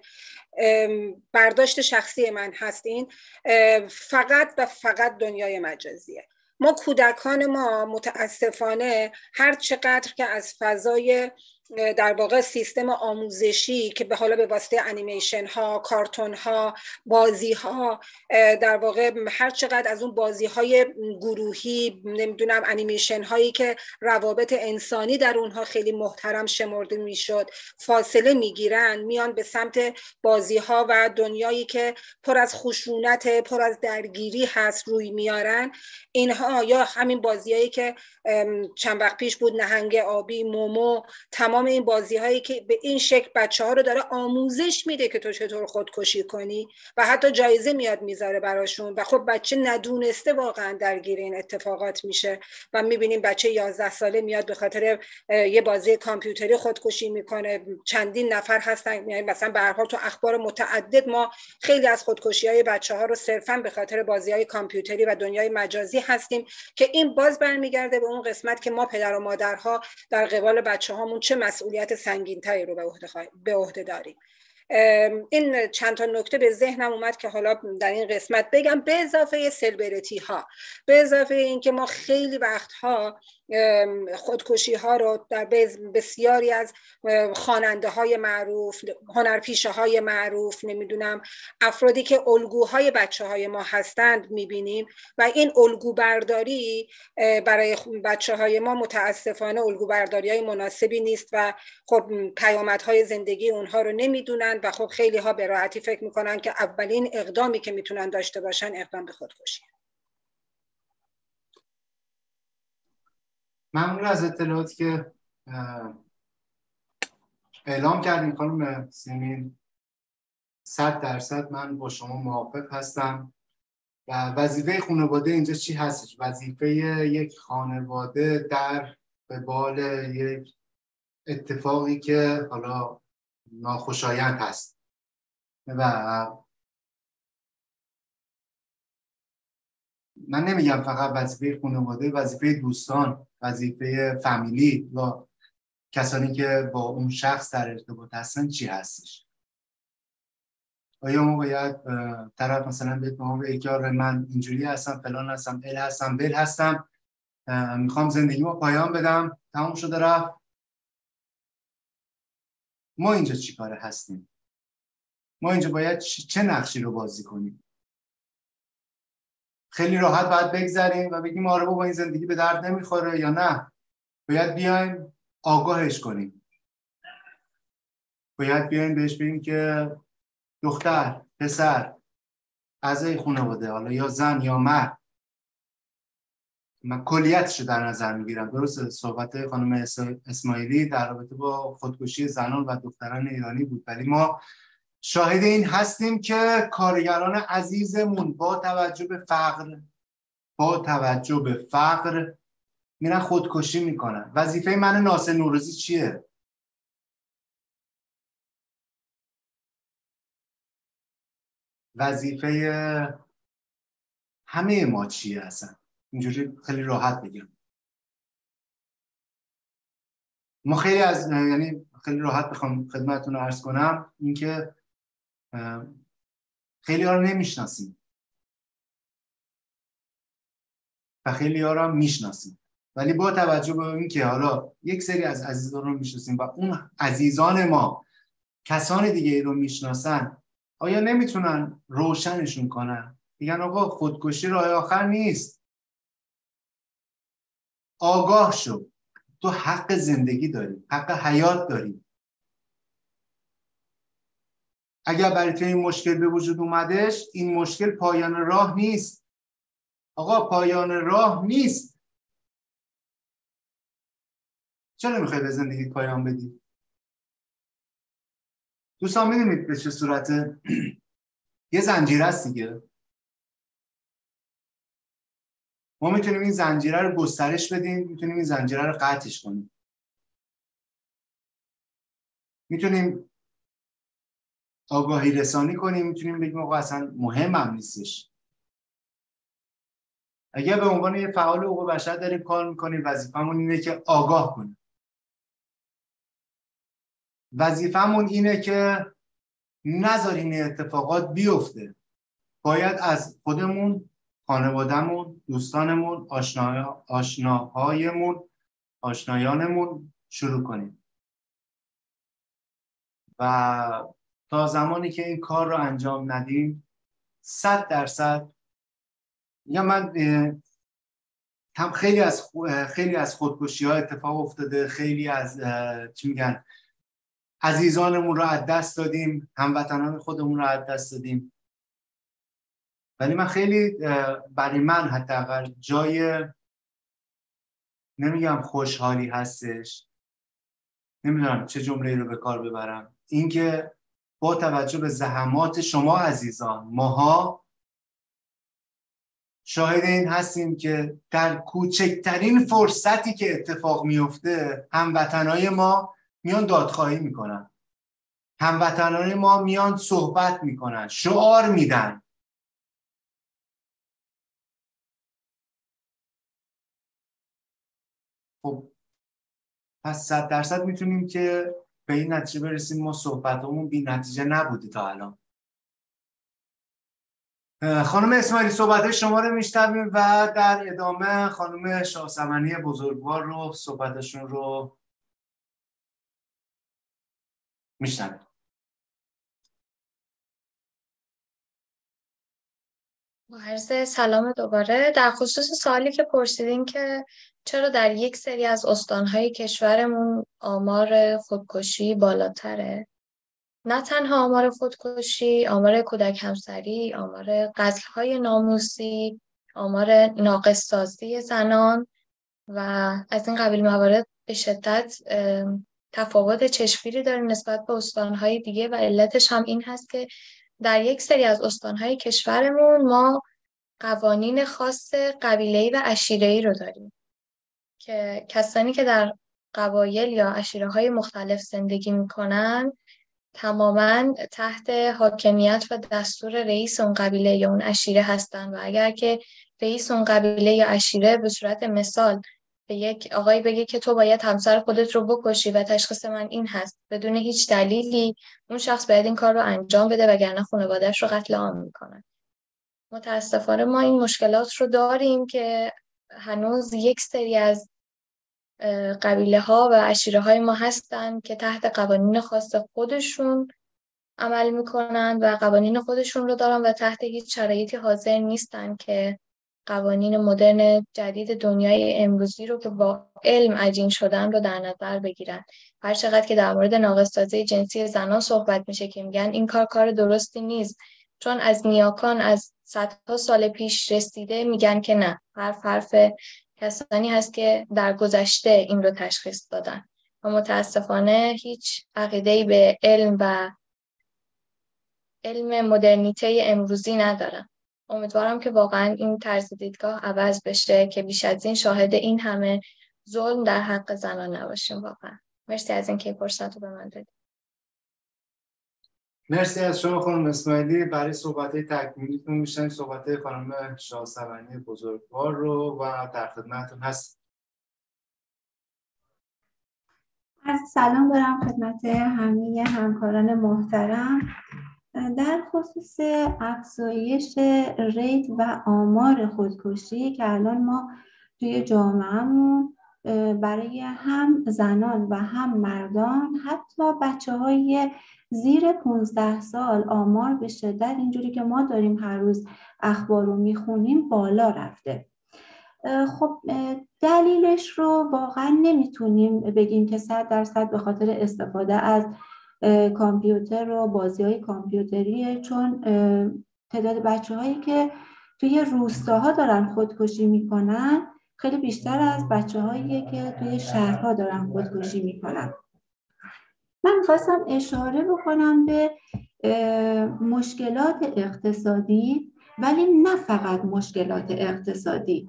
برداشت شخصی من هست این فقط و فقط دنیای مجازیه. ما کودکان ما متاسفانه هر چقدر که از فضای در واقع سیستم آموزشی که به حالا به واسطه انیمیشن ها، کارتون ها، بازی ها، در واقع هر چقدر از اون بازی های گروهی، نمیدونم انیمیشن هایی که روابط انسانی در اونها خیلی محترم شمرده میشد فاصله میگیرن، میان به سمت بازی ها و دنیایی که پر از خشونت، پر از درگیری هست روی میارن. اینها یا همین بازیایی که چند وقت پیش بود، نهنگ آبی، مومو، تمام این بازی هایی که به این شکل بچه ها رو داره آموزش میده که تو چطور خودکشی کنی و حتی جایزه میاد میذاره براشون و خب بچه ندونسته واقعا درگیر این اتفاقات میشه و میبینیم بچه 11 ساله میاد به خاطر یه بازی کامپیوتری خودکشی میکنه. چندین نفر هستن، یعنی مثلا به هر حال تو اخبار متعدد ما خیلی از خودکشی های بچه ها رو صرفا به خاطر بازی های کامپیوتری و دنیای مجازی هستیم که این باز برمیگرده به اون قسمت که ما پدر و مادرها در قبال بچه هامون چه مسئولیت سنگین‌تری رو به عهده داریم. این چند تا نکته به ذهنم اومد که حالا در این قسمت بگم، به اضافه سلبریتی ها، به اضافه این که ما خیلی وقتها خودکشی ها رو در بسیاری از خواننده های معروف، هنرپیشه های معروف، نمیدونم افرادی که الگوهای بچه های ما هستند میبینیم و این الگو برداری برای بچه های ما متاسفانه الگو برداری های مناسبی نیست و خب پیامدهای زندگی اونها رو نمیدونن و خب خیلی ها به راحتی فکر میکنن که اولین اقدامی که میتونن داشته باشن اقدام به خودکشی. ممنون از اطلاعاتی که اعلام کردیم خانم سیمین. 100% من با شما موافق هستم و وظیفه خانواده اینجا چی هستش؟ وظیفه یک خانواده در قبال یک اتفاقی که حالا ناخوشایند هست و من نمیگم فقط وظیفه خانواده، وظیفه دوستان، وظیفه فامیلی و کسانی که با اون شخص در ارتباط هستن چی هستش. آیا ما باید طرف مثلا بگه ما به یکی من اینجوری هستم، فلان هستم، ال هستم، بل هستم، میخوام زندگیمو پایان بدم، تموم شده رفت؟ ما اینجا چی کاره هستیم؟ ما اینجا باید چه نقشی رو بازی کنیم؟ خیلی راحت باید بگذریم و بگیم آره بابا این زندگی به درد نمیخوره، یا نه باید بیایم آگاهش کنیم، باید بیایم بهش بگیم که دختر، پسر، اعضای خانواده، حالا یا زن یا مرد، من کلیتش رو در نظر میگیرم. درسته صحبت خانم اسماعیلی در رابطه با خودکشی زنان و دختران ایرانی بود، ولی ما شاهد این هستیم که کارگران عزیزمون با توجه به فقر میرن خودکشی میکنن. وظیفه من ناصر نوروزی چیه؟ وظیفه همه ما چیه اصلا؟ اینجوری خیلی راحت بگم. ما خیلی راحت بخوام خدمتتون رو عرض کنم اینکه خیلی ها رو نمیشناسیم و خیلی ها رو هم میشناسیم، ولی با توجه به اینکه حالا یک سری از عزیزان رو میشناسیم و اون عزیزان ما کسان دیگه رو میشناسن، آیا نمیتونن روشنشون کنن؟ میگن آقا خودکشی راه آخر نیست، آگاه شو، تو حق زندگی داری، حق حیات داری. اگر برای تو این مشکل به وجود اومدش، این مشکل پایان راه نیست. آقا پایان راه نیست. چرا میخوای به زندگی پایان بدی؟ دوستان میدونید به چه صورته؟ یه زنجیره است دیگه. ما میتونیم این زنجیره رو گسترش بدیم، میتونیم این زنجیره رو قطعش کنیم. میتونیم آگاهی رسانی کنیم، میتونیم بگیم آقا اصلا مهم هم نیستش. اگر به عنوان یه فعال حقوق بشر داریم کار میکنیم، وظیفمون اینه که آگاه کنیم. وظیفمون اینه که نذاریم این اتفاقات بیفته. باید از خودمون، خانوادهمون، دوستانمون، آشنایانمون شروع کنیم. و تا زمانی که این کار رو انجام ندیم 100% یا من خیلی از خودکشی ها اتفاق افتاده، خیلی از عزیزانمون رو از دست دادیم، هموطنان خودمون رو از دست دادیم. ولی من خیلی برای من حداقل جای نمیگم خوشحالی هستش، نمیدونم چه جمله‌ای رو به کار ببرم، اینکه با توجه به زحمات شما عزیزان، ماها شاهد این هستیم که در کوچکترین فرصتی که اتفاق میفته هموطنای ما میان دادخواهی میکنن، هموطنای ما میان صحبت میکنن، شعار میدن. خب پس 100% میتونیم که به این نتیجه برسیم ما صحبتمون بی نتیجه نبوده تا الان. خانم اسماعیلی صحبت شما رو میشنویم و در ادامه خانم شاهسمنی بزرگوار رو صحبتشون رو میشنویم. عرض سلام دوباره. در خصوص سوالی که پرسیدین که چرا در یک سری از استانهای کشورمون آمار خودکشی بالاتره، نه تنها آمار خودکشی، آمار کودک همسری، آمار قتل‌های ناموسی، آمار ناقص‌سازی زنان و از این قبیل موارد به شدت تفاوت چشمگیری داریم نسبت به استانهای دیگه و علتش هم این هست که در یک سری از استانهای کشورمون ما قوانین خاص قبیله‌ای و عشیره‌ای رو داریم که کسانی که در قبایل یا عشیره‌های مختلف زندگی می‌کنن تماماً تحت حاکمیت و دستور رئیس اون قبیله یا اون عشیره هستن و اگر که رئیس اون قبیله یا عشیره به صورت مثال به یک آقایی بگه که تو باید همسر خودت رو بکشی و تشخیص من این هست بدون هیچ دلیلی، اون شخص باید این کار رو انجام بده وگرنه خانواده‌اش رو قتل عام میکنن. متاسفانه ما این مشکلات رو داریم که هنوز یک سری از قبیله ها و عشیره های ما هستن که تحت قوانین خاص خودشون عمل میکنن و قوانین خودشون رو دارن و تحت هیچ شرایطی حاضر نیستن که قوانین مدرن جدید دنیای امروزی رو که با علم عجین شدن رو در نظر بگیرن. هر چقدر که در مورد ناقص‌سازی جنسی زنان صحبت میشه که میگن این کار درستی نیست چون از نیاکان از صدها سال پیش رسیده، میگن که نه، حرف کسانی هست که در گذشته این رو تشخیص دادن و متاسفانه هیچ عقیده‌ای به علم و علم مدرنیته امروزی ندارن. امیدوارم که واقعا این طرز دیدگاه عوض بشه که بیش از این شاهد این همه ظلم در حق زنان نباشیم. واقعا مرسی از اینکه فرصت رو به من دادید. مرسی از شما خانم اسماعیلی. برای صحبت‌های تکمیلیتون میشن صحبت‌های خانم شاهسمنی بزرگوار رو و در خدمتتون هست. از سلام دارم خدمت همه همکاران محترم. در خصوص افزایش ریت و آمار خودکشی که الان ما توی جامعهمون برای هم زنان و هم مردان، حتی بچه‌های زیر 15 سال آمار به شدت اینجوری که ما داریم هر روز اخبار رو میخونیم بالا رفته. خب دلیلش رو واقعا نمیتونیم بگیم که 100% به خاطر استفاده از کامپیوتر و بازی‌های کامپیوتریه، چون تعداد بچه‌هایی که توی روستاها دارن خودکشی میکنن خیلی بیشتر از بچه‌هایی که توی شهرها دارن خودکشی میکنن. من می‌خواستم اشاره بکنم به مشکلات اقتصادی، ولی نه فقط مشکلات اقتصادی.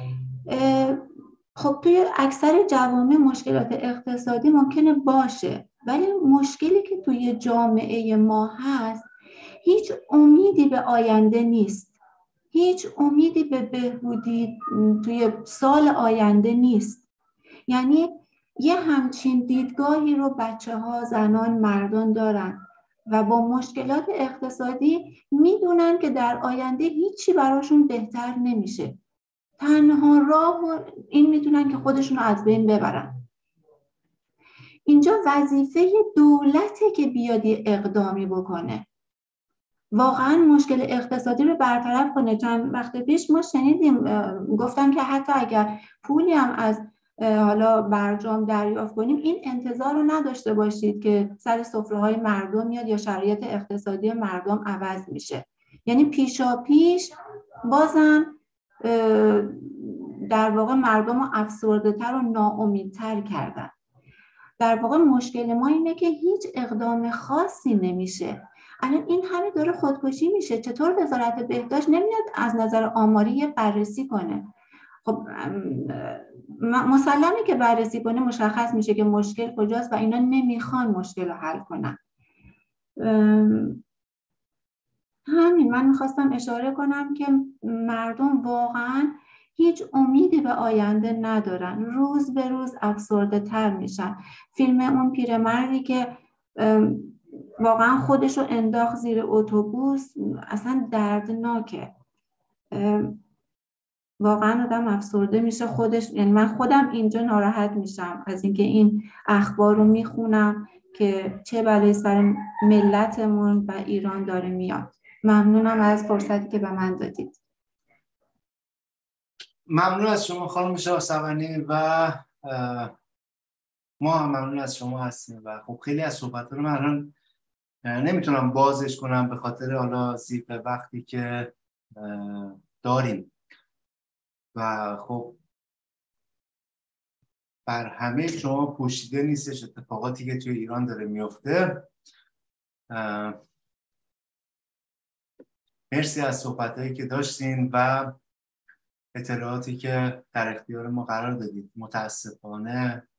خب توی اکثر جوامع مشکلات اقتصادی ممکنه باشه، ولی مشکلی که توی جامعه ما هست، هیچ امیدی به آینده نیست، هیچ امیدی به بهبودی توی سال آینده نیست. یعنی یه همچین دیدگاهی رو بچه‌ها، زنان، مردان دارن و با مشکلات اقتصادی میدونن که در آینده هیچی براشون بهتر نمیشه. تنها راه این میدونن که خودشون رو از بین ببرن. اینجا وظیفه دولته که بیاد یه اقدامی بکنه، واقعا مشکل اقتصادی رو برطرف کنه. چند وقت پیش ما شنیدیم، گفتن که حتی اگر پولی هم از حالا برجام دریافت کنیم، این انتظار رو نداشته باشید که سر سفره‌های مردم میاد یا شرایط اقتصادی مردم عوض میشه. یعنی پیشا پیش بازم در واقع مردم رو افسرده‌تر و ناامیدتر کردن. در واقع مشکل ما اینه که هیچ اقدام خاصی نمیشه. الان این همه داره خودکشی میشه، چطور وزارت بهداشت نمیاد از نظر آماری یه بررسی کنه؟ خب مسلمه که بررسی کنه مشخص میشه که مشکل کجاست و اینا نمیخوان مشکل رو حل کنن. همین من میخواستم اشاره کنم که مردم واقعا هیچ امیدی به آینده ندارن، روز به روز افسرده تر میشن. فیلم اون پیرمردی که واقعا خودشو انداخت زیر اتوبوس اصلا دردناکه. واقعا آدم افسرده میشه خودش. یعنی من خودم اینجا ناراحت میشم از اینکه این اخبار رو میخونم که چه بلایی سر ملتمون و ایران داره میاد. ممنونم از فرصتی که به من دادید. ممنون از شما خانم شاهصبانی و ما هم ممنون از شما هستیم و خب خیلی از صحبت‌ها رو من الان نمیتونم بازش کنم به خاطر حالا ضیق وقتی که داریم و خب بر همه شما پوشیده نیستش اتفاقاتی که توی ایران داره میفته. مرسی از صحبتایی که داشتین و اطلاعاتی که در اختیار ما قرار دادید. متاسفانه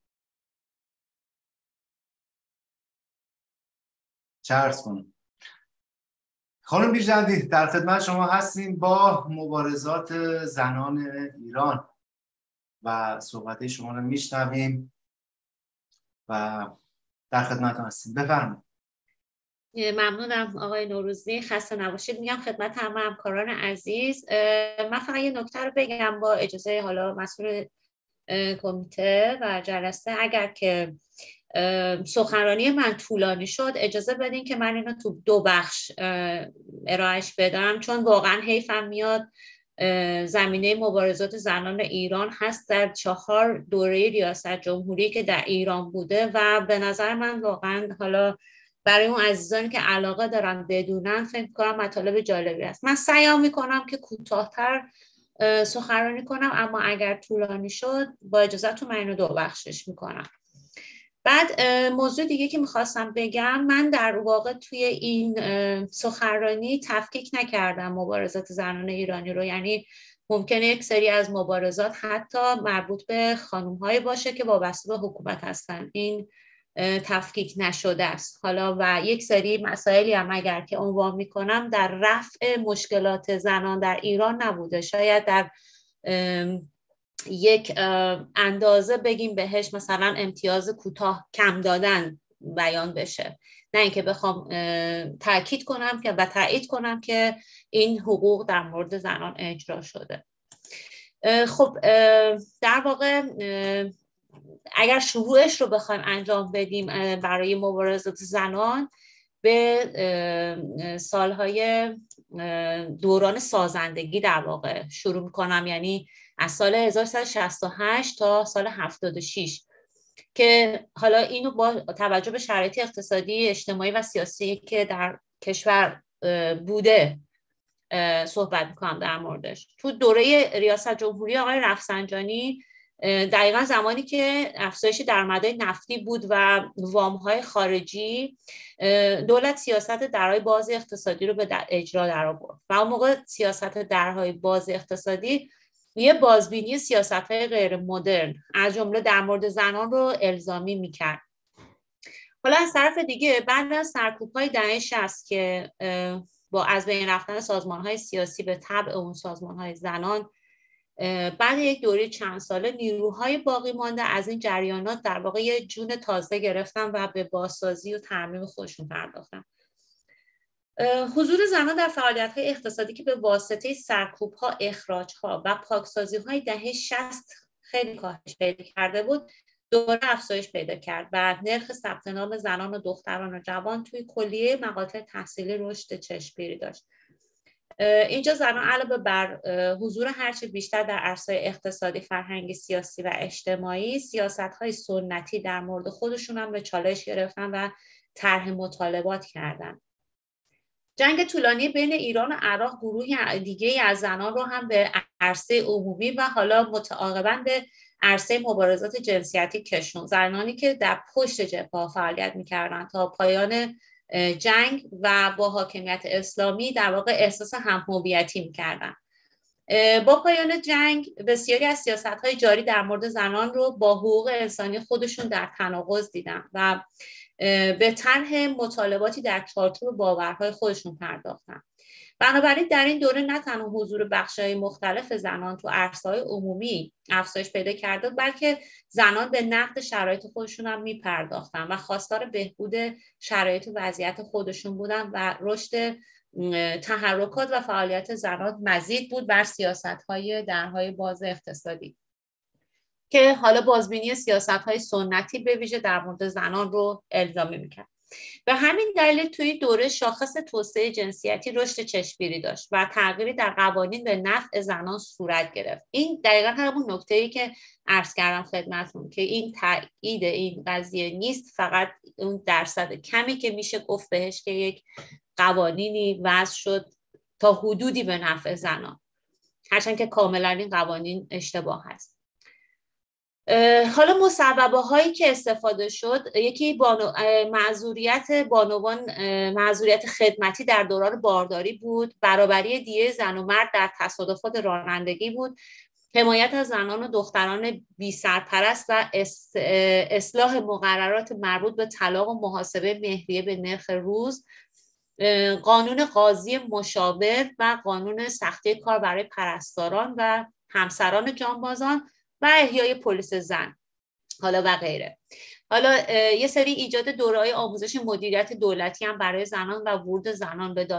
چه عرض کنم. خانم بیژندی در خدمت شما هستیم با مبارزات زنان ایران و صحبت شما رو میشنویم و در خدمت هستیم. بفرمایید. ممنونم آقای نوروزی، خسته نباشید میگم خدمت همه همکاران عزیز. من فقط یه نکته رو بگم با اجازه حالا مسئول کمیته و جلسه. اگر که سخنرانی من طولانی شد اجازه بدین که من اینو تو 2 بخش ارائهش بدم، چون واقعا حیفم میاد. زمینه مبارزات زنان ایران هست در 4 دوره ریاست جمهوری که در ایران بوده و به نظر من واقعا حالا برای اون عزیزانی که علاقه دارن بدونن فکر کنم مطالب جالبی است. من سعی میکنم که کوتاه‌تر سخنرانی کنم، اما اگر طولانی شد با اجازهتون من اینو 2 بخشش میکنم. بعد موضوع دیگه که میخواستم بگم، من در واقع توی این سخنرانی تفکیک نکردم مبارزات زنان ایرانی رو. یعنی ممکنه یک سری از مبارزات حتی مربوط به خانم‌های باشه که وابسته به حکومت هستن، این تفکیک نشده است. حالا و یک سری مسائلی هم اگر که عنوان میکنم در رفع مشکلات زنان در ایران نبوده، شاید در یک اندازه بگیم بهش مثلا امتیاز کوتاه کم دادن بیان بشه، نه اینکه بخوام تاکید کنم که و تایید کنم که این حقوق در مورد زنان اجرا شده. خب در واقع اگر شروعش رو بخوایم انجام بدیم برای مبارزات زنان به سالهای دوران سازندگی در واقع شروع میکنم، یعنی از سال 1368 تا سال 76 که حالا اینو با توجه به شرایط اقتصادی، اجتماعی و سیاسی که در کشور بوده صحبت میکنم در موردش. تو دوره ریاست جمهوری آقای رفسنجانی دقیقا زمانی که افزایش درآمدهای نفتی بود و وام‌های خارجی، دولت سیاست درهای باز اقتصادی رو به اجرا در آورد و اون موقع سیاست درهای باز اقتصادی یه بازبینی سیاست‌های غیر مدرن از جمله در مورد زنان رو الزامی میکرد. حالا از طرف دیگه بعد از سرکوب‌های دهه 60 که با از بین رفتن سازمان‌های سیاسی به تبع اون سازمان‌های زنان، بعد یک دوره چند ساله نیروهای باقی مانده از این جریانات در واقع یه جون تازه گرفتن و به بازسازی و ترمیم خودشون پرداختن. حضور زنان در فعالیت‌های اقتصادی که به واسطه سرکوب‌ها، اخراج‌ها و پاکسازی‌های دهه 60 خیلی کاهش پیدا کرده بود، دوباره افزایش پیدا کرد و نرخ ثبت نام زنان و دختران و جوان توی کلیه مقاطع تحصیلی رشد چشمگیری داشت. اینجا زنان علاوه بر حضور هرچه بیشتر در عرصه اقتصادی، فرهنگی، سیاسی و اجتماعی، سیاست‌های سنتی در مورد خودشون هم به چالش گرفتن و طرح مطالبات کردن. جنگ طولانی بین ایران و عراق گروهی دیگه از زنان رو هم به عرصه عمومی و حالا متعاقباً به عرصه مبارزات جنسیتی کشوند. زنانی که در پشت جبهه فعالیت می‌کردند تا پایان جنگ و با حاکمیت اسلامی در واقع احساس هم‌هویتی می‌کردند. با پایان جنگ بسیاری از سیاست‌های جاری در مورد زنان رو با حقوق انسانی خودشون در تناقض دیدن و به طرح مطالباتی در چارچوب باورهای خودشون پرداختن. بنابراین در این دوره نه تنها حضور بخش‌های مختلف زنان تو عرصه‌های عمومی افزایش پیدا کرده، بلکه زنان به نقد شرایط خودشون هم می‌پرداختن و خواستار بهبود شرایط و وضعیت خودشون بودن و رشد تحرکات و فعالیت زنان مزید بود بر سیاست‌های درهای باز اقتصادی که حالا بازبینی سیاست‌های سنتی به ویژه در مورد زنان رو الزامی می‌کرد. به همین دلیل توی دوره شاخص توسعه جنسیتی رشد چشمگیری داشت و تغییری در قوانین به نفع زنان صورت گرفت. این دقیقاً همون نکته‌ای که عرض کردم خدمتتون که این تأکید این قضیه نیست فقط اون درصد کمی که میشه گفت بهش که یک قوانینی وضع شد تا حدودی به نفع زنان، هرچند که کاملاً این قوانین اشتباه هست. حالا مصوبه هایی که استفاده شد، یکی معذوریت خدمتی در دوران بارداری بود، برابری دیه زن و مرد در تصادفات رانندگی بود، حمایت از زنان و دختران بی سرپرست و اصلاح مقررات مربوط به طلاق و محاسبه مهریه به نرخ روز، قانون قاضی مشاور و قانون سختی کار برای پرستاران و همسران جانبازان و احیای پلیس زن حالا و غیره. حالا یه سری ایجاد دوره‌های آموزش مدیریت دولتی هم برای زنان و ورود زنان به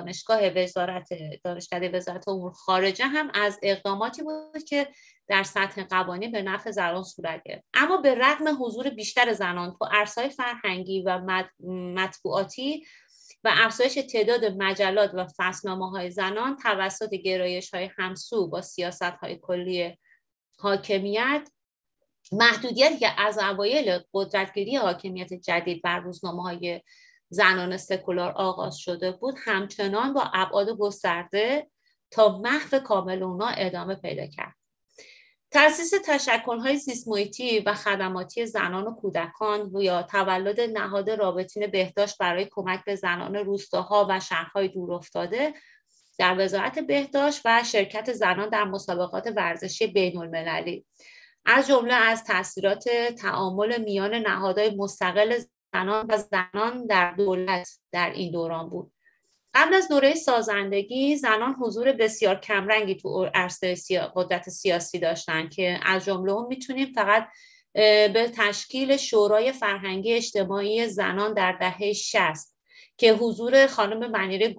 دانشکده وزارت امور خارجه هم از اقداماتی بود که در سطح قوانین به نفع زنان صورت گرفت. اما به رغم حضور بیشتر زنان تو عرصه‌های فرهنگی و مطبوعاتی و افزایش تعداد مجلات و فصلنامه‌های زنان توسط گرایش‌های همسو با سیاست‌های کلی حاکمیت، محدودیتی که از اوایل قدرتگیری حاکمیت جدید بر روزنامه‌های زنان سکولار آغاز شده بود همچنان با ابعاد گسترده تا محو کامل اونا ادامه پیدا کرد. تأسیس تشکل‌های زیست‌محیطی و خدماتی زنان و کودکان یا تولد نهاد رابطین بهداشت برای کمک به زنان روستاها و شهرهای دورافتاده در وزارت بهداشت و شرکت زنان در مسابقات ورزشی بین‌المللی از جمله از تأثیرات تعامل میان نهادهای مستقل زنان و زنان در دولت در این دوران بود. قبل از دوره سازندگی زنان حضور بسیار کمرنگی تو عرصه قدرت سیاسی داشتن که از جمله اون میتونیم فقط به تشکیل شورای فرهنگی اجتماعی زنان در دهه 60 که حضور خانم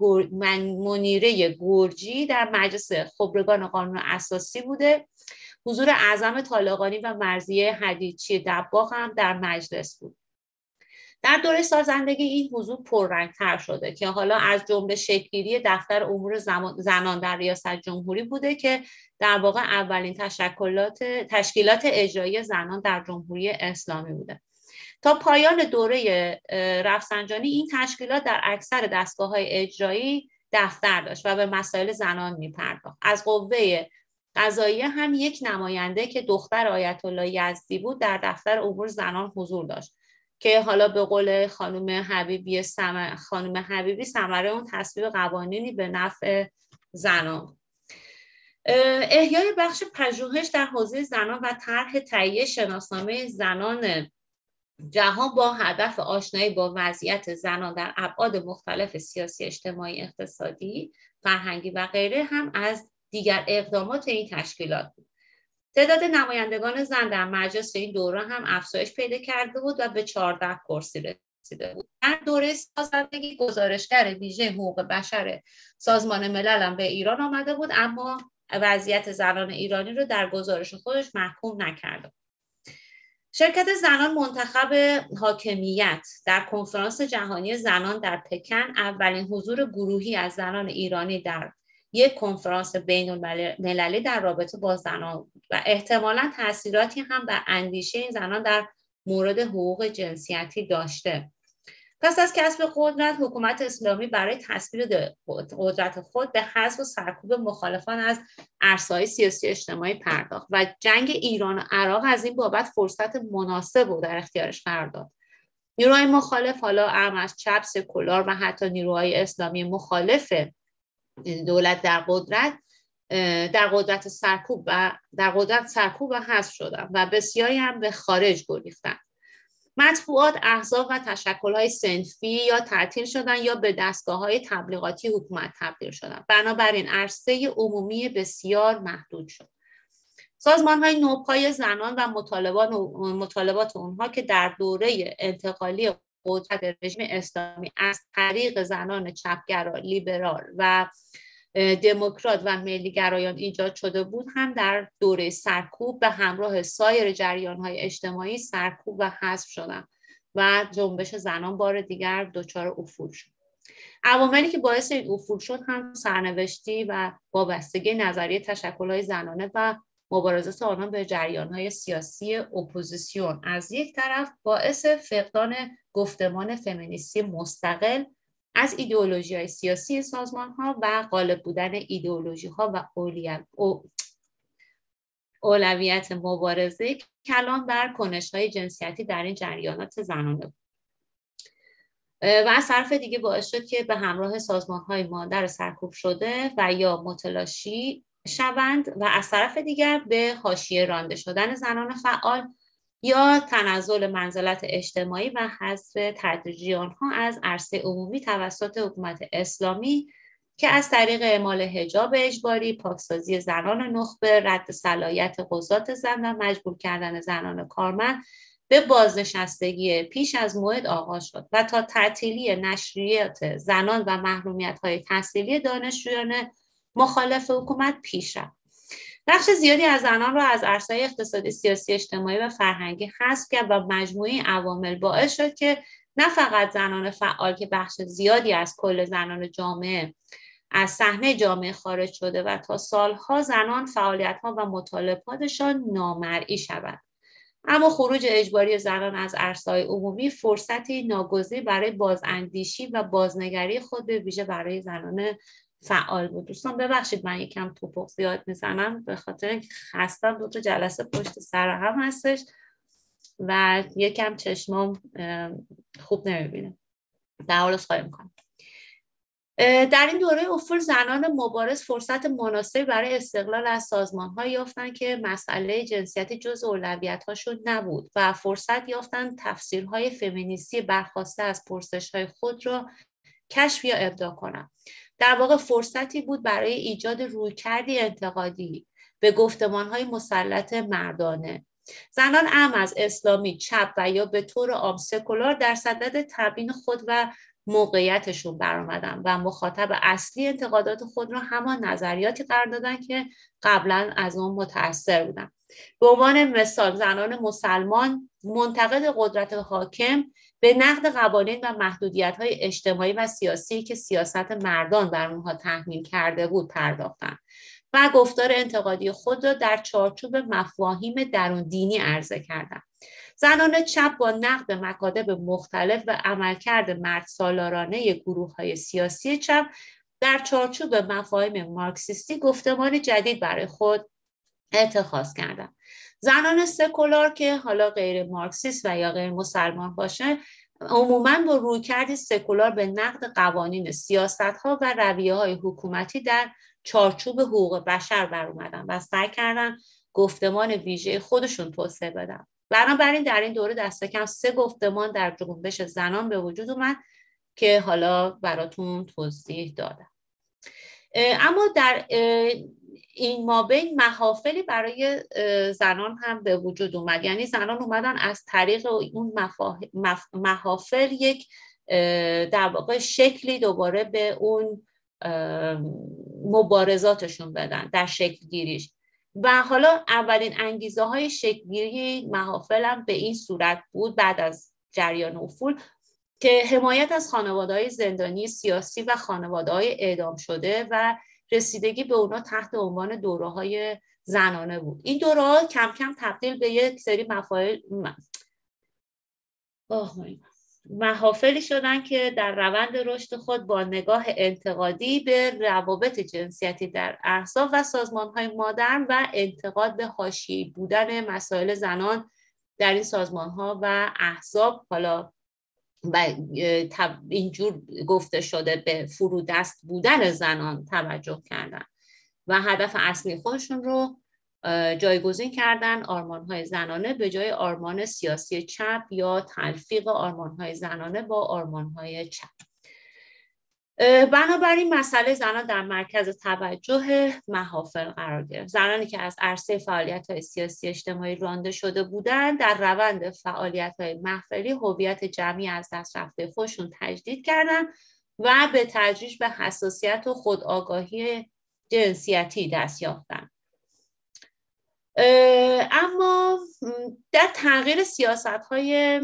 منیره گرجی در مجلس خبرگان قانون اساسی بوده، حضور اعظم طالقانی و مرضیه حدیچی دباغ هم در مجلس بود. در دوره سازندگی این حضور پررنگ‌تر شده که حالا از جمله شکل‌گیری دفتر امور زنان در ریاست جمهوری بوده که در واقع اولین تشکیلات اجرایی زنان در جمهوری اسلامی بوده. تا پایان دوره رفسنجانی این تشکیلات در اکثر دستگاه‌های اجرایی دفتر داشت و به مسائل زنان می‌پرداخت. از قوه قضاییه هم یک نماینده که دختر آیت الله یزدی بود در دفتر امور زنان حضور داشت که حالا به قول خانم حبیبی ثمره اون تصویب قوانینی به نفع زنان. احیای بخش پژوهش در حوزه زنان و طرح تهیه شناسنامه زنان جهان با هدف آشنایی با وضعیت زنان در ابعاد مختلف سیاسی، اجتماعی، اقتصادی، فرهنگی و غیره هم از دیگر اقدامات این تشکیلات بود. تعداد نمایندگان زن در مجلس این دوره هم افزایش پیدا کرده بود و به 14 کرسی رسیده بود. در دوره سازندگی گزارشگر ویژه حقوق بشر سازمان ملل هم به ایران آمده بود، اما وضعیت زنان ایرانی رو در گزارش خودش محکوم نکرده. شرکت زنان منتخب حاکمیت در کنفرانس جهانی زنان در پکن اولین حضور گروهی از زنان ایرانی در یک کنفرانس بین المللی در رابطه با زنان بود و احتمالاً تأثیراتی هم بر اندیشه این زنان در مورد حقوق جنسیتی داشته. پس از کسب قدرت، حکومت اسلامی برای تثبیت قدرت خود به حذف و سرکوب مخالفان از عرصه‌های سیاسی اجتماعی پرداخت و جنگ ایران و عراق از این بابت فرصت مناسب بود در اختیارش قرار داد. نیروهای مخالف، حالا عام از چپ، سکولار و حتی نیروهای اسلامی مخالف دولت در قدرت سرکوب و حذف شدند و بسیاری هم به خارج گریختند. مطبوعات، احزاب و تشکل‌های صنفی یا تعطیل شدند یا به دستگاه‌های تبلیغاتی حکومت تبدیل شدند. بنابراین عرصه عمومی بسیار محدود شد. سازمان‌های نوپای زنان و مطالبات اونها که در دوره انتقالی قدرت رژیم اسلامی از طریق زنان چپگرا، لیبرال و دموکرات و ملیگرایان ایجاد شده بود هم در دوره سرکوب به همراه سایر جریان‌های اجتماعی سرکوب و حذف شدند و جنبش زنان بار دیگر دچار افول شد. عواملی که باعث این افول شد هم سرنوشتی و وابستگی نظریه تشکل‌های زنانه و مبارزات آنان به جریان‌های سیاسی اپوزیسیون از یک طرف باعث فقدان گفتمان فمینیستی مستقل از ایدئولوژی‌های سیاسی سازمان‌ها و غالب بودن ایدئولوژی‌ها و اولویت مبارزه کلان بر کنش‌های جنسیتی در این جریانات زنانه بود. و از طرف دیگه باعث شد که به همراه سازمان‌های مادر سرکوب شده و یا متلاشی شوند و از طرف دیگر به حاشیه رانده شدن زنان فعال یا تنزل منزلت اجتماعی و حذف تدریجی آنها از عرصه عمومی توسط حکومت اسلامی که از طریق اعمال حجاب اجباری، پاکسازی زنان نخبه، رد صلاحیت قضات زن و مجبور کردن زنان کارمند به بازنشستگی پیش از موعد آغاز شد و تا تعطیلی نشریات زنان و محرومیت‌های تحصیلی دانشجویان مخالف حکومت پیش رفت. بخش زیادی از زنان را از عرصه‌های اقتصادی، سیاسی، اجتماعی و فرهنگی حذف کرد و مجموعه عوامل باعث شد که نه فقط زنان فعال که بخش زیادی از کل زنان جامعه از صحنه جامعه خارج شده و تا سالها زنان فعالیت‌ها و مطالباتشان نامرئی شود، اما خروج اجباری زنان از عرصه‌های عمومی فرصتی ناگزیر برای بازاندیشی و بازنگری خود به ویژه برای زنان فعال بود. دوستان ببخشید من یکم توپق زیاد میزنم به خاطر اینکه خستم، 2 تا جلسه پشت سر هم هستش و یکم چشمام خوب نمیبینه. در حال عذرخواهی میکنم. در این دوره افول زنان مبارز فرصت مناسبی برای استقلال از سازمان‌ها یافتند که مسئله جنسیتی جزء اولویت‌هاشون نبود و فرصت یافتند تفسیرهای فمینیستی برخواسته از پرسش‌های خود را کشف یا ابداع کنند. در واقع فرصتی بود برای ایجاد رویکردی انتقادی به گفتمان‌های مسلط مردانه. زنان اعم از اسلامی، چپ و یا به طور عام سکولار در صدد تبیین خود و موقعیتشون برآمدن و مخاطب اصلی انتقادات خود را همان نظریاتی قرار دادن که قبلا از اون متأثر بودن. به عنوان مثال زنان مسلمان منتقد قدرت حاکم به نقد قوانین و محدودیت‌های اجتماعی و سیاسی که سیاست مردان بر اونها تحمیل کرده بود پرداختند و گفتار انتقادی خود را در چارچوب مفاهیم درون دینی عرضه کردند. زنان چپ با نقد مکاتب مختلف و عملکرد مردسالارانه گروه‌های سیاسی چپ در چارچوب مفاهیم مارکسیستی گفتمان جدید برای خود اتخاذ کردند. زنان سکولار که حالا غیر مارکسیست و یا غیر مسلمان باشه عموماً با رویکرد سکولار به نقد قوانین، سیاست‌ها و رویه‌های حکومتی در چارچوب حقوق بشر بر اومدن و سعی کردن گفتمان ویژه خودشون توسعه بدن بنابراین در این دوره دست کم 3 گفتمان در جنبش زنان به وجود اومد که حالا براتون توضیح دادم. اما در این مابین محافلی برای زنان هم به وجود اومد، یعنی زنان اومدن از طریق اون محافل یک در واقع شکلی دوباره به اون مبارزاتشون بدن در شکل گیریش. و حالا اولین انگیزه های شکل گیری محافل هم به این صورت بود بعد از جریان افول که حمایت از خانواده‌های زندانی سیاسی و خانواده‌های اعدام شده و رسیدگی به اونا تحت عنوان دوره‌های زنانه بود. این دوره‌ها کم کم تبدیل به یک سری محافلی شدن که در روند رشد خود با نگاه انتقادی به روابط جنسیتی در احزاب و سازمان‌های مدرن و انتقاد به حاشیه‌ای بودن مسائل زنان در این سازمان‌ها و احزاب، حالا و اینجور گفته شده به فرودست بودن زنان توجه کردن و هدف اصلی خودشون رو جایگزین کردن آرمان‌های زنانه به جای آرمان سیاسی چپ یا تلفیق آرمان‌های زنانه با آرمان‌های چپ. بنابراین مسئله زنان در مرکز توجه محافل قرار گرفت. زنانی که از عرصه فعالیت‌های سیاسی اجتماعی رانده شده بودند در روند فعالیت‌های محفلی هویت جمعی از دست رفته خودشون تجدید کردند و به تدریج به حساسیت و خودآگاهی جنسیتی دست یافتند. اما در تغییر سیاست‌های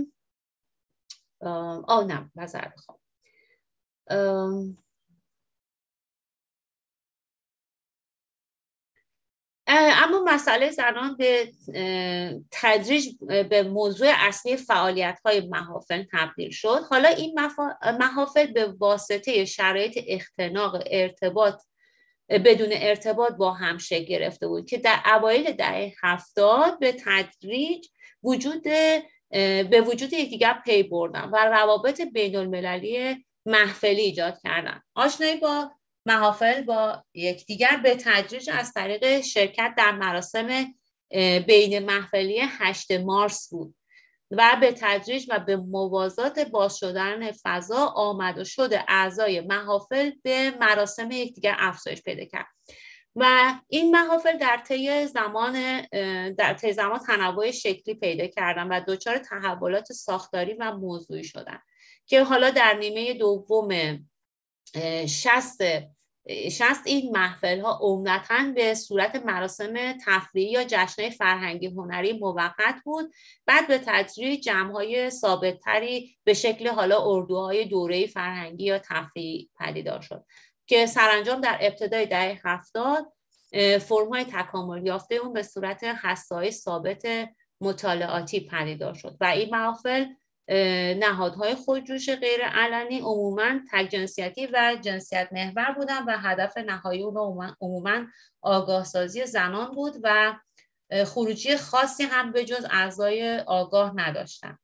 اما مسئله زنان به تدریج به موضوع اصلی فعالیت‌های محافل تبدیل شد. حالا این محافل به واسطه شرایط اختناق بدون ارتباط با هم شکل گرفته بود که در اوایل دهه 70 به تدریج به وجود یکدیگر پی بردن و روابط بین المللی محفلی ایجاد کردن. آشنایی با محافل با یکدیگر به تدریج از طریق شرکت در مراسم بین محفلی 8 مارس بود و به تدریج و به موازات باز شدن فضا آمد و شد اعضای محافل به مراسم یکدیگر افزایش پیدا کرد و این محافل در طی زمان تنوع شکلی پیدا کردن و دچار تحولات ساختاری و موضوعی شدن که حالا در نیمه دوم 60 این محفل ها عمدتاً به صورت مراسم تفریحی یا جشن‌های فرهنگی هنری موقت بود. بعد به تدریج جمع‌های ثابت‌تری به شکل حالا اردوهای دوره‌ای فرهنگی یا تفریحی پدیدار شد که سرانجام در ابتدای دهه 70 فرم‌های تکامل یافته اون به صورت هسته‌های ثابت مطالعاتی پدیدار شد و این محافل نهادهای خودجوش غیر علنی عموماً تک جنسیتی و جنسیت محور بودن و هدف نهایی اون عموماً آگاه سازی زنان بود و خروجی خاصی هم به جز اعضای آگاه نداشتن.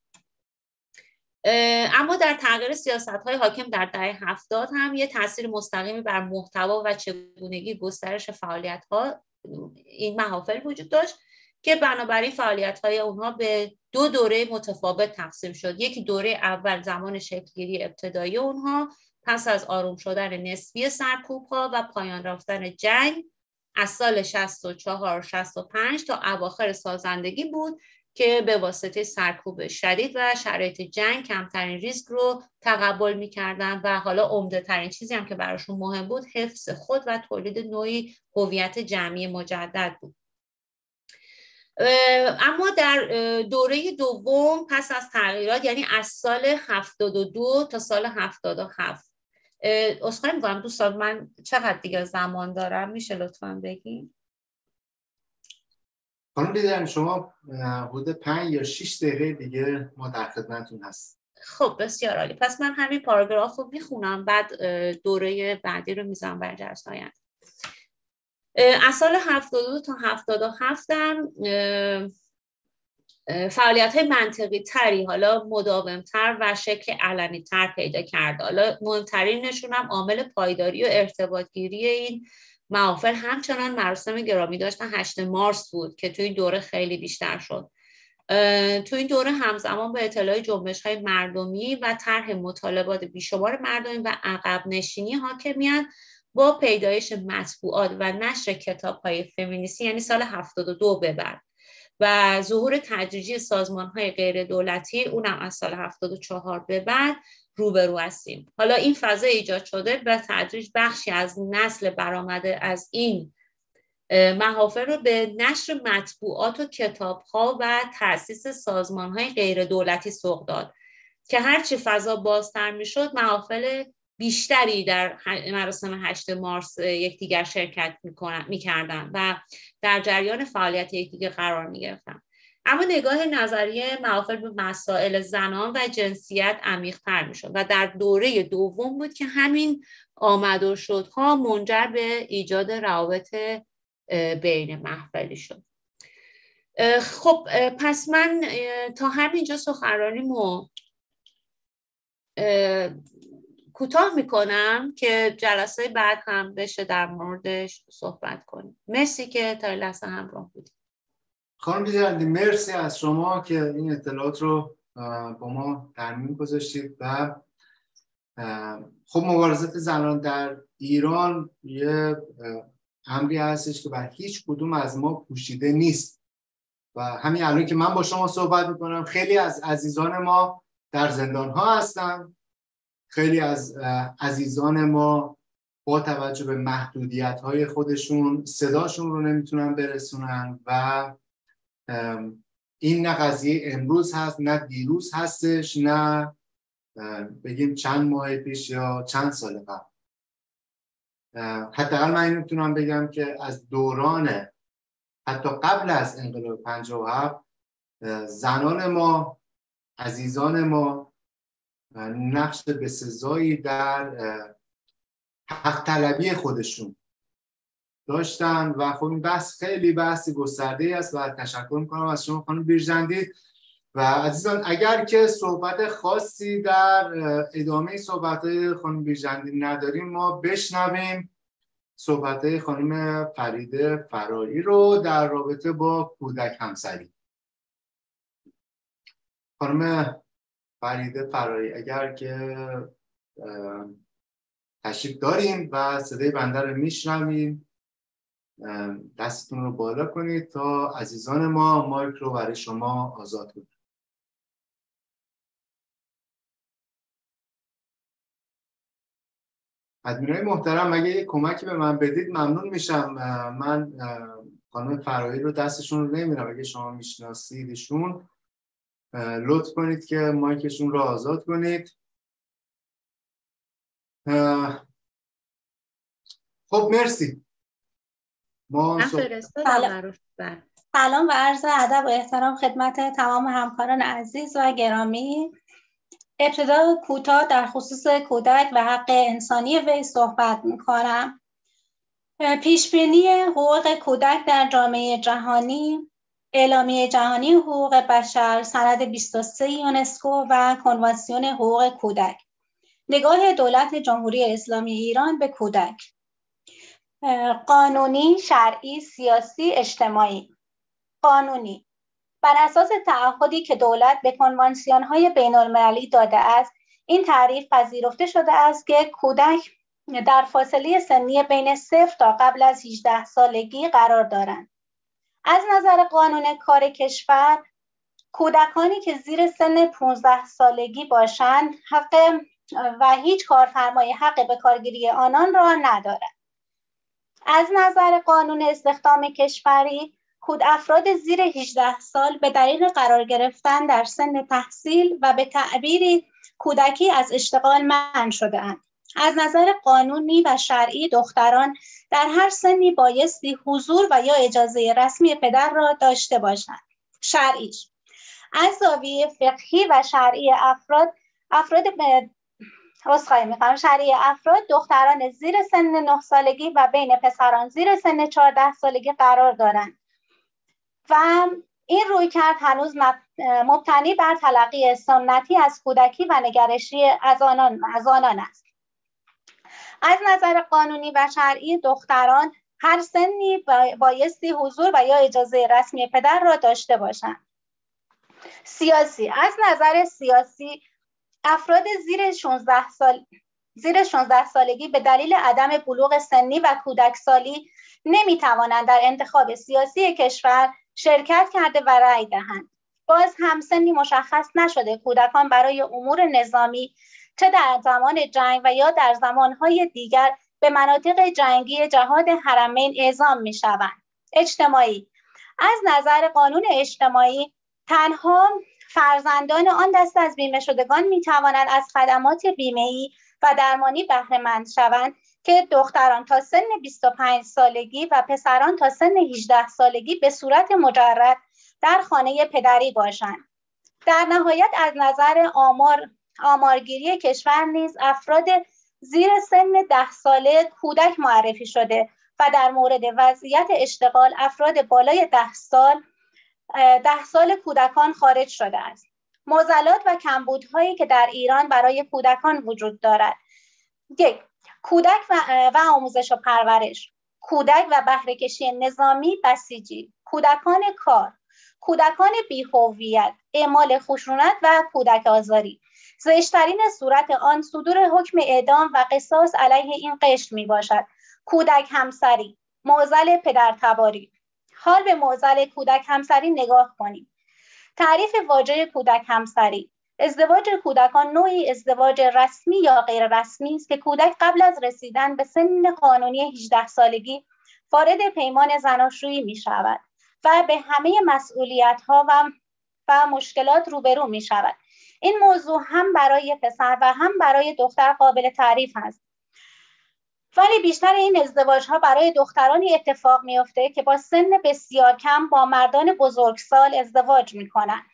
اما در تغییر سیاست‌های حاکم در دهه 70 هم یه تاثیر مستقیمی بر محتوا و چگونگی گسترش فعالیت‌ها این محافل وجود داشت که بنابراین فعالیت‌های اونها به 2 دوره متفاوت تقسیم شد. یکی دوره اول زمان شکل‌گیری ابتدایی اونها پس از آروم شدن نسبی سرکوب‌ها و پایان رفتن جنگ از سال 64-65 تا اواخر سازندگی بود که به واسطه سرکوب شدید و شرایط جنگ کمترین ریسک رو تقبل می‌کردن و حالا عمده‌ترین چیزی هم که براشون مهم بود حفظ خود و تولید نوعی هویت جمعی مجدد بود. اما در دوره دوم پس از تغییرات، یعنی از سال 72 تا سال 77، عذرخواهی می‌کنم دوستان من چقدر دیگه زمان دارم میشه لطفاً بگین؟ خانم لیدر شما حدود 5 یا 6 دقیقه دیگه ما در خدمتتون هست. خب بسیار عالی. پس من همین پاراگراف رو میخونم بعد دوره بعدی رو میذارم برای جلسه آینده. از سال 72 تا 77 هم فعالیت‌های منطقی تری حالا مداوم‌تر و شکل علنی تر پیدا کرد. حالا مهمترینشون هم عامل پایداری و ارتباطگیری این محافل همچنان مراسم گرامی داشتن 8 مارس بود که توی این دوره خیلی بیشتر شد تو این دوره همزمان با اطلاع جنبش‌های مردمی و طرح مطالبات بیشمار مردمی و عقب نشینی حاکمیت با پیدایش مطبوعات و نشر کتاب‌های فمینیستی، یعنی سال 72 به بعد، و ظهور تدریجی سازمان‌های غیر دولتی، اونم از سال 74 به بعد روبرو هستیم. حالا این فضا ایجاد شده و تدریج بخشی از نسل برآمده از این محافل رو به نشر مطبوعات و کتاب‌ها و تأسیس سازمان‌های غیر دولتی سوق داد که هرچی فضا بازتر می‌شد محافل بیشتری در مراسم 8 مارس یکدیگر شرکت می‌کردند و در جریان فعالیت یکدیگر قرار می‌گرفتند. اما نگاه نظریه محافل به مسائل زنان و جنسیت عمیق‌تر می‌شد و در دوره دوم بود که همین آمد و شدها منجر به ایجاد روابط بین محفلی شد. خب پس من تا همینجا سخنرانیمو کوتاه میکنم که جلسه بعد هم بشه در موردش صحبت کنیم. مرسی که تا لحظه همراه بودید. خانم بیژندی مرسی از شما که این اطلاعات رو با ما در میون گذاشتید. و خب مبارزات زنان در ایران یه امری هستش که بر هیچ کدوم از ما پوشیده نیست و همین الان که من با شما صحبت میکنم خیلی از عزیزان ما در زندان ها هستن، خیلی از عزیزان ما با توجه به محدودیت های خودشون صداشون رو نمیتونن برسونن و این نه قضیه امروز هست نه دیروز هستش نه بگیم چند ماه پیش یا چند سال قبل. حداقل من این میتونم بگم که از دوران حتی قبل از انقلاب 57 زنان ما، عزیزان ما نقش بسزایی در حق طلبی خودشون داشتن و خب این بحث خیلی بحثی گسترده‌ای است و تشکر میکنم از شما خانم بیژندی. و عزیزان اگر که صحبت خاصی در ادامه صحبت‌های خانم بیژندی نداریم ما بشنویم صحبت‌های خانم فریده فرایی رو در رابطه با کودک همسری. خانم فریده فرایی اگر که تشریف دارین و صدای بنده رو میشنوین دستتون رو بالا کنید تا عزیزان ما مایک رو برای شما آزاد کنید. ادمینای محترم اگه یه کمکی به من بدید ممنون میشم. من خانم فرایی رو دستشون رو نمیبینم، اگه شما میشناسیدشون لطف کنید که مایکشون رو آزاد کنید. خب مرسی. سلام و عرض ادب و احترام خدمت تمام همکاران عزیز و گرامی. ابتدا کوتاه در خصوص کودک و حق انسانی وی صحبت می‌کنم. پیشبینی حقوق کودک در جامعه جهانی، اعلامیه جهانی حقوق بشر، سند 23 یونسکو و کنوانسیون حقوق کودک. نگاه دولت جمهوری اسلامی ایران به کودک: قانونی، شرعی، سیاسی، اجتماعی. قانونی: بر اساس تعهدی که دولت به کنوانسیون‌های بین‌المللی داده است، این تعریف پذیرفته شده است که کودک در فاصله سنی بین 0 تا قبل از 18 سالگی قرار دارند. از نظر قانون کار کشور، کودکانی که زیر سن 15 سالگی باشند حق و هیچ کارفرمای حق به کارگیری آنان را ندارد. از نظر قانون استخدام کشوری، افراد زیر 18 سال به دلیل قرار گرفتن در سن تحصیل و به تعبیری کودکی از اشتغال منع شده‌اند. از نظر قانونی و شرعی دختران در هر سنی بایستی حضور و یا اجازه رسمی پدر را داشته باشند. شرعیش: از زاویه فقهی و شرعی شرعی افراد دختران زیر سن 9 سالگی و بین پسران زیر سن 14 سالگی قرار دارند و این رویکرد هنوز مبتنی بر تلقی سنتی از کودکی و نگرشی از آنان است. از نظر قانونی و شرعی دختران هر سنی بایستی حضور و یا اجازه رسمی پدر را داشته باشند. سیاسی. از نظر سیاسی افراد زیر 16 سالگی به دلیل عدم بلوغ سنی و کودکسالی نمیتوانند در انتخاب سیاسی کشور شرکت کرده و رأی دهند. باز هم سنی مشخص نشده کودکان برای امور نظامی چه در زمان جنگ و یا در زمانهای دیگر به مناطق جنگی جهاد حرمین اعزام میشوند. اجتماعی. از نظر قانون اجتماعی تنها فرزندان آن دسته از بیمه شدگان می توانند از خدمات بیمه‌ای و درمانی بهره مند شوند که دختران تا سن 25 سالگی و پسران تا سن 18 سالگی به صورت مجرد در خانه پدری باشند. در نهایت از نظر آمارگیری کشور نیز افراد زیر سن 10 ساله کودک معرفی شده و در مورد وضعیت اشتغال افراد بالای 10 سال کودکان خارج شده است. معضلات و کمبودهایی که در ایران برای کودکان وجود دارد: 1. کودک و آموزش و پرورش، کودک و بهره کشی نظامی بسیجی، کودکان کار، کودکان بی‌هویت، اعمال خشونت و کودک آزاری. زشترین صورت آن صدور حکم اعدام و قصاص علیه این قشر می باشد. کودک همسری، معضل پدرتباری. حال به معضل کودک همسری نگاه کنیم. تعریف واژه کودک همسری: ازدواج کودکان نوعی ازدواج رسمی یا غیر رسمی است که کودک قبل از رسیدن به سن قانونی 18 سالگی وارد پیمان زناشویی می شود و به همه مسئولیت‌ها و مشکلات روبرو می شود. این موضوع هم برای پسر و هم برای دختر قابل تعریف است. ولی بیشتر این ازدواج‌ها برای دخترانی اتفاق می‌افته که با سن بسیار کم با مردان بزرگسال ازدواج می‌کنند.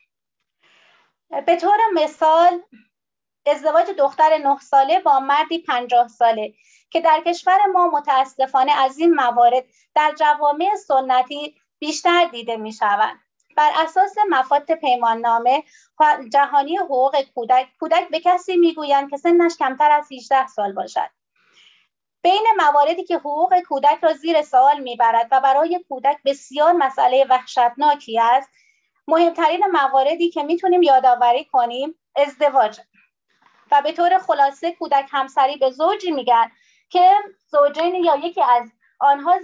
به طور مثال ازدواج دختر 9 ساله با مردی 50 ساله که در کشور ما متاسفانه از این موارد در جوامع سنتی بیشتر دیده می‌شوند. بر اساس مفاد پیماننامه جهانی حقوق کودک به کسی می‌گویند که سنش کمتر از 18 سال باشد. بین مواردی که حقوق کودک را زیر سوال میبرد و برای کودک بسیار مسئله وحشتناکی است، مهمترین مواردی که میتونیم یادآوری کنیم ازدواج و به طور خلاصه کودک همسری به زوجی میگن که زوجین یا یکی از آنها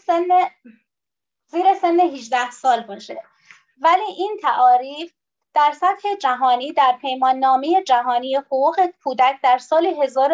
زیر سن 18 سال باشه. ولی این تعاریف در سطح جهانی در پیماننامه جهانی حقوق کودک در سال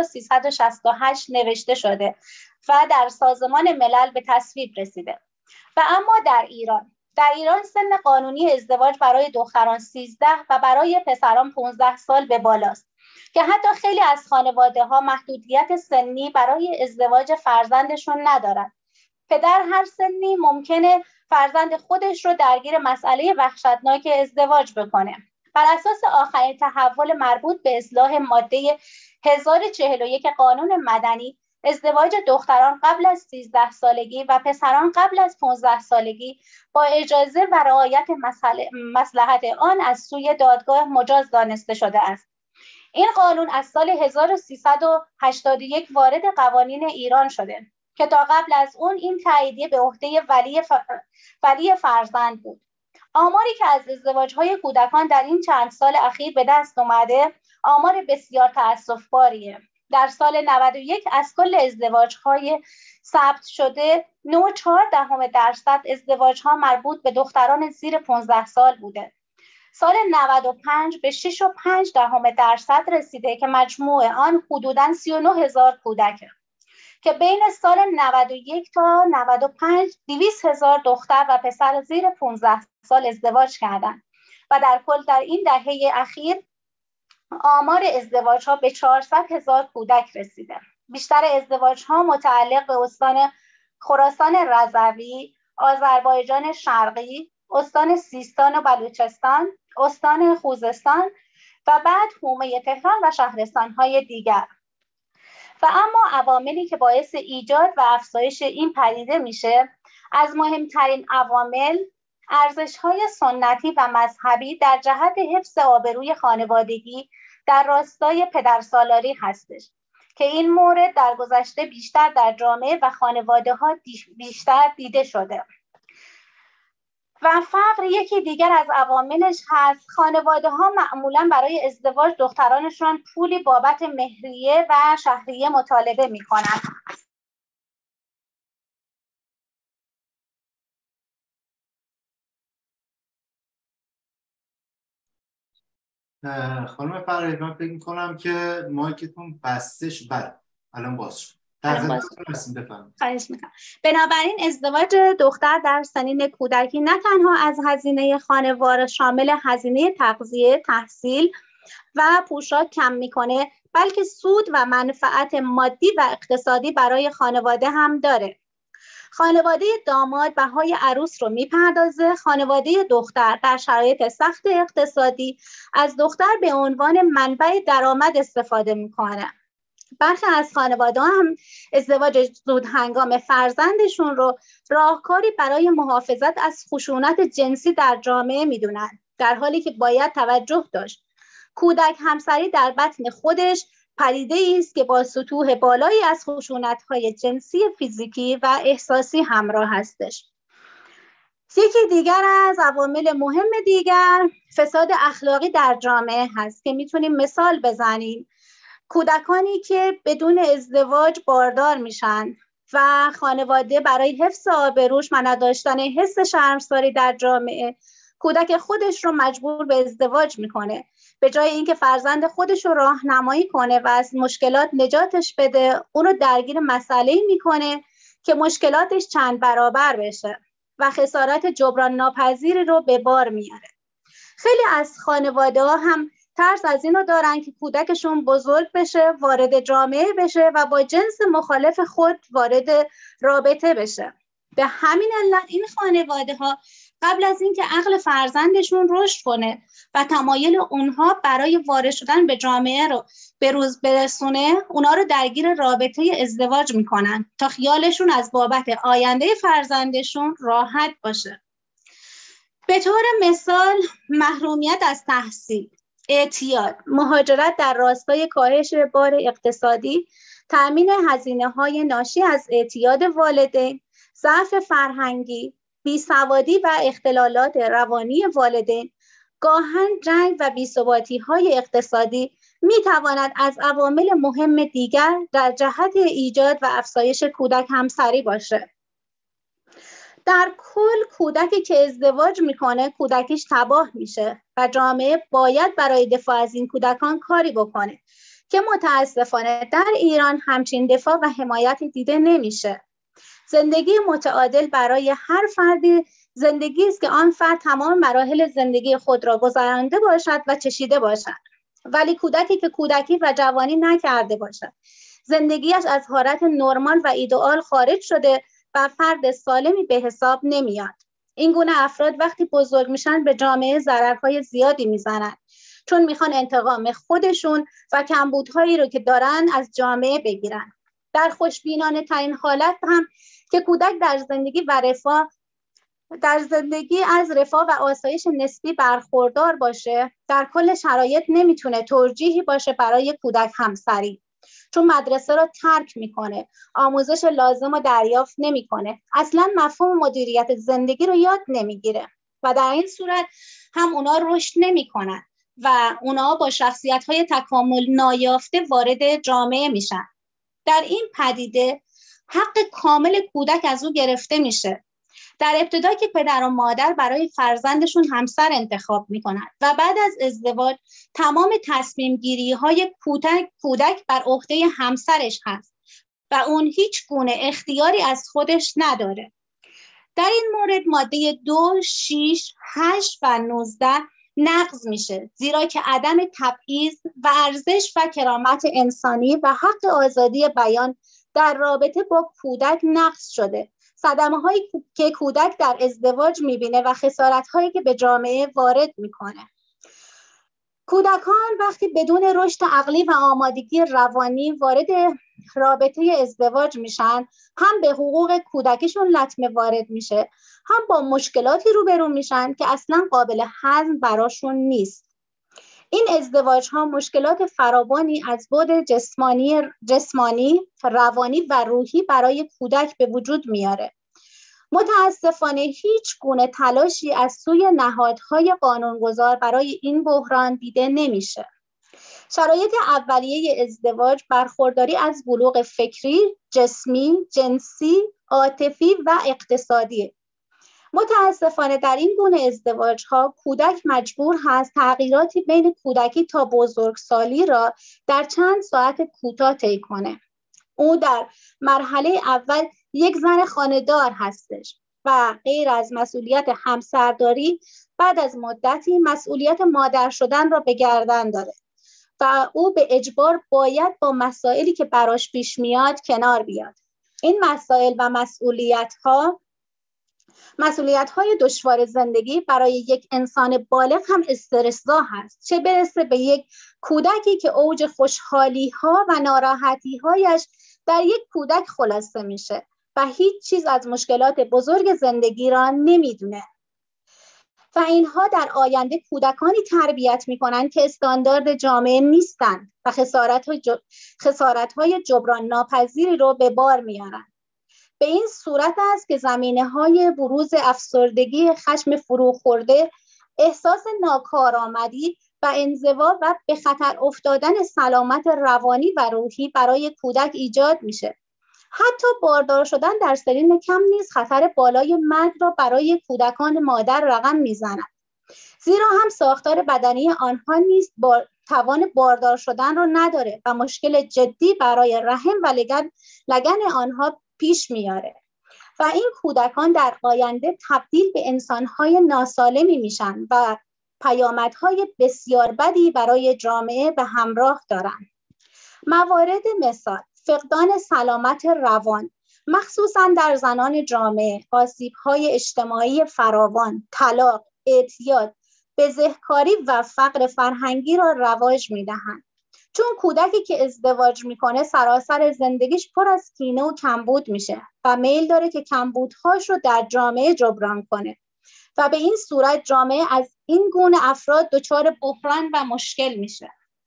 1368 نوشته شده و در سازمان ملل به تصویب رسیده. و اما در ایران سن قانونی ازدواج برای دختران 13 و برای پسران 15 سال به بالاست که حتی خیلی از خانواده‌ها محدودیت سنی برای ازدواج فرزندشون ندارند. پدر هر سنی ممکنه فرزند خودش رو درگیر مسئله وحشتناک ازدواج بکنه. بر اساس آخرین تحول مربوط به اصلاح ماده 1041 قانون مدنی، ازدواج دختران قبل از 13 سالگی و پسران قبل از 15 سالگی با اجازه و رعایت مصلحت آن از سوی دادگاه مجاز دانسته شده است. این قانون از سال 1381 وارد قوانین ایران شده که تا قبل از اون این تاییدیه به عهده ولی فرزند بود. آماری که از ازدواج‌های کودکان در این چند سال اخیر به دست اومده آمار بسیار تأسف‌باریه. در سال 91 از کل ازدواج‌های ثبت شده 9.4% ازدواج‌ها مربوط به دختران زیر 15 سال بوده. سال 95 به 6.5% رسیده که مجموع آن حدوداً 39,000 کودکه که بین سال 91 تا 95 200,000 دختر و پسر زیر 15 سال ازدواج کردند و در کل در این دهه اخیر آمار ازدواج‌ها به 400,000 کودک رسیده. بیشتر ازدواج‌ها متعلق به استان خراسان رضوی، آذربایجان شرقی، استان سیستان و بلوچستان، استان خوزستان و بعد حومه تهران و شهرستان‌های دیگر. و اما عواملی که باعث ایجاد و افزایش این پدیده میشه، از مهمترین عوامل ارزش‌های سنتی و مذهبی در جهت حفظ آبروی خانوادگی در راستای پدرسالاری هستش که این مورد در گذشته بیشتر در جامعه و خانواده‌ها بیشتر دیده شده. و فقر یکی دیگر از عواملش هست. خانواده ها معمولا برای ازدواج دخترانشون پولی بابت مهریه و شهریه مطالبه می کنند. خانم فرهی، من فکر می‌کنم که مایکتون بسته شد. بله الان باز شد. بنابراین ازدواج دختر در سنین کودکی نه تنها از هزینه خانوار شامل هزینه تغذیه، تحصیل و پوشاک کم میکنه، بلکه سود و منفعت مادی و اقتصادی برای خانواده هم داره. خانواده داماد بهای عروس رو میپردازه. خانواده دختر در شرایط سخت اقتصادی از دختر به عنوان منبع درآمد استفاده میکنه. برخی از خانواده هم ازدواج زود هنگام فرزندشون رو راهکاری برای محافظت از خشونت جنسی در جامعه میدونن، در حالی که باید توجه داشت کودک همسری در بطن خودش پدیده است که با سطوح بالایی از خشونت‌های جنسی فیزیکی و احساسی همراه هستش. یکی دیگر از عوامل مهم دیگر فساد اخلاقی در جامعه هست که میتونیم مثال بزنیم. کودکانی که بدون ازدواج باردار میشن و خانواده برای حفظ آبروش و نداشتن حس شرمساری در جامعه کودک خودش رو مجبور به ازدواج میکنه، به جای اینکه فرزند خودش رو راهنمایی کنه و از مشکلات نجاتش بده، اون رو درگیر مسئله‌ای میکنه که مشکلاتش چند برابر بشه و خسارات جبران ناپذیری رو به بار میاره. خیلی از خانواده ها هم ترس از اینو دارن که کودکشون بزرگ بشه، وارد جامعه بشه و با جنس مخالف خود وارد رابطه بشه. به همین علت این خانواده ها قبل از اینکه عقل فرزندشون رشد کنه و تمایل اونها برای وارد شدن به جامعه رو به روز برسونه، اونها رو درگیر رابطه ازدواج میکنن تا خیالشون از بابت آینده فرزندشون راحت باشه. به طور مثال محرومیت از تحصیل، اعتیاد، مهاجرت در راستای کاهش بار اقتصادی، تأمین هزینه‌های ناشی از اعتیاد والدین، ضعف فرهنگی، بیسوادی و اختلالات روانی والدین، گاهن جنگ و بی‌ثباتی‌های اقتصادی می‌تواند از عوامل مهم دیگر در جهت ایجاد و افزایش کودک همسری باشه. در کل کودکی که ازدواج میکنه کودکیش تباه میشه و جامعه باید برای دفاع از این کودکان کاری بکنه که متاسفانه در ایران همچین دفاع و حمایت دیده نمیشه. زندگی متعادل برای هر فردی زندگی است که آن فرد تمام مراحل زندگی خود را گذرانده باشد و چشیده باشد، ولی کودکی که کودکی و جوانی نکرده باشد، زندگیش از حالت نرمال و ایدئال خارج شده و فرد سالمی به حساب نمیاد. این گونه افراد وقتی بزرگ میشن به جامعه ضررهای زیادی میزنن، چون میخوان انتقام خودشون و کمبودهایی رو که دارن از جامعه بگیرن. در خوشبینانه ترین حالت هم که کودک در زندگی از رفاه و آسایش نسبی برخوردار باشه، در کل شرایط نمیتونه ترجیحی باشه برای کودک همسری، چون مدرسه رو ترک میکنه، آموزش لازم رو دریافت نمیکنه، اصلا مفهوم مدیریت زندگی رو یاد نمیگیره و در این صورت هم اونا رشد نمیکنن و اونا با شخصیت‌های تکامل نایافته وارد جامعه میشن. در این پدیده حق کامل کودک از او گرفته میشه. در ابتدا که پدر و مادر برای فرزندشون همسر انتخاب میکنن و بعد از ازدواج تمام تصمیم گیری های کودک بر عهده همسرش هست و اون هیچ گونه اختیاری از خودش نداره. در این مورد ماده 2، 6، 8 و 19 نقض میشه، زیرا که عدم تبعیض و ارزش و کرامت انسانی و حق آزادی بیان در رابطه با کودک نقض شده. صدمه هایی که کودک در ازدواج میبینه و خسارت هایی که به جامعه وارد میکنه. کودکان وقتی بدون رشد عقلی و آمادگی روانی وارد رابطه ازدواج میشن، هم به حقوق کودکیشون لطمه وارد میشه، هم با مشکلاتی روبرو میشن که اصلا قابل هضم براشون نیست. این ازدواج ها مشکلات فراوانی از بعد جسمانی، روانی و روحی برای کودک به وجود میاره. متاسفانه هیچ گونه تلاشی از سوی نهادهای قانونگذار برای این بحران دیده نمیشه. شرایط اولیه ازدواج برخورداری از بلوغ فکری، جسمی، جنسی، عاطفی و اقتصادی. متاسفانه در این گونه ازدواج‌ها کودک مجبور هست تغییراتی بین کودکی تا بزرگسالی را در چند ساعت کوتاه طی کنه. او در مرحله اول یک زن خانه‌دار هستش و غیر از مسئولیت همسرداری بعد از مدتی مسئولیت مادر شدن را به گردن داره و او به اجبار باید با مسائلی که براش پیش میاد کنار بیاد. این مسائل و مسئولیت‌های دشوار زندگی برای یک انسان بالغ هم استرس‌زا هست، چه برسه به یک کودکی که اوج خوشحالی‌ها و ناراحتی‌هایش در یک کودک خلاصه میشه و هیچ چیز از مشکلات بزرگ زندگی را نمیدونه. و اینها در آینده کودکانی تربیت میکنن که استاندارد جامعه نیستن و خسارت‌های جبران ناپذیری رو به بار میارن. به این صورت است که زمینه‌های بروز افسردگی، خشم فروخورده، احساس ناکارآمدی و انزوا و به خطر افتادن سلامت روانی و روحی برای کودک ایجاد میشه. حتی باردار شدن در سنین کم نیز خطر بالای مرگ را برای کودکان مادر رقم میزند، زیرا هم ساختار بدنی آنها نیز توان باردار شدن را نداره و مشکل جدی برای رحم و لگن آنها پیش میاره و این کودکان در آینده تبدیل به انسانهای ناسالمی میشن و پیامدهای بسیار بدی برای جامعه به همراه دارند. موارد مثال: فقدان سلامت روان، مخصوصاً در زنان جامعه، آسیب‌های اجتماعی فراوان، طلاق، اعتیاد، بزهکاری و فقر فرهنگی را رواج می‌دهند. چون کودکی که ازدواج میکنه سراسر زندگیش پر از کینه و کمبود میشه و میل داره که کمبودهاش رو در جامعه جبران کنه و به این صورت جامعه از این گونه افراد دچار بحران و مشکل میشه.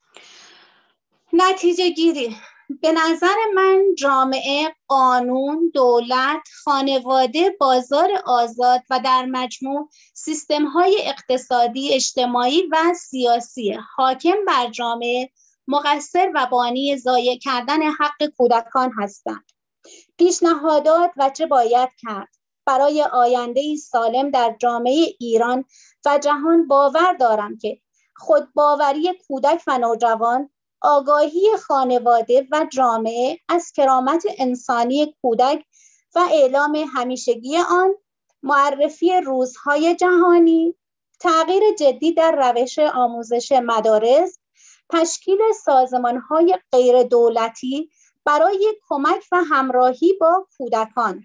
نتیجه گیری: به نظر من جامعه، قانون، دولت، خانواده، بازار آزاد و در مجموع سیستم‌های اقتصادی، اجتماعی و سیاسی حاکم بر جامعه مقصر و بانی ضایع کردن حق کودکان هستند. پیشنهادات و چه باید کرد برای آینده‌ای سالم در جامعه ایران و جهان باور دارم که خودباوری کودک و نوجوان، آگاهی خانواده و جامعه از کرامت انسانی کودک و اعلام همیشگی آن، معرفی روزهای جهانی، تغییر جدی در روش آموزش مدارس، تشکیل سازمان‌های غیر دولتی برای کمک و همراهی با کودکان،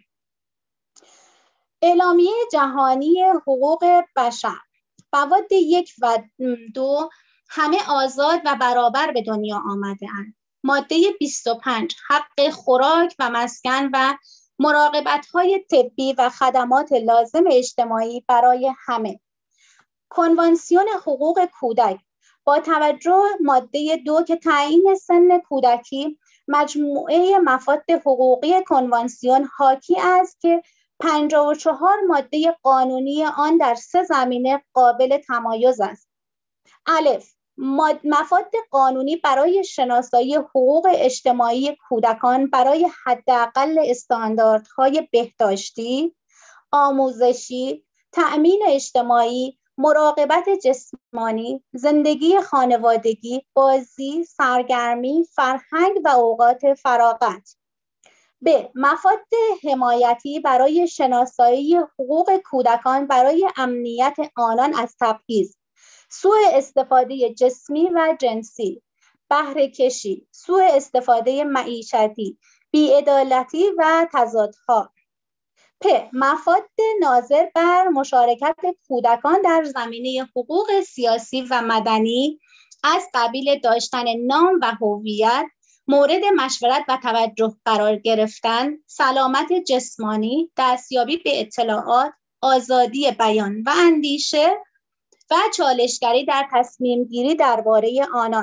اعلامیه جهانی حقوق بشر، مواد 1 و 2 همه آزاد و برابر به دنیا آمده‌اند. ماده 25 حق خوراک و مسکن و مراقبت‌های طبی و خدمات لازم اجتماعی برای همه. کنوانسیون حقوق کودک با توجه ماده 2 که تعیین سن کودکی مجموعه مفاد حقوقی کنوانسیون حاکی است که 54 ماده قانونی آن در 3 زمینه قابل تمایز است. الف، مفاد قانونی برای شناسایی حقوق اجتماعی کودکان برای حداقل استانداردهای بهداشتی، آموزشی، تأمین اجتماعی، مراقبت جسمانی، زندگی خانوادگی، بازی، سرگرمی، فرهنگ و اوقات فراغت. ب. مفاد حمایتی برای شناسایی حقوق کودکان برای امنیت آنان از تبعیض، سوء استفاده جسمی و جنسی، بهره کشی، سوء استفاده معیشتی، بی‌عدالتی و تضادها. پ. مفاد ناظر بر مشارکت کودکان در زمینه حقوق سیاسی و مدنی از قبیل داشتن نام و هویت، مورد مشورت و توجه قرار گرفتن، سلامت جسمانی، دستیابی به اطلاعات، آزادی بیان و اندیشه و چالشگری در تصمیم گیری درباره آنان.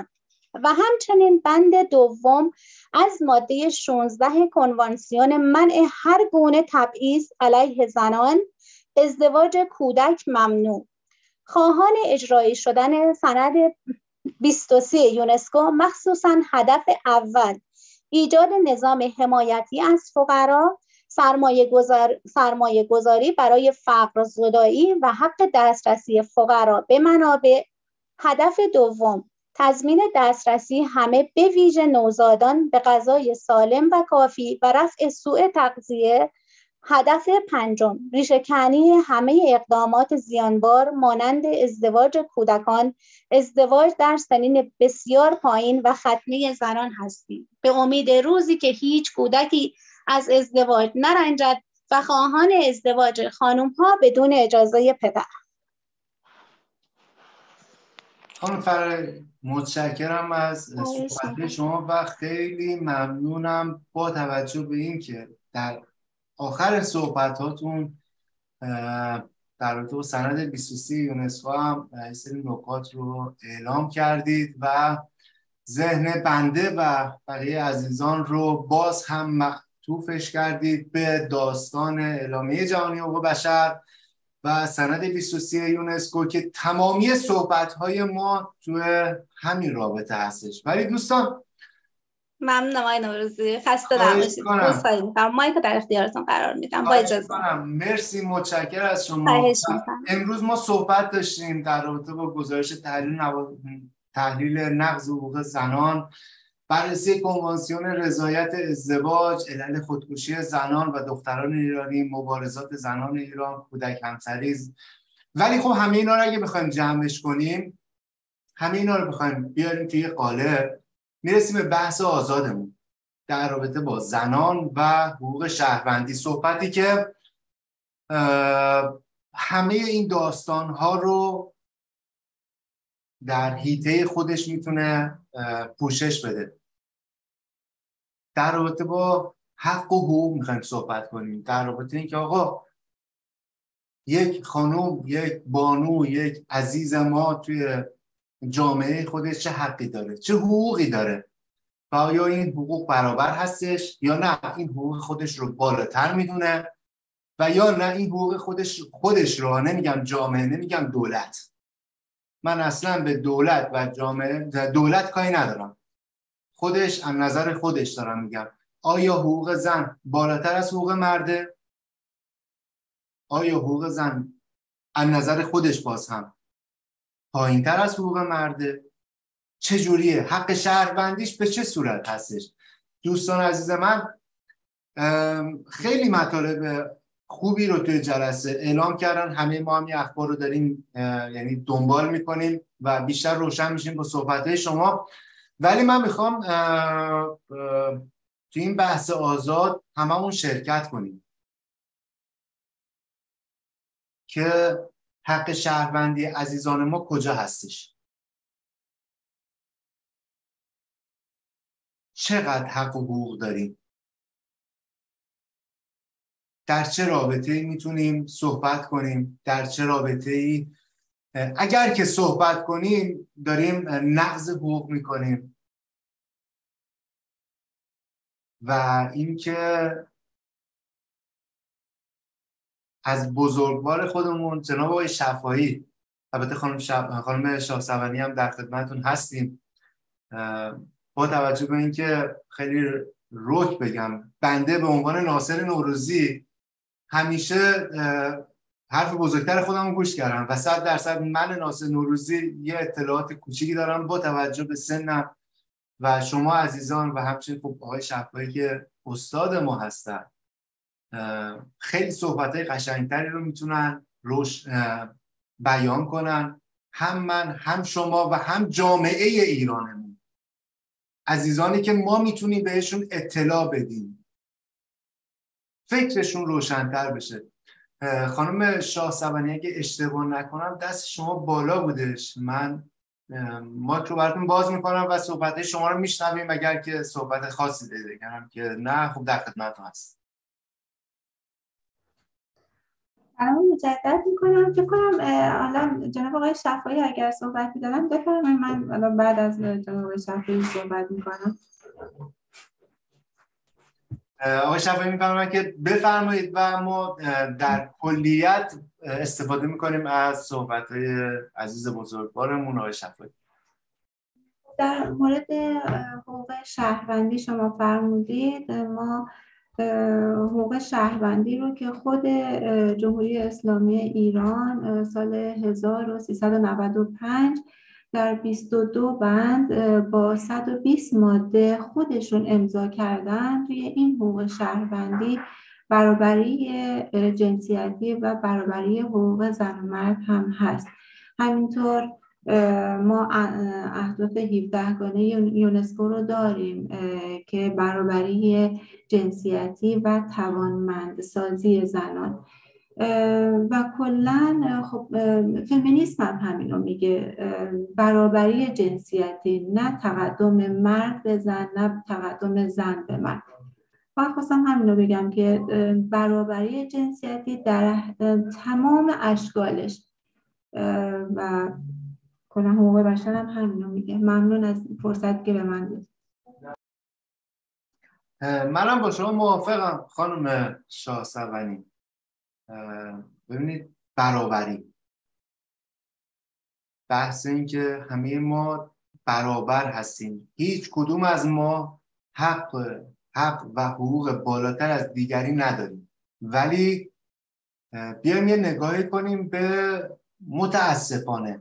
و همچنین بند دوم از ماده 16 کنوانسیون منع هر گونه تبعیض علیه زنان، ازدواج کودک ممنوع. خواهان اجرایی شدن سند 23 یونسکو مخصوصاً هدف اول ایجاد نظام حمایتی از فقرا، سرمایه گذاری برای فقر زدایی و حق دسترسی فقرا به منابع. هدف دوم تضمین دسترسی همه به ویژه نوزادان به غذای سالم و کافی و رفع سوء تغذیه. هدف پنجم ریشه‌کنی همه اقدامات زیانبار مانند ازدواج کودکان، ازدواج در سنین بسیار پایین و ختنه زنان هستیم، به امید روزی که هیچ کودکی از ازدواج نرنجد و خواهان ازدواج خانم‌ها بدون اجازه پدر. خانم فرای متشکرم از صحبت شما و خیلی ممنونم با توجه به این که در آخر صحبتاتون در رابطه با سند 23 یونسکو هم یه سری نکات رو اعلام کردید و ذهن بنده و بقیه عزیزان رو باز هم معطوفش کردید به داستان اعلامیه جهانی حقوق بشر و سند 23 یونسکو که تمامی صحبت‌های ما توی همین رابطه هستش. ولی دوستان ممنونم آقای نوروزی، خسته نباشید. دوستایی می‌کنم مایک در اختیارتون قرار میدم. با اجازه. مرسی، متشکرم از شما. امروز ما صحبت داشتیم در رابطه با گزارش تحلیل نقض حقوق زنان، بررسی کنوانسیون رضایت ازدواج، علل خودکشی زنان و دختران ایرانی، مبارزات زنان ایران، کودک همسری. ولی خب همه اینا رو اگه بخوایم جمعش کنیم، همه اینا رو بخوایم بیاریم توی قالب، میرسیم به بحث آزادمون در رابطه با زنان و حقوق شهروندی، صحبتی که همه این داستان‌ها رو در حیطه خودش میتونه پوشش بده. در رابطه با حق و حقوق میخوایم صحبت کنیم، در رابطه این که آقا یک خانم، یک بانو، یک عزیز ما توی جامعه خودش چه حقی داره، چه حقوقی داره و آیا این حقوق برابر هستش یا نه این حقوق خودش رو بالاتر میدونه و یا نه این حقوق خودش رو، نمیگم جامعه، نمیگم دولت، من اصلا به دولت و جامعه دولت کاری ندارم، خودش از نظر خودش دارم میگم، آیا حقوق زن بالاتر از حقوق مرده؟ آیا حقوق زن از نظر خودش باز هم پایین تر از حقوق مرده؟ چجوریه؟ حق شهروندیش به چه صورت هستش؟ دوستان عزیز من خیلی مطالب خوبی رو توی جلسه اعلام کردن، همه ما هم این اخبار رو داریم یعنی دنبال میکنیم و بیشتر روشن میشیم با صحبتهای شما. ولی من میخوام توی این بحث آزاد هممون شرکت کنیم که حق شهروندی عزیزان ما کجا هستش، چقدر حق و حقوق داریم، در چه رابطه‌ای میتونیم صحبت کنیم، در چه رابطه‌ای اگر که صحبت کنیم داریم نقض حقوق میکنیم. و اینکه از بزرگوار خودمون جناب آقای شفاعی، البته خانم شاهصبانی هم در خدمتتون هستیم، با توجه به اینکه خیلی رک بگم، بنده به عنوان ناصر نوروزی همیشه حرف بزرگتر خودم رو گوش کردم و 100% من ناصر نوروزی یه اطلاعات کوچیکی دارم با توجه به سنم و شما عزیزان و همچنین خب آقای شفاعی که استاد ما هستن خیلی صحبت‌های قشنگتری رو میتونن بیان کنن، هم من هم شما و هم جامعه ایرانمون، عزیزانی که ما میتونیم بهشون اطلاع بدیم، فکرشون روشن‌تر بشه. خانم شاهصبانی اگه اشتباه نکنم دست شما بالا بودش، من مایک رو براتون باز میکنم و صحبت‌های شما رو میشنویم اگر که صحبت خاصی دارید، اگرم که نه خب در خدمتتون هست. سلام مجدد میکنم. فکر کنم الان جناب آقای شفایی اگر صحبت می‌دارن بفرمایید، من الان بعد از جناب آقای شفایی صحبت میکنم. آقای شفایی میفرمایند که بفرمایید و ما در کلیت استفاده میکنیم از صحبت‌های عزیز بزرگوارمون آقای شفایی. در مورد حقوق شهروندی شما فرمودید، ما حقوق شهروندی رو که خود جمهوری اسلامی ایران سال 1395 در 22 بند با 120 ماده خودشون امضا کردن، توی این حقوق شهروندی برابری جنسیتی و برابری حقوق زن و مرد هم هست. همینطور ما اهداف 17 گانه یونسکو رو داریم که برابری جنسیتی و توانمندسازی زنان و کلا خب فمینیسم هم همینو میگه، برابری جنسیتی، نه تقدم مرد به زن نه تقدم زن به مرد. من خواستم همینو بگم که برابری جنسیتی در تمام اشکالش و کلا حقوق بشر هم همینو میگه. ممنون از فرصت که به من دید. منم با شما موافقم خانم شاهصوانی. ببینید، برابری، بحث این که همه ما برابر هستیم، هیچ کدوم از ما حق و حقوق بالاتر از دیگری نداریم، ولی بیایم یه نگاهی کنیم به متاسفانه.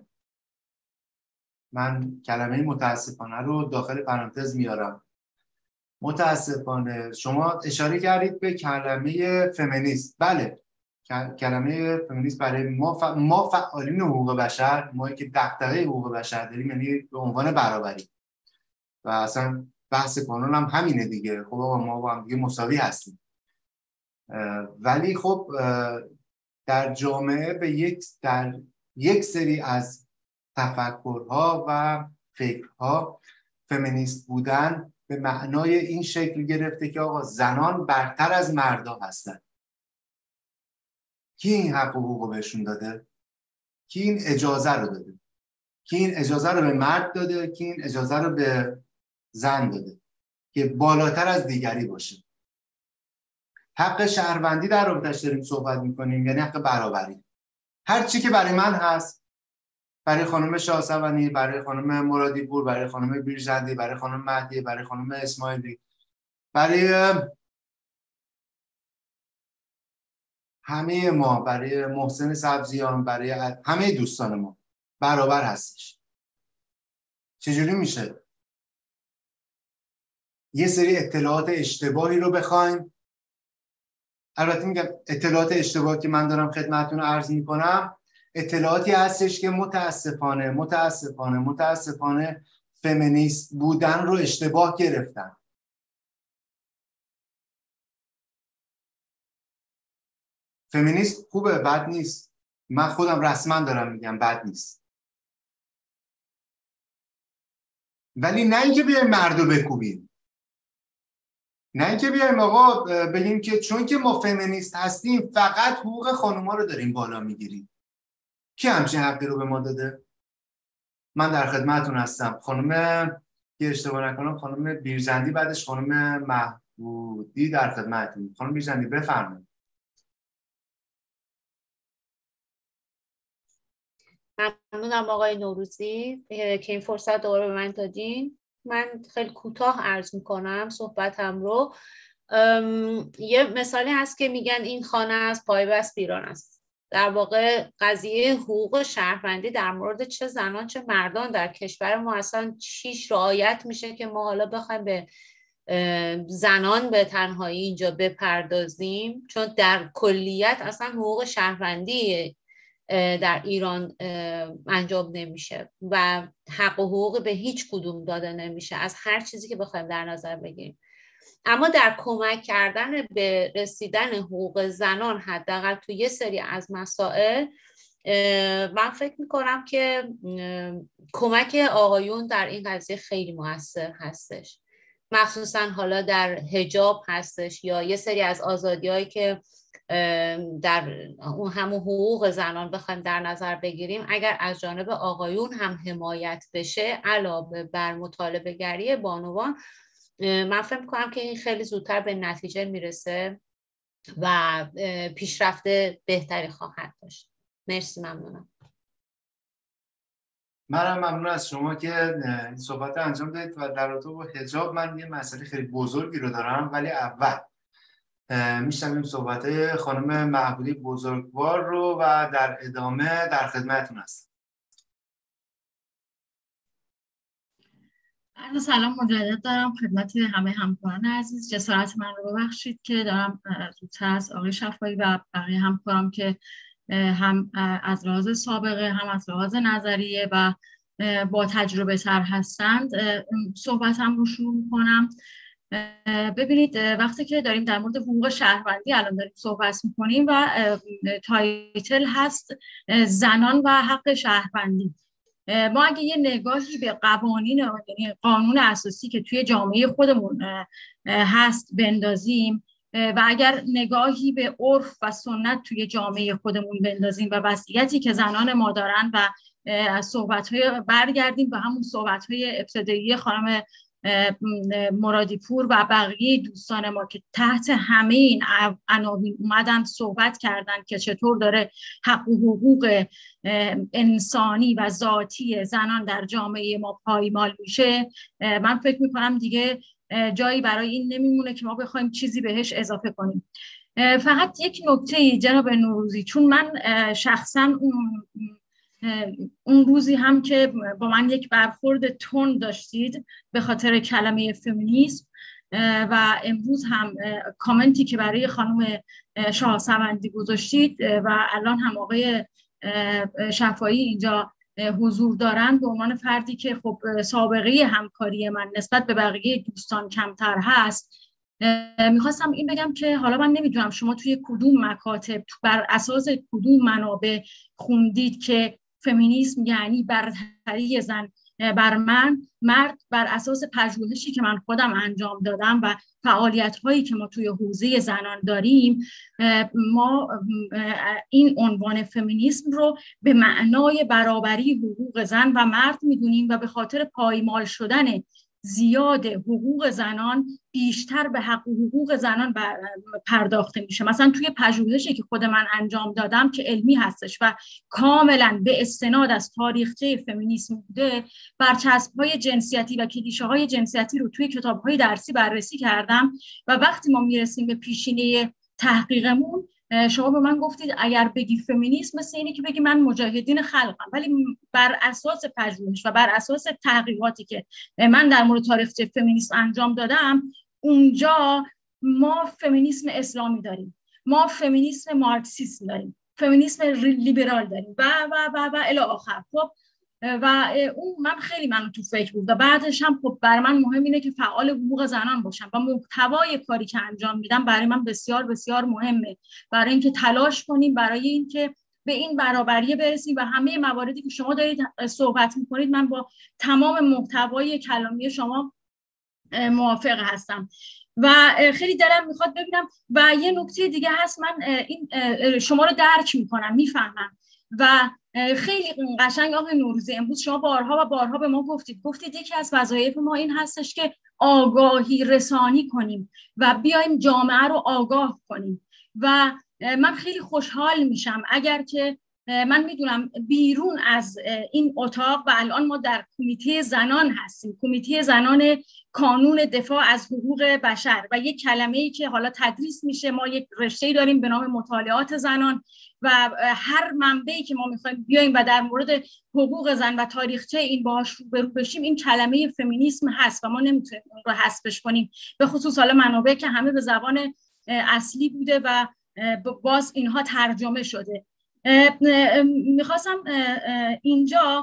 من کلمه متاسفانه رو داخل پرانتز میارم. متاسفانه شما اشاره کردید به کلمه فمینیست. بله، کلمه فمینیست برای ما فعالین حقوق بشر، ما که دغدغه حقوق بشر داریم، یعنی به عنوان برابری، و اصلا بحث قانون هم همینه دیگه. خب آقا ما با هم دیگه مساوی هستیم. ولی خب در جامعه در یک سری از تفکرها و فکرها فمینیست بودن به معنای این شکل گرفته که آقا زنان برتر از مردا هستن. کی این حق و حقوق بهشون داده؟ کی این اجازه رو داده؟ کی این اجازه رو به مرد داده؟ کی این اجازه رو به زن داده که بالاتر از دیگری باشه؟ حق شهروندی در رابطه‌اش داریم صحبت میکنیم، یعنی حق برابری. هر چی که برای من هست، برای خانم شاهصوانی، برای خانم مرادی پور، برای خانم بیرجندی، برای خانم مهدی، برای خانم اسماعیلی، برای همه ما، برای محسن سبزیان، برای همه دوستان ما برابر هستش. چجوری میشه یه سری اطلاعات اشتباهی رو بخوایم؟ البته میگم اطلاعات اشتباهی که من دارم خدمتتون عرض میکنم اطلاعاتی هستش که متاسفانه فمینیست بودن رو اشتباه گرفتن. فمینیست خوبه، بد نیست. من خودم رسما دارم میگم بد نیست، ولی نه اینکه بیایم مردو بکوبیم، نه اینکه بیایم آقا بگیم که چون که ما فمینیست هستیم فقط حقوق خانوما رو داریم بالا میگیریم. کی همچین حقی رو به ما داده؟ من در خدمتتون هستم. خانم که اشتباه نکنم خانم بیرجندی، بعدش خانم محمودی در خدمتتون. خانم بیرجندی بفرمایید. ممنونم آقای نوروزی که این فرصت دوباره به من دادین. من خیلی کوتاه عرض میکنم صحبتم رو. یه مثالی هست که میگن این خانه از پایبست بیرون است. در واقع قضیه حقوق شهروندی در مورد چه زنان چه مردان در کشور ما اصلا چیش رعایت میشه که ما حالا بخوایم به زنان به تنهایی اینجا بپردازیم، چون در کلیت اصلا حقوق شهروندی در ایران انجام نمیشه و حق و حقوق به هیچ کدوم داده نمیشه از هر چیزی که بخوایم در نظر بگیریم. اما در کمک کردن به رسیدن حقوق زنان حداقل تو یه سری از مسائل من فکر میکنم که کمک آقایون در این قضیه خیلی مؤثر هستش، مخصوصا حالا در حجاب هستش یا یه سری از آزادی‌هایی که در اون همون حقوق زنان بخوایم در نظر بگیریم، اگر از جانب آقایون هم حمایت بشه علاوه بر مطالبه گری بانوان، من فکر می‌کنم که این خیلی زودتر به نتیجه میرسه و پیشرفت بهتری خواهد داشت. مرسی، ممنونم. منم ممنون از شما که این صحبت انجام دادید و در رابطه با حجاب من یه مسئله خیلی بزرگی رو دارم، ولی اول میشنویم صحبت خانم محبوبی بزرگوار رو و در ادامه در خدمتتون هستم. عرض سلام مجدد دارم خدمت همه همکاران عزیز. جسارت من رو ببخشید که دارم زودتر از آقای شفایی و بقیه همکارم که هم از لحاظ سابقه هم از لحاظ نظریه و با تجربه تر هستند صحبتم رو شروع میکنم. ببینید وقتی که داریم در مورد حقوق شهروندی الان داریم صحبت میکنیم و تایتل هست زنان و حق شهروندی، ما اگه یه نگاهی به قوانین، یعنی قانون اساسی که توی جامعه خودمون هست بندازیم و اگر نگاهی به عرف و سنت توی جامعه خودمون بندازیم و وضعیتی که زنان ما دارن و از صحبت‌های برگردیم به همون صحبت‌های ابتدایی خانم مرادی پور و بقیه دوستان ما که تحت همه این عناوین اومدن صحبت کردن که چطور داره حق و حقوق انسانی و ذاتی زنان در جامعه ما پایمال میشه، من فکر میکنم دیگه جایی برای این نمیمونه که ما بخوایم چیزی بهش اضافه کنیم. فقط یک نکته جناب نوروزی، چون من شخصا اون روزی هم که با من یک برخورد تند داشتید به خاطر کلمه فمینیسم و امروز هم کامنتی که برای خانم شاهسوندی گذاشتید و الان هم آقای شفایی اینجا حضور دارن به عنوان فردی که خب سابقه همکاری من نسبت به بقیه دوستان کمتر هست، میخواستم این بگم که حالا من نمیدونم شما توی کدوم مکاتب بر اساس کدوم منابع خوندید که فمینیسم یعنی برتری زن بر مرد بر اساس پژوهشی که من خودم انجام دادم و فعالیت‌هایی که ما توی حوزه زنان داریم، ما این عنوان فمینیسم رو به معنای برابری حقوق زن و مرد می‌دونیم و به خاطر پایمال شدن زیاد حقوق زنان بیشتر به حق و حقوق زنان پرداخته میشه. مثلا توی پژوهشی که خود من انجام دادم که علمی هستش و کاملا به استناد از تاریخچه فمینیسم بوده، برچسب‌های جنسیتی و کلیشه‌های جنسیتی رو توی کتاب‌های درسی بررسی کردم و وقتی ما میرسیم به پیشینه تحقیقمون، شما به من گفتید اگر بگی فمینیسم مثل اینه که بگی من مجاهدین خلقم، ولی بر اساس پژوهش و بر اساس تحقیقاتی که من در مورد تاریخچه فمینیسم انجام دادم، اونجا ما فمینیسم اسلامی داریم، ما فمینیسم مارکسیسم داریم، فمینیسم لیبرال داریم و الی آخر. خب و اون من تو فکر بود و بعدش هم خب برای من مهم اینه که فعال حقوق زنان باشم و محتوای کاری که انجام میدم برای من بسیار بسیار مهمه، برای اینکه تلاش کنیم برای اینکه به این برابری برسیم و همه مواردی که شما دارید صحبت میکنید من با تمام محتوای کلامی شما موافق هستم و خیلی دلم میخواد ببینم. و یه نکته دیگه هست، من این شما رو درک میکنم، میفهمم و خیلی قشنگ آقای نوروزی امروز شما بارها و بارها به ما گفتید یکی از وظایف ما این هستش که آگاهی رسانی کنیم و بیایم جامعه رو آگاه کنیم و من خیلی خوشحال میشم اگر که من میدونم بیرون از این اتاق و الان ما در کمیته زنان هستیم، کمیته زنان کانون دفاع از حقوق بشر و یک کلمه‌ای که حالا تدریس میشه، ما یک رشته‌ای داریم به نام مطالعات زنان و هر منبعی که ما میخوایم بیایم و در مورد حقوق زن و تاریخچه این باهاش روبرو بشیم، این کلمه فمینیسم هست و ما نمیتونیم اون رو حذفش کنیم، به خصوص حالا منابع که همه به زبان اصلی بوده و باز اینها ترجمه شده. میخواستم اینجا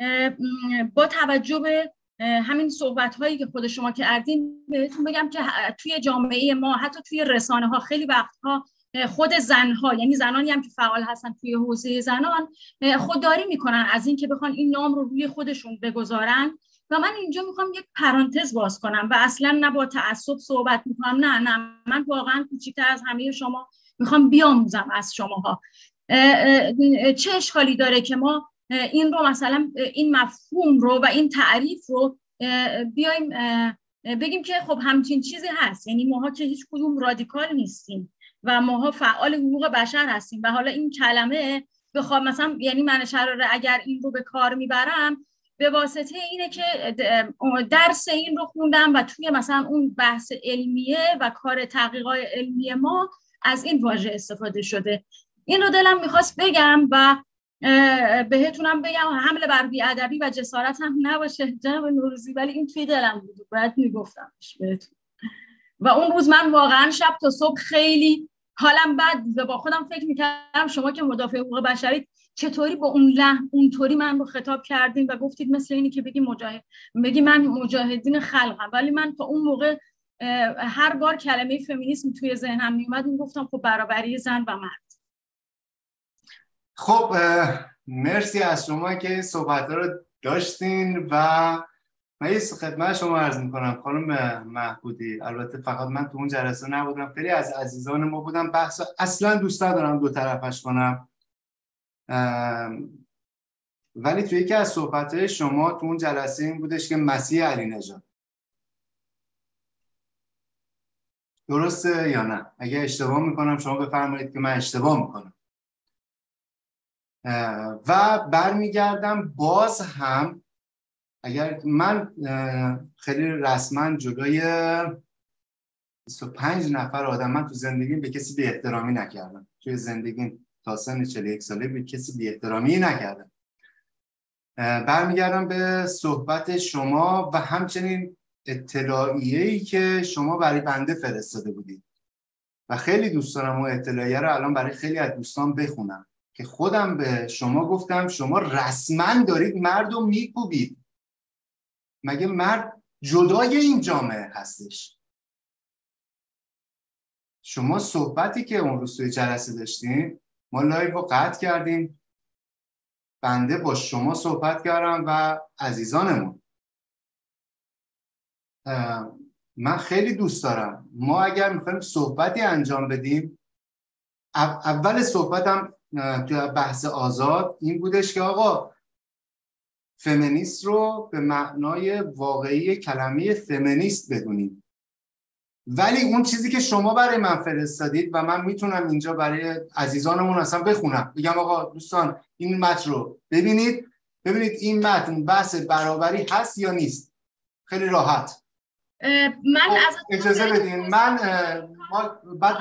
با توجه به همین صحبت هایی که خود شما کردین بهتون بگم که توی جامعه ما حتی توی رسانه ها خیلی وقتها خود زنها، یعنی زنانی هم که فعال هستن توی حوزه زنان، خودداری میکنن از این که بخوان این نام رو روی خودشون بگذارن و من اینجا میخوام یک پرانتز باز کنم و اصلا نه با تعصب صحبت میکنم، نه من واقعا کوچیک‌تر از همه شما میخوام بیاموزم از شماها. چه اشکالی داره که ما این رو مثلا این مفهوم رو و این تعریف رو بیایم بگیم که خب همچین چیزی هست، یعنی ماها که هیچ کدوم رادیکال نیستیم و ماها فعال حقوق بشر هستیم و حالا این کلمه بخوام مثلا، یعنی من شراره اگر این رو به کار میبرم به واسطه اینه که درس این رو خوندم و توی مثلا اون بحث علمیه و کار تحقیقات علمی ما از این واژه استفاده شده. این رو دلم میخواست بگم و بهتونم بگم حمله بر بی‌ادبی و جسارت هم نباشه جناب نوروزی، ولی این توی دلم بود باید میگفتمش بهتون. و اون روز من واقعا شب تا صبح خیلی حالم بد بود و با خودم فکر میکردم شما که مدافع حقوق بشری چطوری با اون لحن اونطوری من رو خطاب کردین و گفتید مثل اینی که بگی من مجاهدین خلقم، ولی من تا اون موقع هر بار کلمه فمینیسم توی ذهنم میومد میگفتم خب برابری زن و مرد. خب مرسی از شما که صحبت‌ها رو داشتین و من یه خدمت شما عرض می‌کنم خانم محبودی. البته فقط من تو اون جلسه نبودم، خیلی از عزیزان ما بودم. بحث اصلا دوست ندارم دو طرفش کنم، ولی توی یکی از صحبت‌های شما تو اون جلسه این بودش که مسیح علی نژاد، درسته یا نه؟ اگه اشتباه میکنم شما بفرمایید که من اشتباه میکنم. و برمیگردم باز هم اگر من خیلی رسما جلوی 25 نفر آدم من تو زندگیم به کسی بی احترامی نکردم. توی زندگیم تا سن 41 ساله به کسی بی احترامی نکردم. برمیگردم به صحبت شما و همچنین اطلاعیه‌ای که شما برای بنده فرستاده بودید و خیلی دوست دارم اون اطلاعیه رو الان برای خیلی از دوستان بخونم که خودم به شما گفتم شما رسما دارید مرد رو میکوبید. مگه مرد جدای این جامعه هستش؟ شما صحبتی که اون روز توی جلسه داشتیم ما لایو رو قطع کردیم، بنده با شما صحبت کردم و عزیزانمون. من خیلی دوست دارم ما اگر میخوایم صحبتی انجام بدیم، اول صحبتم توی بحث آزاد این بودش که آقا فمینیست رو به معنای واقعی کلمه فمینیست بدونیم، ولی اون چیزی که شما برای من فرستادید و من میتونم اینجا برای عزیزانمون اصلا بخونم بگم آقا دوستان این متن رو ببینید این متن بحث برابری هست یا نیست. خیلی راحت. من از اجازه بدین ما بعد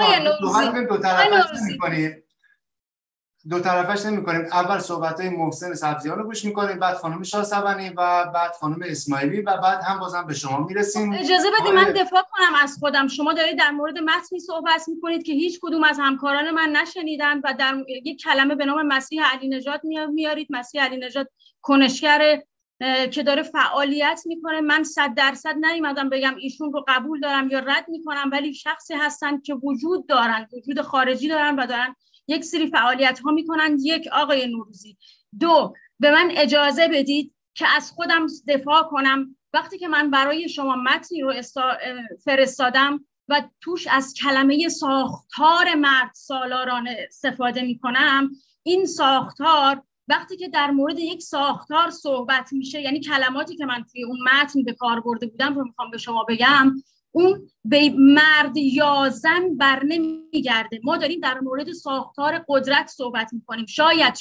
دو طرفش نمی‌کنیم. اول صحبت‌های محسن سبزیان رو گوش می‌کنیم، بعد خانم شاهصبانی و بعد خانم اسماعیلی و بعد هم بازم به شما میرسیم. اجازه بدید من دفاع کنم از خودم. شما دارید در مورد متنی صحبت می‌کنید که هیچ کدوم از همکاران من نشنیدن و در یک کلمه به نام مسیح علی نژاد میارید. مسیح علی نژاد کنشگر که داره فعالیت میکنه. من 100% نیومدم بگم ایشون رو قبول دارم یا رد میکنم، ولی شخصی هستن که وجود دارن، وجود خارجی دارن و دارن یک سری فعالیت ها میکنن. یک، آقای نوروزی. دو، به من اجازه بدید که از خودم دفاع کنم. وقتی که من برای شما متنی رو فرستادم و توش از کلمه ساختار مرد سالارانه استفاده میکنم، این ساختار وقتی که در مورد یک ساختار صحبت میشه، یعنی کلماتی که من توی اون متن به کار برده بودم رو میخوام به شما بگم، اون به مرد یا زن بر نمیگرده. ما داریم در مورد ساختار قدرت صحبت میکنیم. شاید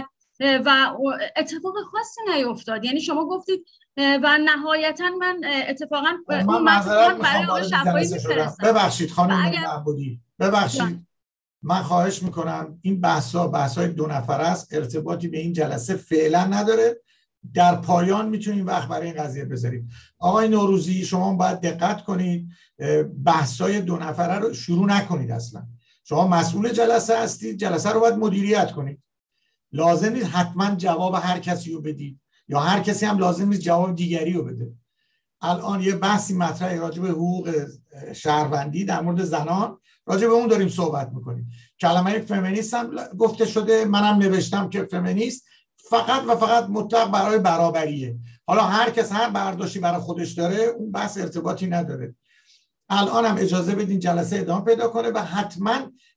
و اتفاق خاصی نیفتاد. یعنی شما گفتید و نهایتا من اتفاقا من معذرت میخوام برای جلسه ببخشید خانم معبودی، ببخشید من خواهش میکنم این بحث‌های دو نفره است، ارتباطی به این جلسه فعلا نداره. در پایان میتونیم وقت برای این قضیه بذاریم. آقای نوروزی شما باید دقت کنید، بحث‌های دو نفره رو شروع نکنید. اصلا شما مسئول جلسه هستید، جلسه رو باید مدیریت کنید. لازم نیست حتما جواب هر کسی رو بدید یا هر کسی هم لازم نیست جواب دیگری رو بده. الان یه بحثی مطرحه راجع به حقوق شهروندی در مورد زنان، راجع به اون داریم صحبت میکنیم. کلمه فمینیست هم گفته شده، منم نوشتم که فمینیست فقط و فقط مطلق برای برابریه. حالا هر کس هر برداشتی برای خودش داره، اون بحث ارتباطی نداره. الان هم اجازه بدین جلسه ادامه پیدا کنه و حتما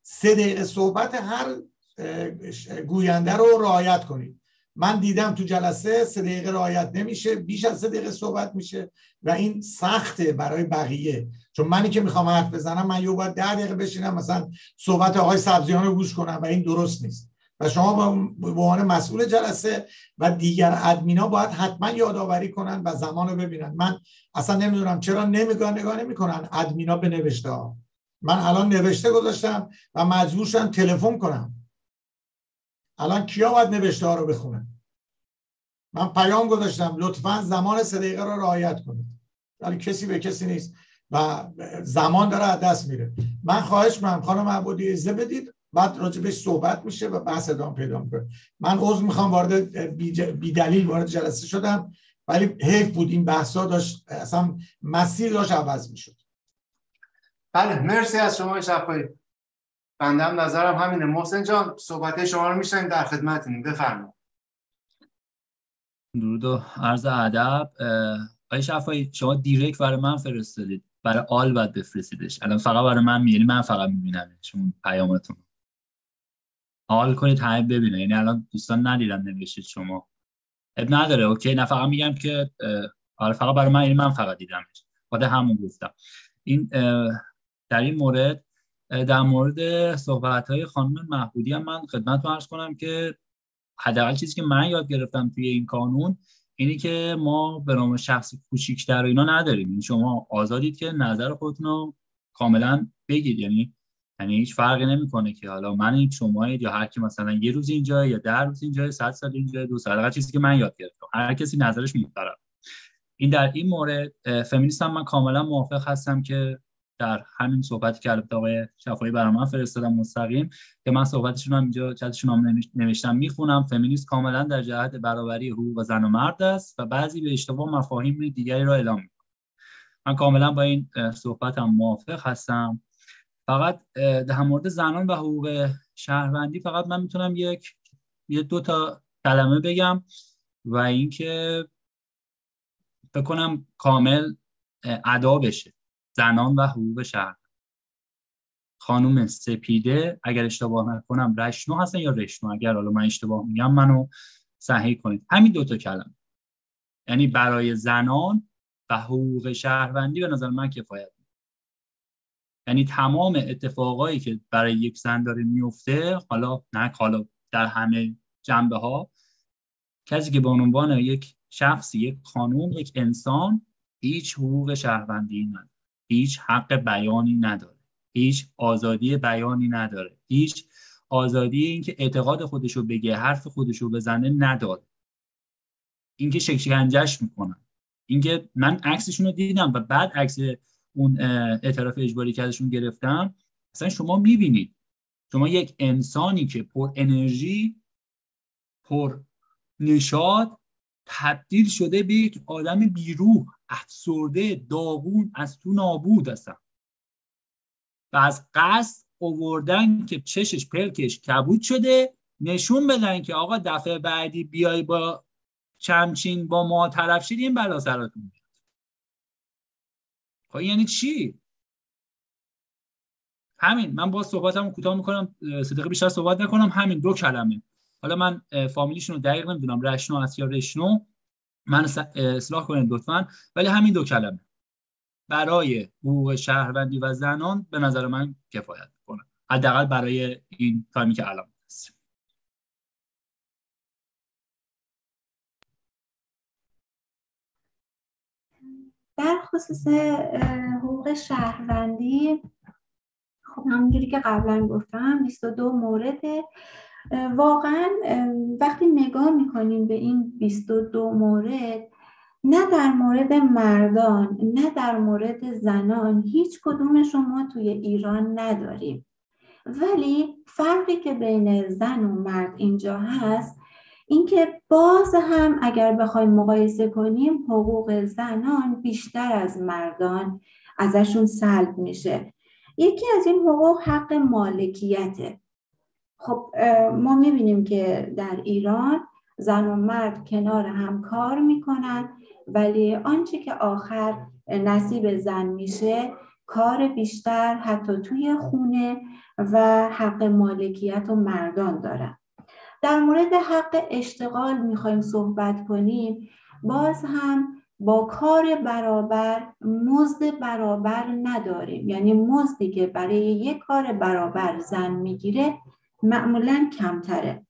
3 دقیقه صحبت هر گوینده رو رعایت کنید. من دیدم تو جلسه 3 دقیقه رعایت نمیشه، بیش از 3 دقیقه صحبت میشه و این سخته برای بقیه. چون منی که میخوام حرف بزنم من باید 10 دقیقه بشینم مثلا صحبت آقای سبزیان رو گوش کنم و این درست نیست. و شما به عنوان مسئول جلسه و دیگر ادمینا باید حتما یادآوری کنن و زمان رو ببینن. من اصلا نمیدونم چرا نگاه نمیکنن ادمینا به نوشته ها. من الان نوشته گذاشتم و مجبور شدم تلفن کنم. الان کیا باید نوشته ها رو بخونن؟ من پیام گذاشتم لطفاً زمان 3 دقیقه رو رعایت کنید. ولی کسی به کسی نیست و زمان داره از دست میره. من خواهش می‌کنم خانم عبودی اجازه بدید بعد راجبش صحبت میشه و بحث ادامه پیدا میکنه. من عذر میخوام وارد بی دلیل وارد جلسه شدم ولی حیف بود این بحثا داشت اصلا مسیر داشت عوض میشد. بله مرسی از شما شفایی. بنده هم نظرم همینه. محسن جان صحبت شما رو میشنیم، در خدمتتونیم، بفرمایید. درود و عرض ادب. آقای شفایی شما دیرکت برای من فرستادید، برای آل باید بفرستیدش. الان فقط برای من میاد، من فقط میبینم چون پیامتون. آل کنید همه ببینه، یعنی الان دوستان ندیدن نوشتید شما. اب نداره اوکی، نه فقط میگم که آره فقط برای من، یعنی من فقط دیدمش. خود همون گفتم. این در این مورد در مورد صحبت‌های خانم محبودی هم من خدمتتون عرض کنم که حداقل چیزی که من یاد گرفتم توی این قانون اینی که ما به نام شخص کوچیک‌تر و اینا نداریم. این شما آزادید که نظر خودتون رو کاملا بگید، یعنی هیچ فرقی نمیکنه که حالا من شمایید یا هر کی مثلا یه روز اینجا یا 10 روز اینجا 100 سال اینجا 200 سال. چیزی که من یاد گرفتم هر کسی نظرش محترم. این در این مورد فمینیست هم من کاملا موافق هستم که در همین صحبتی که البته آقای شفایی برای من فرستادن مستقیم که من صحبتشون هم اینجا چتشون هم نوشتم میخونم. فمینیست کاملا در جهت برابری حقوق زن و مرد است و بعضی به اشتباه مفاهیم دیگری را اعلام میکنه. من کاملا با این صحبتم موافق هستم. فقط در مورد زنان و حقوق شهروندی فقط من میتونم یه 2 تا کلمه بگم و اینکه فکر کنم کامل ادا بشه. زنان و حقوق شهروند. خانم سپیده اگر اشتباه نکنم رشنو هستن یا رشنو، اگر حالا من اشتباه میگم منو صحیح کنید. همین 2 تا کلمه یعنی برای زنان و حقوق شهروندی به نظر من کفایت میکنه. یعنی تمام اتفاقایی که برای یک زن داره میفته، حالا در همه جنبه ها، کسی که به عنوان یک شخصی، یک خانوم، یک انسان هیچ حقوق شهروندی نداره، هیچ حق بیانی نداره، هیچ آزادی بیانی نداره، هیچ آزادی اینکه اعتقاد خودشو بگه، حرف خودشو بزنه نداره. اینکه شکنجهش میکنن، اینکه من عکسشون رو دیدم و بعد عکس اون اعتراف اجباری که ازشون گرفتم، اصلا شما میبینید شما یک انسانی که پر انرژی، پر نشاط تبدیل شده به یک آدم بیروح، افسرده، داغون، از تو نابود هستن و از قصد آوردن که چشش پلکش کبود شده نشون بدن که آقا دفعه بعدی بیای با چمچین با ما طرف شید این بلا سرتون میاد. خب یعنی چی؟ همین. من با صحبتمو کوتاه میکنم، 3 دقیقه بیشتر صحبت نکنم. همین 2 کلمه. حالا من فامیلیشون رو دقیق نمیدونم، رشنو است یا رشنو، من اصلاح کنید لطفاً، ولی همین 2 کلمه برای حقوق شهروندی و زنان به نظر من کفایت میکنه، حداقل برای این تایمی که الان هست. در خصوص حقوق شهروندی، خب همونجوری که قبلا گفتم 22 مورده. واقعا وقتی نگاه میکنیم به این 22 مورد، نه در مورد مردان نه در مورد زنان هیچ کدومش رو ما توی ایران نداریم، ولی فرقی که بین زن و مرد اینجا هست اینکه باز هم اگر بخوایم مقایسه کنیم حقوق زنان بیشتر از مردان ازشون سلب میشه. یکی از این حقوق حق مالکیته. خب ما میبینیم که در ایران زن و مرد کنار هم کار میکنن، ولی آنچه که آخر نصیب زن میشه کار بیشتر حتی توی خونه و حق مالکیت و مردان دارن. در مورد حق اشتغال میخوایم صحبت کنیم. باز هم با کار برابر مزد برابر نداریم، یعنی مزدی که برای یک کار برابر زن میگیره معمولاً کمتره.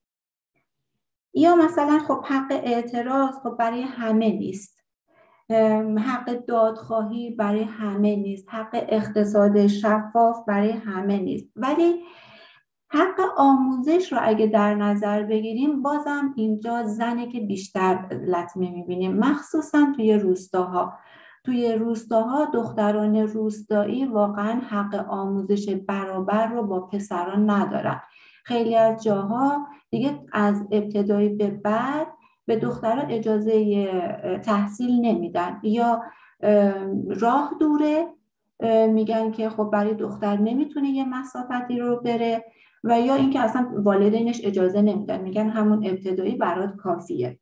یا مثلا خب حق اعتراض خب برای همه نیست، حق دادخواهی برای همه نیست، حق اقتصاد شفاف برای همه نیست. ولی حق آموزش رو اگه در نظر بگیریم بازم اینجا زنه که بیشتر لطمه میبینیم، مخصوصا توی روستاها. توی روستاها دختران روستایی واقعا حق آموزش برابر رو با پسران ندارن. خیلی از جاها دیگه از ابتدایی به بعد به دخترها اجازه تحصیل نمیدن، یا راه دوره، میگن که خب برای دختر نمیتونه یه مسافتی رو بره، و یا اینکه اصلا والدینش اجازه نمیدن، میگن همون ابتدایی برات کافیه.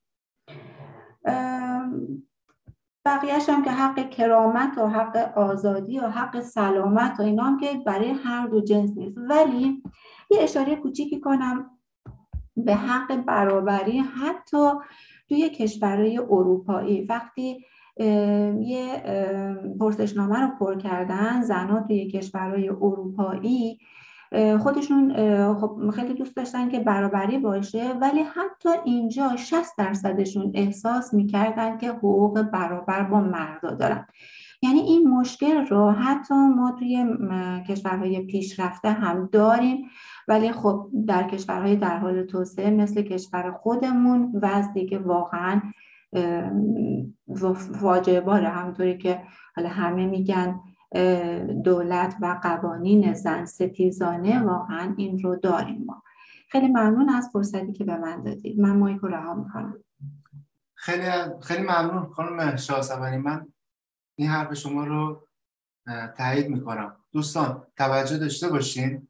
بقیه‌اش هم که حق کرامت و حق آزادی و حق سلامت و اینا هم که برای هر دو جنس نیست. ولی یه اشاره کوچیکی کنم به حق برابری حتی توی کشورهای اروپایی. وقتی یه پرسشنامه رو پر کردن زنها توی کشورهای اروپایی، خودشون خب خیلی دوست داشتن که برابری باشه، ولی حتی اینجا 60% احساس میکردن که حقوق برابر با مردا دارن. یعنی این مشکل رو حتی ما توی کشورهای پیشرفته هم داریم، ولی خب در کشورهای در حال توسعه مثل کشور خودمون وضع دیگه واقعا فاجعه باره. همونطوری که حالا همه میگن دولت و قوانین زن ستیزانه، واقعا این رو داریم ما. خیلی ممنون از فرصتی که به من دادید. من مایک رو رها میکنم. خیلی ممنون خانم شاهصبانی. من این حرف شما رو تایید میکنم. دوستان توجه داشته باشین،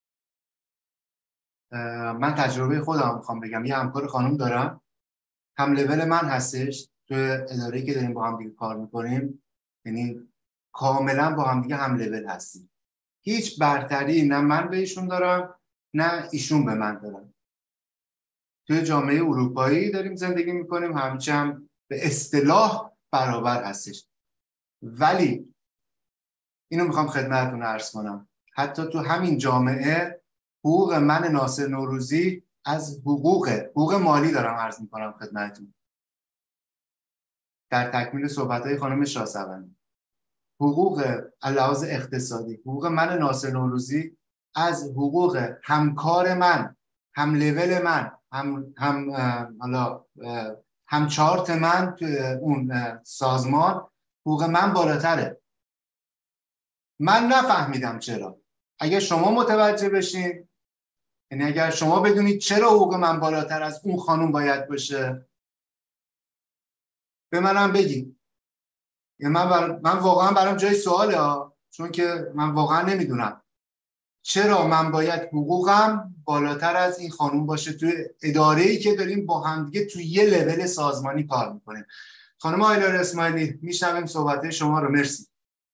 من تجربه خودم میخوام بگم. یه همکار خانم دارم، هم لول من هستش تو اداره‌ای که داریم با هم دیگه کار میکنیم، یعنی کاملا با هم دیگه هم لول هستیم. هیچ برتری نه من به ایشون دارم نه ایشون به من دارم. توی جامعه اروپایی داریم زندگی میکنیم، همچنین به اصطلاح برابر هستش. ولی اینو میخوام خدمتتون عرض کنم، حتی تو همین جامعه حقوق من ناصر نوروزی از حقوق مالی دارم عرض میکنم خدمتتون، در تکمیل صحبت‌های خانم شاهصبانی. حقوق لحاظ اقتصادی، حقوق من ناصر نوروزی از حقوق همکار من، هم لول من، هم چارت من تو اون سازمان، حقوق من بالاتره. من نفهمیدم چرا. اگر شما متوجه بشین، یعنی اگر شما بدونید چرا حقوق من بالاتر از اون خانم باید باشه، به منم بگید. یعنی من واقعا برام جای سواله، چون که من واقعا نمیدونم چرا من باید حقوقم بالاتر از این خانوم باشه توی اداره‌ای که داریم با هم دیگه توی یه لول سازمانی کار میکنیم. خانم آیلار اسماعیلی، میشنویم صحبت شما رو. مرسی.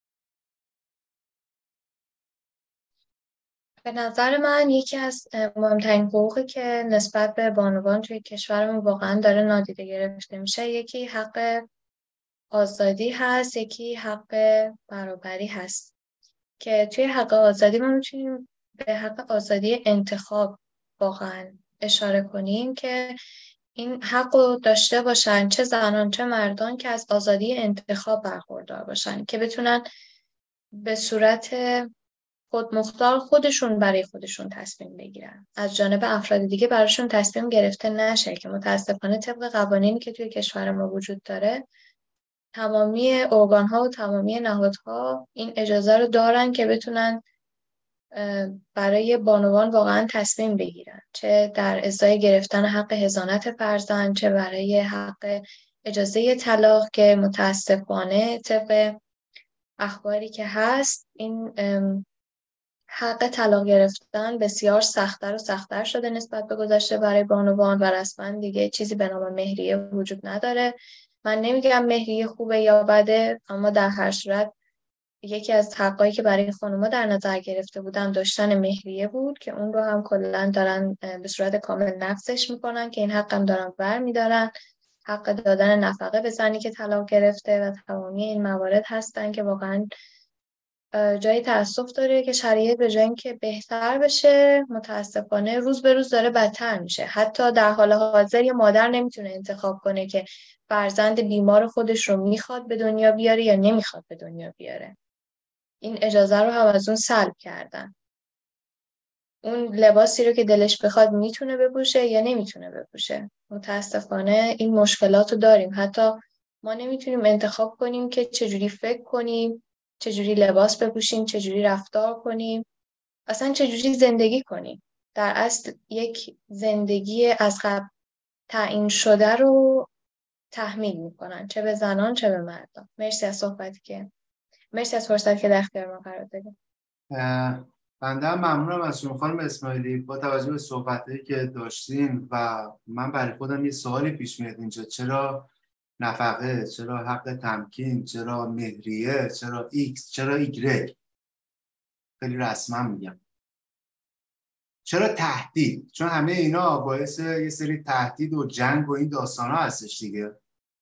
به نظر من یکی از مهمترین حقوقی که نسبت به بانوان توی کشورمون واقعا داره نادیده گرفته میشه، یکی حق آزادی هست، یکی حق برابری هست. که توی حق آزادی ما میتونیم به حق آزادی انتخاب واقعا اشاره کنیم که این حق رو داشته باشن چه زنان چه مردان که از آزادی انتخاب برخوردار باشن، که بتونن به صورت خودمختار خودشون برای خودشون تصمیم بگیرن، از جانب افراد دیگه براشون تصمیم گرفته نشه، که متاسفانه طبق قوانینی که توی کشور ما وجود داره تمامی ارگان‌ها و تمامی نهادها این اجازه رو دارن که بتونن برای بانوان واقعا تصمیم بگیرن، چه در ازای گرفتن حق حضانت فرزند، چه برای حق اجازه طلاق، که متاسفانه طبق اخباری که هست این حق طلاق گرفتن بسیار سخت‌تر و سخت‌تر شده نسبت به گذشته برای بانوان و رسما دیگه چیزی به نام مهریه وجود نداره. من نمیگم مهریه خوبه یا بده، اما در هر صورت یکی از حقایی که برای خانوما در نظر گرفته بودن داشتن مهریه بود که اون رو هم کلا دارن به صورت کامل نقضش میکنن که این حق هم دارن برمیدارن. حق دادن نفقه به زنی که طلاق گرفته و تمامی این موارد هستن که واقعا جای تأسف داره که شرایط به جای اینکه بهتر بشه متاسفانه روز به روز داره بدتر میشه. حتی در حال حاضر یه مادر نمیتونه انتخاب کنه که فرزند بیمار خودش رو میخواد به دنیا بیاره یا نمیخواد به دنیا بیاره. این اجازه رو هم از اون سلب کردن. اون لباسی رو که دلش بخواد میتونه بپوشه یا نمیتونه بپوشه. متاسفانه این مشکلات رو داریم. حتی ما نمیتونیم انتخاب کنیم که چجوری فکر کنیم، چجوری لباس بپوشیم، چجوری رفتار کنیم، اصلا چجوری زندگی کنیم. در اصل یک زندگی از قبل تعیین شده رو تحمیل میکنن، چه به زنان چه به مردان. مرسی از فرصتی که در اختیار ما قرار دادید. بنده هم ممنونم از شما خانم اسماعیلی. با توجه به صحبتایی که داشتین و من برای خودم یه سوالی پیش میاد اینجا، چرا نفقه، چرا حق تمکین، چرا مهریه، چرا ایکس، چرا ایگرگ؟ خیلی رسما میگم چرا تهدید؟ چون همه اینا باعث یه سری تهدید و جنگ و این داستانا هستش دیگه.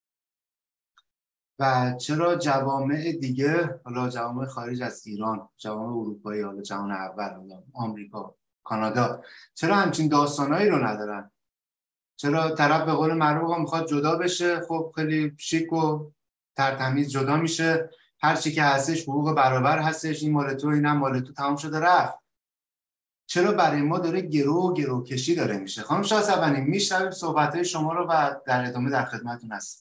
و چرا جوامع دیگه، حالا جوامع خارج از ایران، جوامع اروپایی، حالا جهان اول، حالا آمریکا، کانادا، چرا همچین داستانایی رو ندارن؟ چرا طرف به قول معروف میخواد جدا بشه، خب خیلی شیک و ترتمیز جدا میشه، هر چی که هستش حقوق برابر هستش، این مال تو اینم مال تو، تمام شده رفت. چرا برای ما داره گرو کشی داره میشه؟ خانم شاهصبانی میشنویم صحبت‌های شما رو و در ادامه در خدمتتون هستم.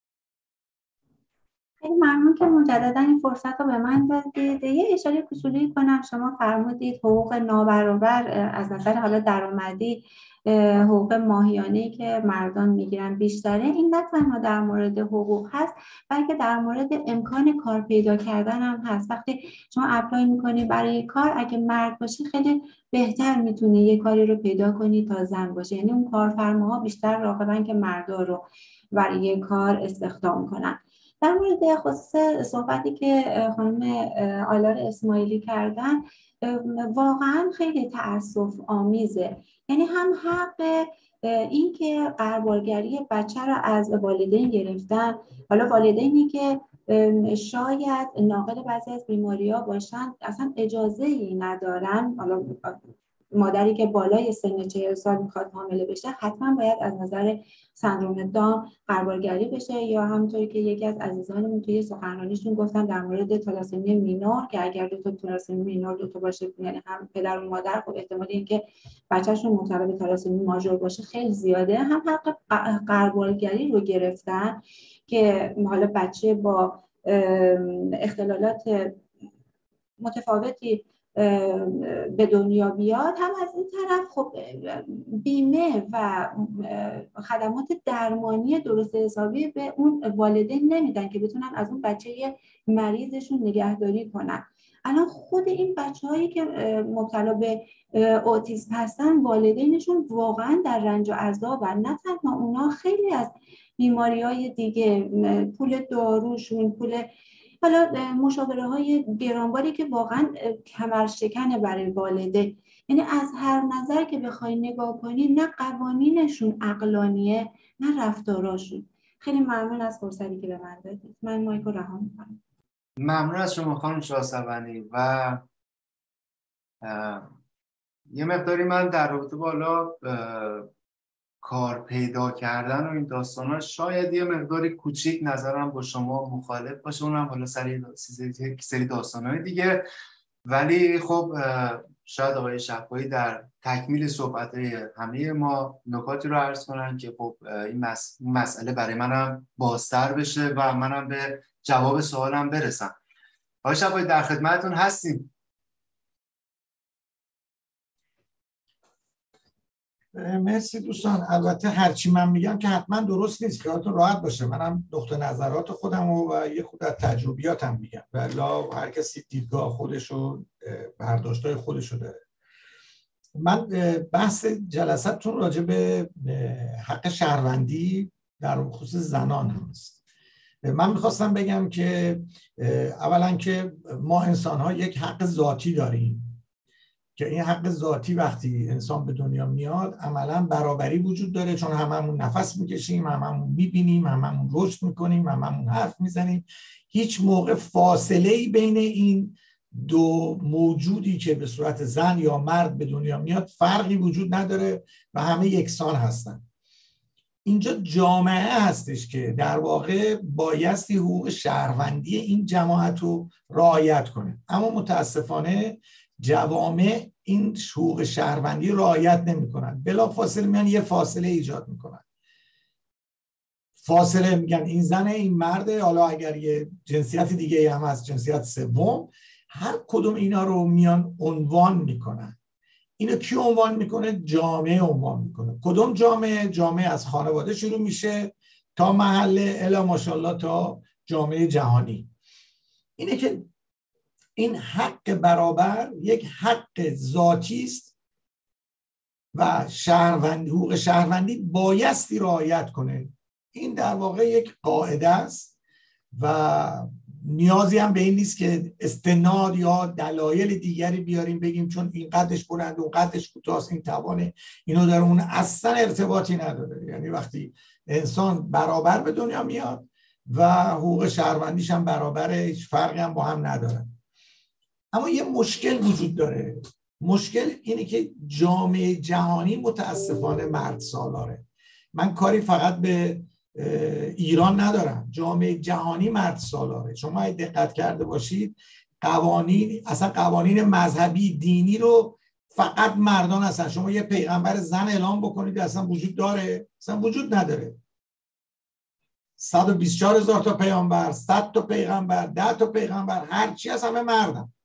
خیلی ممنون که مجددا این فرصت رو به من دادید. یه اشاره کوچولی کنم. شما فرمودید حقوق نابرابر از نظر حالا درآمدی، حقوق ماهیانه‌ای که مردان میگیرن بیشتره. این نه تنها در مورد حقوق هست بلکه در مورد امکان کار پیدا کردن هم هست. وقتی شما اپلای میکنید برای کار، اگه مرد باشه خیلی بهتر میتونه یه کاری رو پیدا کنی تا زن باشه. یعنی اون کارفرماها بیشتر راغبن که مردا رو برای کار استخدام کنن. در مورد خصوص صحبتی که خانم آلار اسماعیلی کردن، واقعا خیلی تأسف آمیزه. یعنی هم حق این که غربالگری بچه را از والدین گرفتن، حالا والدینی که شاید ناقل بعضی از بیماری‌ها باشن اصلا اجازه ای ندارن، حالا مادری که بالای سن 40 سال میخواد حامله بشه حتما باید از نظر سندروم داون غربالگری بشه، یا همونطوری که یکی از عزیزانمون توی سخنرانیشون گفتن در مورد تالاسمی مینور که اگر دو تا تالاسمی مینور دو تا باشه، یعنی هم پدر و مادر، خب احتمال اینکه بچه‌شون مبتلا به تالاسمی ماژور باشه خیلی زیاده. هم حق غربالگری رو گرفتن که حالا بچه با اختلالات متفاوتی به دنیا بیاد، هم از این طرف خب بیمه و خدمات درمانی درست حسابی به اون والدین نمیدن که بتونن از اون بچه مریضشون نگهداری کنن. الان خود این بچه‌هایی که مبتلا به اوتیسم هستن والدینشون واقعا در رنج و عذابن. نه تنها اونا، خیلی از بیماری‌های دیگه، پول داروشون، پول حالا مشاوره های گرانباری که واقعا کمرشکنه برای والده. یعنی از هر نظر که بخوای نگاه کنی، نه قوانینشون عقلانیه نه رفتاراشون. خیلی ممنون از فرصتی که به من دادید. من مایک رو رها می‌کنم. ممنون از شما خانم شاهصبانی. و یه مقداری من در رابطه بالا کار پیدا کردن و این داستانا شاید یه مقداری کوچیک نظرم با شما مخالف باشه، اونم حالا سری داستانای دیگه. ولی خب شاید آقای شفایی در تکمیل صحبت‌های همه ما نکاتی رو عرض کنن که خب این مسئله برای منم بازتر بشه و منم به جواب سوالم برسم. آقای شفایی در خدمتتون هستیم. مرسی دوستان. البته هرچی من میگم که حتما درست نیست، خیالتون راحت باشه. منم نقطه نظرات خودم و یه خود از تجربیاتم میگم، ولی هر کسی دیدگاه خودشو، برداشتای خودشو داره. من بحث جلسه‌تون راجع به حق شهروندی در خصوص زنان هست. من میخواستم بگم که اولا که ما انسان ها یک حق ذاتی داریم که این حق ذاتی وقتی انسان به دنیا میاد عملا برابری وجود داره، چون هممون نفس میکشیم، هممون میبینیم، هممون رشد میکنیم، هممون حرف میزنیم. هیچ موقع فاصله‌ای بین این دو موجودی که به صورت زن یا مرد به دنیا میاد فرقی وجود نداره و همه یکسان هستن. اینجا جامعه هستش که در واقع بایستی حقوق شهروندی این جماعت رو رعایت کنه، اما متاسفانه جوامع این حقوق شهروندی رعایت نمی کنن. بلا فاصله میان یه فاصله ایجاد میکنن، فاصله میگن این زنه این مرده، حالا اگر یه جنسیت دیگه هم هست جنسیت سوم، هر کدوم اینا رو میان عنوان میکنن. اینو کی عنوان میکنه؟ جامعه عنوان میکنه. کدوم جامعه؟ جامعه از خانواده شروع میشه تا محله الی ماشاءالله تا جامعه جهانی. اینه که این حق برابر یک حق ذاتی است و حقوق شهروندی بایستی رعایت کنه. این در واقع یک قاعده است و نیازی هم به این نیست که استناد یا دلایل دیگری بیاریم بگیم چون این قدش بلند اون قدش کوتاه این توانه اینو داره، اون اصلا ارتباطی نداره. یعنی وقتی انسان برابر به دنیا میاد و حقوق شهروندیش هم برابره، هیچ فرقی هم با هم نداره. اما یه مشکل وجود داره. مشکل اینه که جامعه جهانی متاسفانه مرد سالاره. من کاری فقط به ایران ندارم، جامعه جهانی مرد سالاره. شما دقت کرده باشید قوانین، اصلا قوانین مذهبی دینی رو فقط مردان هستن. شما یه پیغمبر زن اعلام بکنید اصلا وجود داره؟ اصلا وجود نداره. 124,000 تا پیغمبر، 100 تا پیغمبر، 10 تا پیغمبر، هر چی هست همه مردن.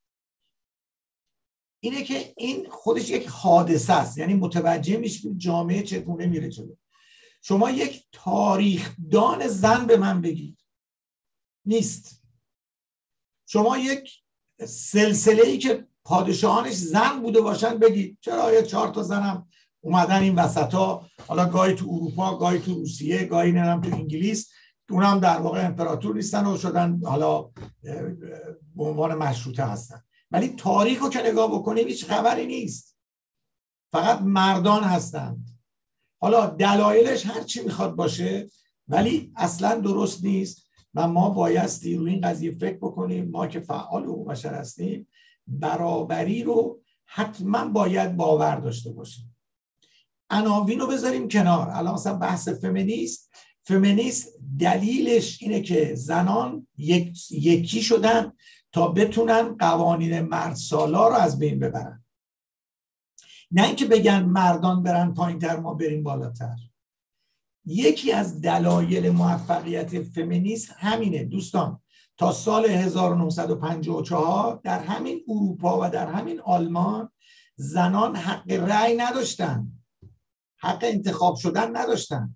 اینه که این خودش یک حادثه است، یعنی متوجه میشه جامعه چگونه میره جلو. شما یک تاریخ دان زن به من بگید، نیست. شما یک سلسله‌ای که پادشاهانش زن بوده باشن بگید. چرا یه 4 تا زنم اومدن این وسطا، حالا گاهی تو اروپا، گاهی تو روسیه، گاهی نمیدونم تو انگلیس، اونم در واقع امپراتور نیستن و شدن حالا به عنوان مشروطه هستن. ولی تاریخ رو که نگاه بکنیم هیچ خبری نیست، فقط مردان هستند. حالا دلایلش هر چی میخواد باشه ولی اصلا درست نیست و ما بایستی روی این قضیه فکر بکنیم. ما که فعال حقوق بشر هستیم برابری رو حتما باید باور داشته باشیم. عناوین رو بذاریم کنار. الان مثلا بحث فمینیست دلیلش اینه که زنان یکی شدن تا بتونن قوانین مرد سالار رو از بین ببرن، نه اینکه بگن مردان برن پایین‌تر ما بریم بالاتر. یکی از دلایل موفقیت فمینیسم همینه دوستان. تا سال 1954 در همین اروپا و در همین آلمان زنان حق رأی نداشتن، حق انتخاب شدن نداشتن،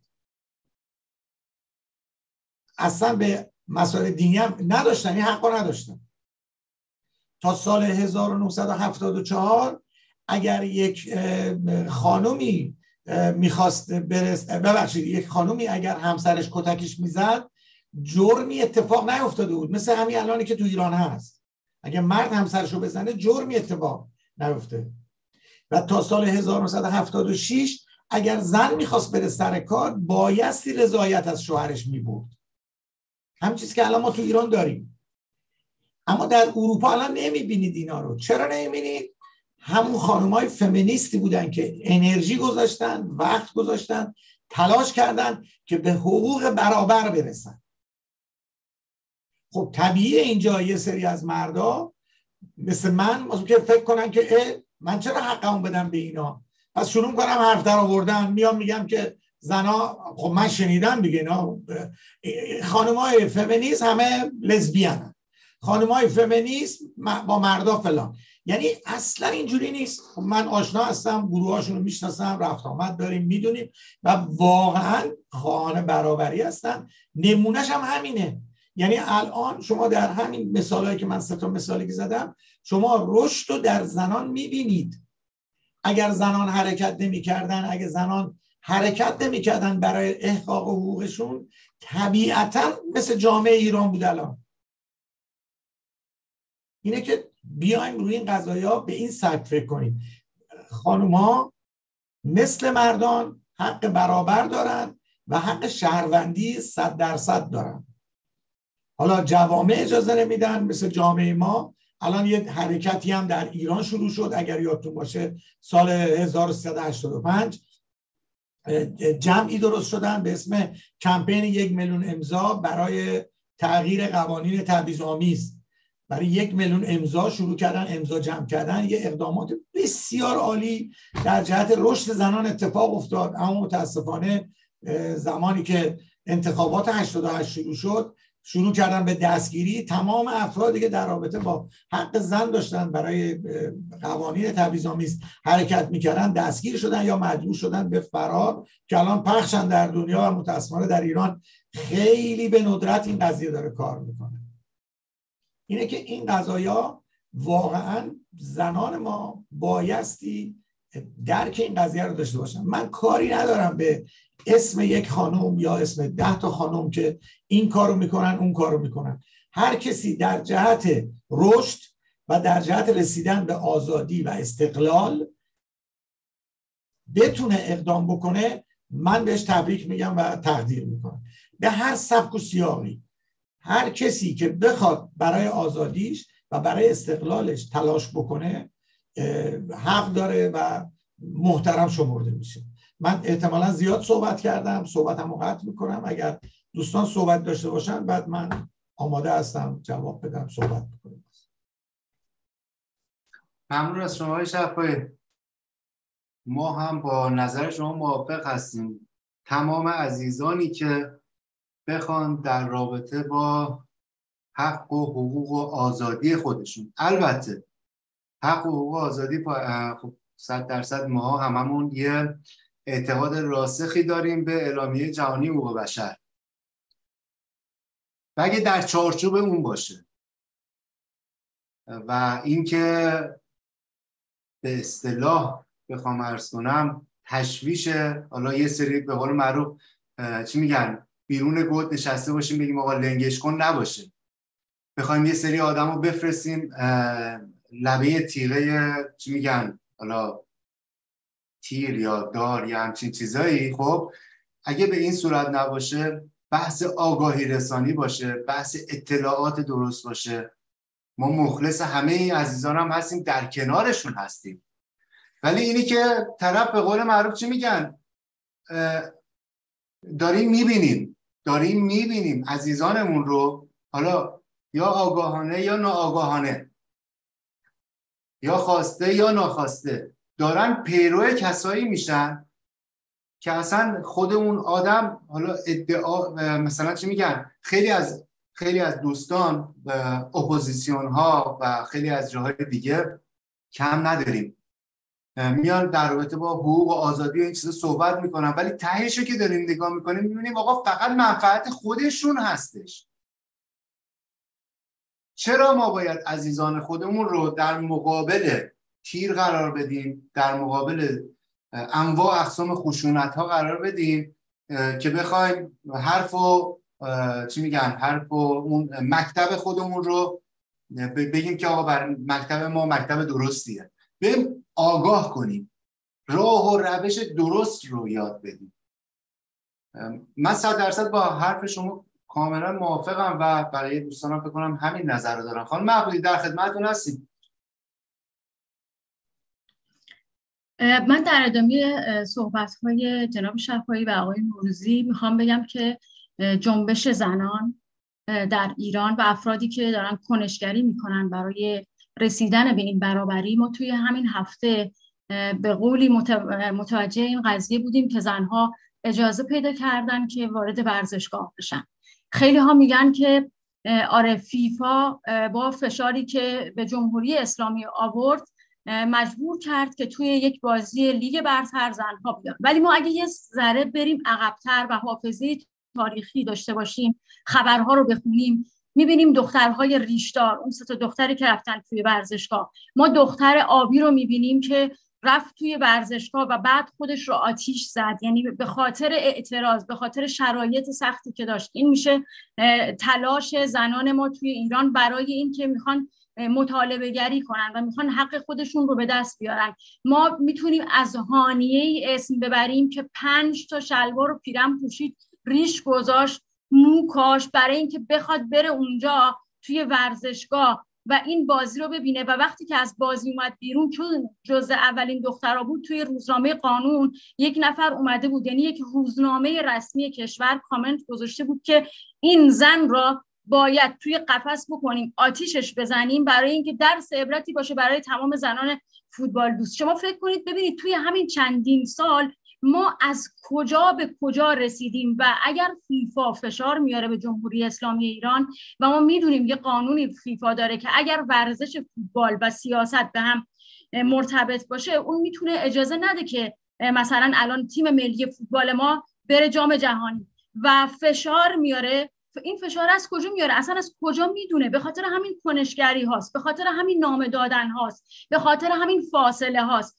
اصلا به مسائل دینی هم نداشتن، این حق نداشتن. تا سال 1974 اگر یک خانومی میخواست یک خانومی اگر همسرش کتکش میزد جرمی اتفاق نیفتاده بود، مثل همین الانی که تو ایران هست. اگر مرد همسرشو بزنه جرمی اتفاق نیفته. و تا سال 1976 اگر زن میخواست بره سر کار بایستی رضایت از شوهرش میبرد، همین چیزی که الان ما تو ایران داریم. اما در اروپا الان نمیبینید اینا رو. چرا نمیبینید؟ همون خانم‌های فمینیستی بودن که انرژی گذاشتن، وقت گذاشتن، تلاش کردن که به حقوق برابر برسن. خب طبیعیه اینجا یه سری از مردا مثل من که فکر کنن که من چرا حقمو بدم به اینا، پس شروع کنم حرف در آوردن. میام میگم که زنا، خب من شنیدم دیگه اینا خانم‌های فمینیست همه لزبیانن، خانم‌های فمینیست با مردا فلان. یعنی اصلا اینجوری نیست. من آشنا هستم، گروهاشون رو میشناسم، رفت آمد داریم، میدونیم و واقعا خواهان برابری هستن. نمونهش هم همینه. یعنی الان شما در همین مثالایی که من 3 تا مثالی که زدم شما رشد رو در زنان میبینید. اگر زنان حرکت نمی‌کردن، اگر زنان حرکت نمی‌کردن برای احقاق حقوقشون، طبیعتاً مثل جامعه ایران بود الان. اینه که بیایم روی این قضایا به این سبک فکر کنیم. خانوم‌ها مثل مردان حق برابر دارن و حق شهروندی 100% دارن. حالا جوامع اجازه نمیدن، مثل جامعه ما. الان یه حرکتی هم در ایران شروع شد، اگر یادتون باشه سال 1385 جمعی درست شدن به اسم کمپین 1 میلیون امضا برای تغییر قوانین تبعیض‌آمیز. برای 1 میلیون امضا شروع کردن، امضا جمع کردن. یه اقدامات بسیار عالی در جهت رشد زنان اتفاق افتاد، اما متاسفانه زمانی که انتخابات 88 شروع کردن به دستگیری تمام افرادی که در رابطه با حق زن داشتن برای قوانین تبعیض‌آمیز حرکت میکردن دستگیر شدن یا مجبور شدن به فرار، که الان پخشن در دنیا و متاسفانه در ایران خیلی به ندرت این قضیه داره کار میکنه. اینه که این قضایا واقعا زنان ما بایستی درک این قضیه رو داشته باشن. من کاری ندارم به اسم یک خانم یا اسم 10 تا خانم که این کارو میکنن اون کارو میکنن. هر کسی در جهت رشد و در جهت رسیدن به آزادی و استقلال بتونه اقدام بکنه، من بهش تبریک میگم و تقدیر میکنم. به هر سبک و سیاقی هر کسی که بخواد برای آزادیش و برای استقلالش تلاش بکنه حق داره و محترم شمرده میشه. من احتمالا زیاد صحبت کردم، صحبتمو قطع میکنم. اگر دوستان صحبت داشته باشن بعد من آماده هستم جواب بدم، صحبت بکنم. ممنون از شما آقای شفایی. ما هم با نظر شما موافق هستیم. تمام عزیزانی که بخوان در رابطه با حق و حقوق و آزادی خودشون، البته حق و حقوق و آزادی 100% ما هممون یه اعتقاد راسخی داریم به اعلامیه جهانی حقوق بشر و اگه در چارچوب اون باشه و اینکه به اصطلاح بخوام عرض کنم تشویش، حالا یه سری به قول معروف چی میگن بیرون گود نشسته باشیم بگیم آقا لنگش کن نباشه، بخوایم یه سری آدم رو بفرستیم لبه تیغه چی میگن حالا تیر یا دار یا همچین چیزایی. خب اگه به این صورت نباشه، بحث آگاهی رسانی باشه، بحث اطلاعات درست باشه، ما مخلص همه این عزیزان هم هستیم، در کنارشون هستیم. ولی اینی که طرف به قول معروف چی میگن داریم میبینیم عزیزانمون رو، حالا یا آگاهانه یا ناآگاهانه، یا خواسته یا ناخواسته، دارن پیرو کسایی میشن که اصلا خود اون آدم حالا ادعا مثلا چی میگن خیلی از دوستان اپوزیسیون ها و خیلی از جاهای دیگه کم نداریم میان در رابطه با حقوق و آزادی و این چیزا صحبت میکنن، ولی تهیشو که داریم نگاه میکنیم میبینیم آقا فقط منفعت خودشون هستش. چرا ما باید عزیزان خودمون رو در مقابل تیر قرار بدیم، در مقابل انواع اقسام خشونت ها قرار بدیم که بخوایم حرف و اون مکتب خودمون رو بگیم که آقا بر مکتب ما مکتب درستیه، بریم آگاه کنیم، راه و روش درست رو یاد بدیم. من 100% با حرف شما کاملا موافقم و برای دوستانم فکر کنم همین نظر رو دارم. خانم معبودی در خدمتتون هستیم. من در ادامه صحبت‌های جناب شفایی و آقای نوروزی میخوام بگم که جنبش زنان در ایران و افرادی که دارن کنشگری میکنن برای رسیدن به این برابری، ما توی همین هفته به قولی متوجه این قضیه بودیم که زنها اجازه پیدا کردن که وارد ورزشگاه بشن. خیلی ها میگن که آره فیفا با فشاری که به جمهوری اسلامی آورد مجبور کرد که توی یک بازی لیگ برتر زنها بیان، ولی ما اگه یه ذره بریم عقب‌تر و حافظه تاریخی داشته باشیم، خبرها رو بخونیم، میبینیم دخترهای ریشدار، اون 3 تا دختری که رفتن توی ورزشگاه، ما دختر آبی رو میبینیم که رفت توی ورزشگاه و بعد خودش رو آتیش زد، یعنی به خاطر اعتراض، به خاطر شرایط سختی که داشت. این میشه تلاش زنان ما توی ایران برای این که میخوان مطالبه گری کنن و میخوان حق خودشون رو به دست بیارن. ما میتونیم از هانیه اسم ببریم که 5 تا شلوار و پیرن پوشید، ریش گذاشت، مو کاش برای اینکه بخواد بره اونجا توی ورزشگاه و این بازی رو ببینه. و وقتی که از بازی اومد بیرون، چون جزء اولین دخترها بود، توی روزنامه قانون یک نفر اومده بود، یعنی یک روزنامه رسمی کشور کامنت گذاشته بود که این زن را باید توی قفس بکنیم، آتیشش بزنیم، برای اینکه درس عبرتی باشه برای تمام زنان فوتبال دوست. شما فکر کنید ببینید توی همین چندین سال ما از کجا به کجا رسیدیم. و اگر فیفا فشار میاره به جمهوری اسلامی ایران و ما میدونیم یه قانونی فیفا داره که اگر ورزش فوتبال و سیاست به هم مرتبط باشه، اون میتونه اجازه نده که مثلا الان تیم ملی فوتبال ما بره جام جهانی، و فشار میاره. این فشار از کجا میاره؟ اصلا از کجا میدونه؟ به خاطر همین کنشگری هاست، به خاطر همین نامه دادن هاست، به خاطر همین فاصله هاست،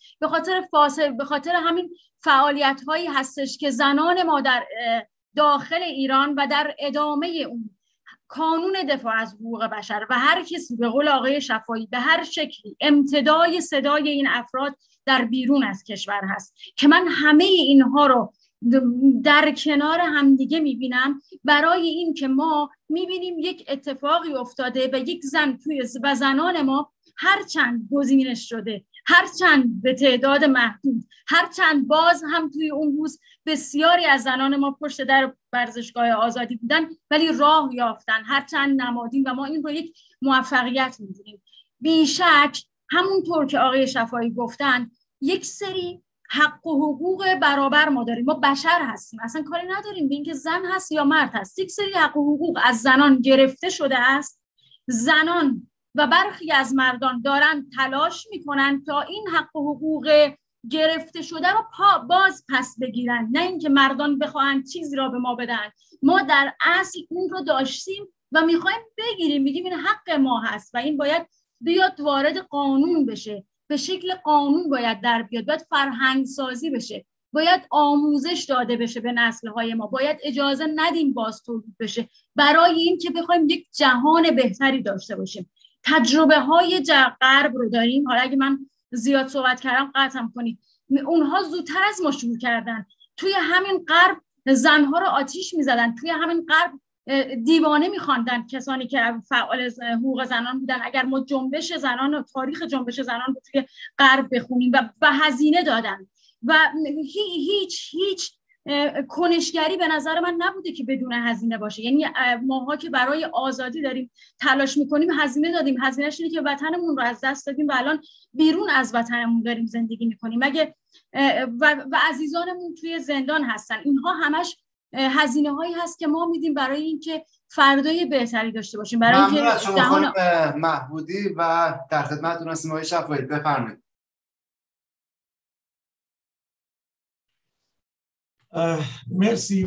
به خاطر همین فعالیت هایی هستش که زنان ما در داخل ایران و در ادامه اون کانون دفاع از حقوق بشر و هر کسی به قول آقای شفایی به هر شکلی امتدای صدای این افراد در بیرون از کشور هست، که من همه اینها رو در کنار همدیگه میبینم، برای این که ما میبینیم یک اتفاقی افتاده و یک زن و زنان ما هرچند گزینش شده، هرچند به تعداد محدود، هرچند باز هم توی اون روز بسیاری از زنان ما پشت در ورزشگاه آزادی بودن ولی راه یافتن، هرچند نمادین، و ما این رو یک موفقیت میدونیم. بیشک همونطور که آقای شفایی گفتن یک سری حق و حقوق برابر ما داریم، ما بشر هستیم، اصلا کاری نداریم به اینکه زن هست یا مرد هست. یک سری حق و حقوق از زنان گرفته شده است، زنان و برخی از مردان دارن تلاش میکنن تا این حق و حقوق گرفته شده رو باز پس بگیرن، نه اینکه مردان بخواهن چیزی را به ما بدن. ما در اصل اون رو داشتیم و میخوایم بگیریم، میگیم این حق ما هست و این باید بیاد وارد قانون بشه، به شکل قانون باید در بیاد، باید فرهنگ سازی بشه، باید آموزش داده بشه به نسل‌های ما، باید اجازه ندیم باز تولید بشه، برای این که بخوایم یک جهان بهتری داشته باشیم. تجربه های غرب رو داریم. حالا اگه من زیاد صحبت کردم قطعم کنید. اونها زودتر از ما شروع کردن. توی همین غرب زنها رو آتیش می‌زدن، توی همین غرب دیوانه می‌خواندن کسانی که فعال حقوق زنان بودن. اگر ما جنبش زنان و تاریخ جنبش زنان رو توی غرب بخونیم و هزینه دادن و هیچ کنشگری به نظر من نبوده که بدون هزینه باشه. یعنی ماها که برای آزادی داریم تلاش میکنیم هزینه دادیم، هزینه‌اش اینه که وطنمون رو از دست دادیم و الان بیرون از وطنمون داریم زندگی میکنیم و عزیزانمون توی زندان هستن. اینها همش هزینه هایی هست که ما میدیم برای اینکه فردای بهتری داشته باشیم، برای اینکه جهان محبودی و در خدمتتون هستیم. آقای شفایی بفرمایید. مرسی.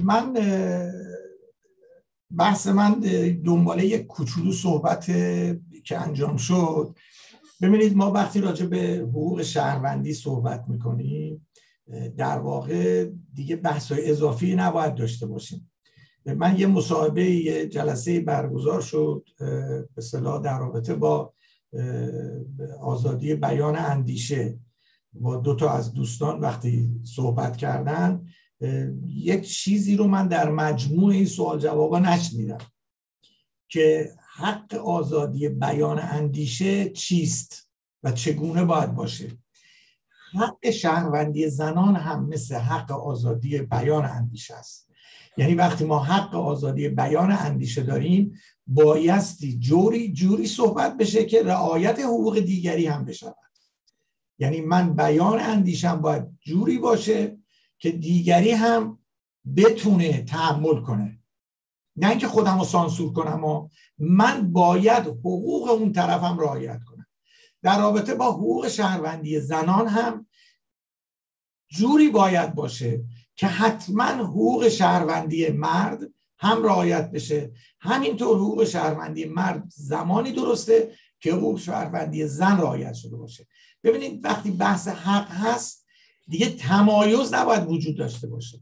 بحث من دنباله یک کوچولو صحبت که انجام شد. ببینید ما وقتی راجع به حقوق شهروندی صحبت میکنیم در واقع دیگه بحث‌های اضافی نباید داشته باشیم. من یه مصاحبه یه جلسه برگزار شد به اصطلاح در رابطه با آزادی بیان اندیشه با 2 تا از دوستان وقتی صحبت کردن، یک چیزی رو من در مجموع این سوال جوابا نشنیدم که حق آزادی بیان اندیشه چیست و چگونه باید باشه. حق شهروندی زنان هم مثل حق آزادی بیان اندیشه است. یعنی وقتی ما حق آزادی بیان اندیشه داریم بایستی جوری صحبت بشه که رعایت حقوق دیگری هم بشه. یعنی من بیان اندیشم باید جوری باشه که دیگری هم بتونه تحمل کنه، نه اینکه خودم رو سانسور کنم و من باید حقوق اون طرفم رعایت کنم. در رابطه با حقوق شهروندی زنان هم جوری باید باشه که حتما حقوق شهروندی مرد هم رعایت بشه، همینطور حقوق شهروندی مرد زمانی درسته که حقوق شهروندی زن رعایت شده باشه. ببینید وقتی بحث حق هست دیگه تمایز نباید وجود داشته باشه،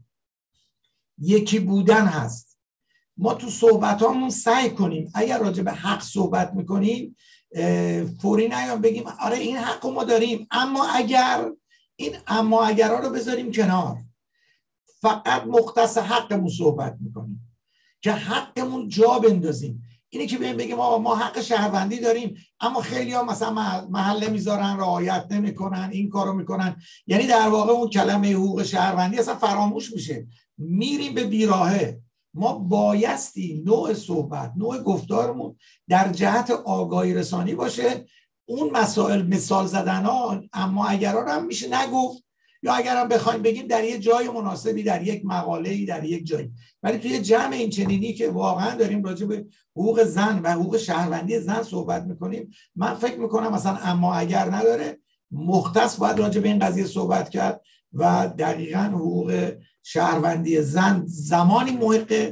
یکی بودن هست. ما تو صحبتامون سعی کنیم اگر راجع به حق صحبت میکنیم فوری نیام بگیم آره این حق ما داریم، اما اگر این اما اگرها رو بذاریم کنار، فقط مختص حقمون صحبت میکنیم که حقمون جا بندازیم. اینه که بگیم ما حق شهروندی داریم اما خیلی ها مثلا محله میذارن، رعایت نمیکنن، این کارو میکنن، یعنی در واقع اون کلمه حقوق شهروندی اصلا فراموش میشه، میریم به بیراهه. ما بایستی نوع صحبت، نوع گفتارمون در جهت آگاهی رسانی باشه. اون مسائل مثال زدن ها اما اگرها رو هم میشه نگفت، یا اگر هم بخوایم بگیم در یک جای مناسبی، در یک مقاله‌ای، در یک جایی، ولی توی جمع این چنینی که واقعا داریم راجع به حقوق زن و حقوق شهروندی زن صحبت میکنیم، من فکر میکنم مثلا اما اگر نداره، مختص باید راجع به این قضیه صحبت کرد و دقیقاً حقوق شهروندی زن زمانی محق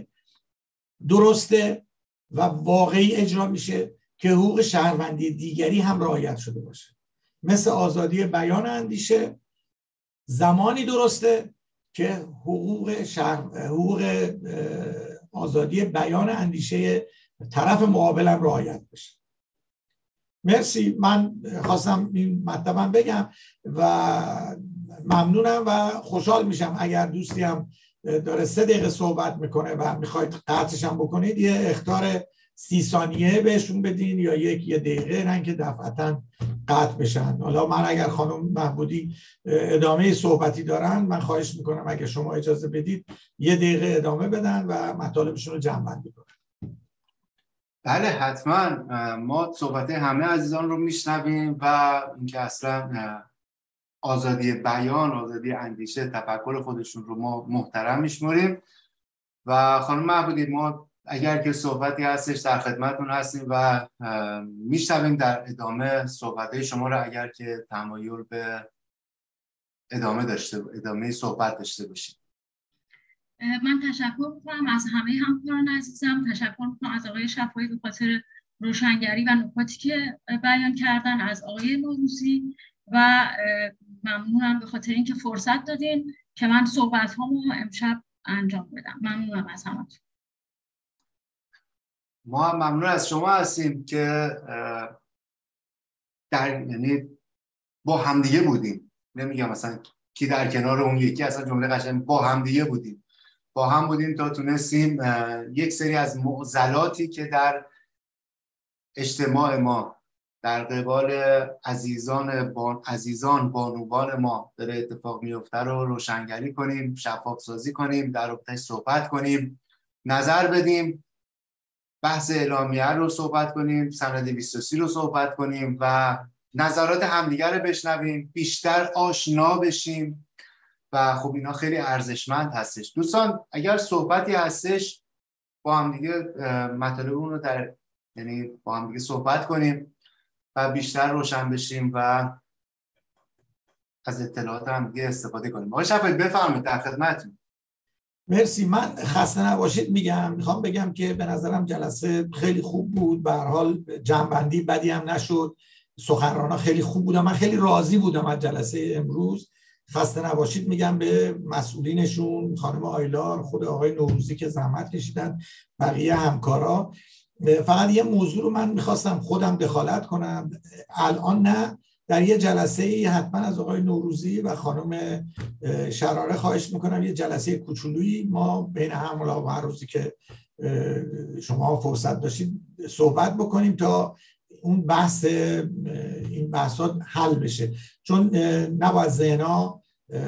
درسته و واقعی اجرا میشه که حقوق شهروندی دیگری هم رعایت شده باشه. مثل آزادی بیان اندیشه زمانی درسته که حقوق آزادی بیان اندیشه طرف مقابلم رعایت بشه. مرسی، من خواستم این مطلبم بگم و ممنونم و خوشحال میشم اگر دوستی هم داره 3 دقیقه صحبت میکنه و میخواید قطعش هم بکنید یه اخطار 30 ثانیه بهشون بدین یا 1 دقیقه، نه که دفعتا قطع بشن. حالا من اگر خانم محمودی ادامه صحبتی دارن، من خواهش میکنم اگر شما اجازه بدید 1 دقیقه ادامه بدن و مطالبشون رو جمع بندی کنن. بله حتما، ما صحبت همه عزیزان رو میشنویم و اینکه اصلا آزادی بیان، آزادی اندیشه، تفکر خودشون رو ما محترم میشمریم. و خانم محمودی، ما اگر که صحبتی هستش در خدمتتون هستیم و میشنویم در ادامه صحبت‌های شما رو اگر که تمایل به ادامه صحبت داشته باشید. من تشکر می‌کنم از همه همکاران عزیزم، تشکر می‌کنم از آقای شفایی به خاطر روشنگری و نکاتی که بیان کردن، از آقای نوروزی و ممنونم به خاطر اینکه فرصت دادین که من صحبت‌هامو امشب انجام بدم. ممنونم از همتون. ما هم ممنون از شما هستیم که یعنی با همدیگه بودیم، نمیگم مثلا کی در کنار اون یکی، اصلا جمله قشنگ با همدیگه بودیم، با هم بودیم تا تونستیم یک سری از معضلاتی که در اجتماع ما در قبال عزیزان بانوان ما داره اتفاق میفته رو روشنگری کنیم، شفاف سازی کنیم، در رابطه‌اش صحبت کنیم، نظر بدیم، بحث اعلامیه رو صحبت کنیم، سند 23 رو صحبت کنیم و نظرات همدیگر رو بشنویم، بیشتر آشنا بشیم و خب اینا خیلی ارزشمند هستش. دوستان اگر صحبتی هستش با همدیگه مطالب اون رو یعنی با همدیگه صحبت کنیم و بیشتر روشن بشیم و از اطلاعات همدیگه استفاده کنیم. آقای شفایی بفرمایید، در خدمتتون. مرسی، من خسته نباشید میخوام بگم که به نظرم جلسه خیلی خوب بود، به هر حال جمع‌بندی بدی هم نشد، سخنران‌ها خیلی خوب بودن، من خیلی راضی بودم از جلسه امروز. خسته نباشید میگم به مسئولینشون، خانم آیلار، خود آقای نوروزی که زحمت کشیدن، بقیه همکارا. فقط یه موضوع رو من میخواستم خودم دخالت کنم، الان نه، در یه جلسه حتما از آقای نوروزی و خانم شراره خواهش میکنم یه جلسه کوچولویی ما بین هم و هر روزی که شما فرصت داشتید صحبت بکنیم تا اون این بحثات حل بشه، چون نباید ذهن‌ها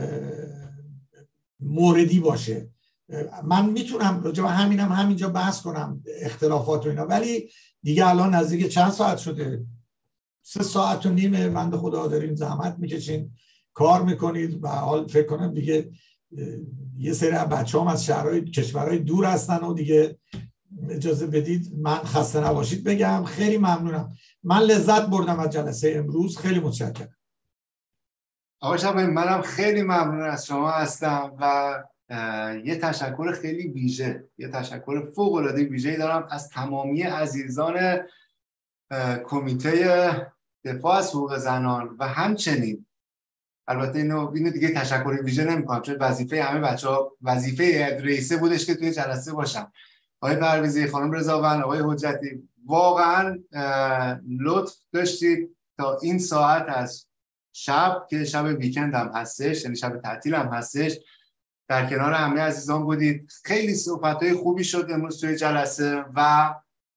موردی باشه. من میتونم راجع به همینجا بحث کنم اختلافات و اینا، ولی دیگه الان نزدیک چند ساعت شده، 3.5 ساعت بنده خدا دارین زحمت میکشین، کار میکنید و حال فکر کنم دیگه یه سری از بچه‌هام از کشورهای دور هستن و دیگه اجازه بدید من خسته نباشید بگم. خیلی ممنونم، من لذت بردم از جلسه امروز، خیلی متشکرم. آقای شفایی منم خیلی ممنون از شما هستم و یه تشکر خیلی ویژه، یه تشکر فوق‌العاده ویژه‌ای دارم از تمامی عزیزان کمیته دفاع از حقوق زنان و همچنین البته اینو دیگه تشکر ویژه نمی‌کنم چون وظیفه همه بچه‌ها وظیفه رئیسه بودش که توی جلسه باشم. آقای پرویزی، خانم رضاوند، آقای حجتی، واقعا لطف داشتید تا این ساعت از شب که شب ویکند هم هستش، یعنی شب تعطیل هم هستش، در کنار همه عزیزان بودید. خیلی صحبت‌های خوبی شد امروز توی جلسه و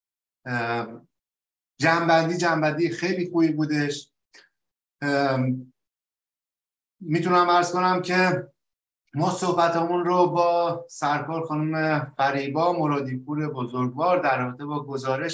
جنبندی خیلی خوبی بودش. میتونم عرض کنم که ما صحبتمون رو با سرکار خانم فریبا مرادیپور بزرگوار در رابطه با گزارش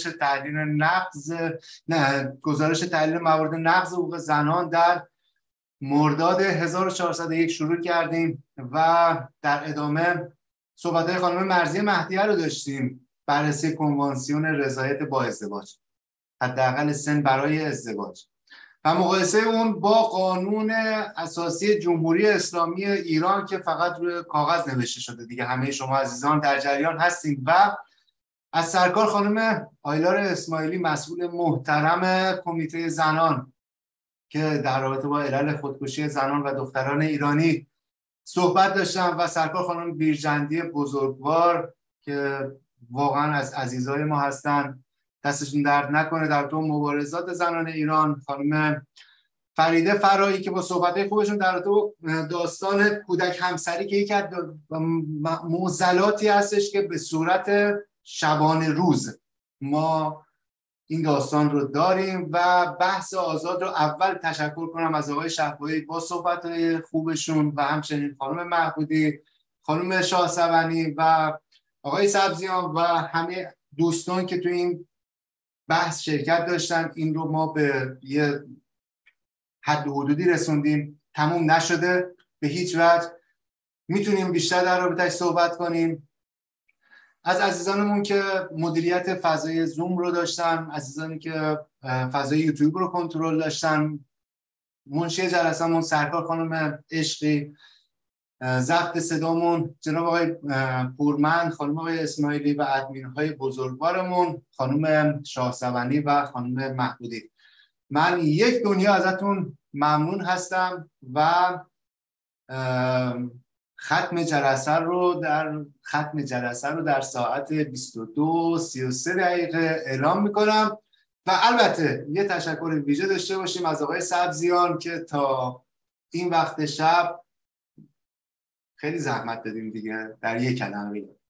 تحلیل موارد نقض حقوق زنان در مرداد 1401 شروع کردیم و در ادامه صحبت‌های خانم مرضیه مهدیه رو داشتیم. بررسی کنوانسیون رضایت با ازدواج، حداقل سن برای ازدواج، و مقایسه اون با قانون اساسی جمهوری اسلامی ایران که فقط روی کاغذ نوشته شده دیگه. همه شما عزیزان در جریان هستیم. و از سرکار خانم آیلار اسماعیلی مسئول محترم کمیته زنان که در رابطه با علل خودکشی زنان و دختران ایرانی صحبت داشتم و سرکار خانم بیرجندی بزرگوار که واقعا از عزیزای ما هستن، دستشون درد نکنه در تو مبارزات زنان ایران. خانم فریده فرایی که با صحبت‌های خوبشون در تو داستان کودک همسری که یکی از معضلاتی هستش که به صورت شبانه روز ما این داستان رو داریم. و بحث آزاد رو اول تشکر کنم از آقای شهبایی با صحبت‌های خوبشون و همچنین خانم محمودی، خانم شاهسوانی و آقای سبزیان و همه دوستان که تو این بحث شرکت داشتن. این رو ما به یه حد و حدودی رسوندیم، تموم نشده به هیچ وجه، میتونیم بیشتر در رابطه‌اش صحبت کنیم. از عزیزانمون که مدیریت فضای زوم رو داشتن، عزیزانی که فضای یوتیوب رو کنترل داشتن، منشی جلسمون سرکار خانم عشقی، ضبط صدامون جناب آقای پورمند، خانم آقای اسماعیلی و ادمین‌های بزرگوارمون خانم شاهسوانی و خانم محمودی. من یک دنیا ازتون ممنون هستم و ختم جلسه رو در ساعت 22:33 اعلام میکنم. و البته یه تشکر ویژه داشته باشیم از آقای سبزیان که تا این وقت شب خیلی زحمت دادیم دیگه. در یک کلمه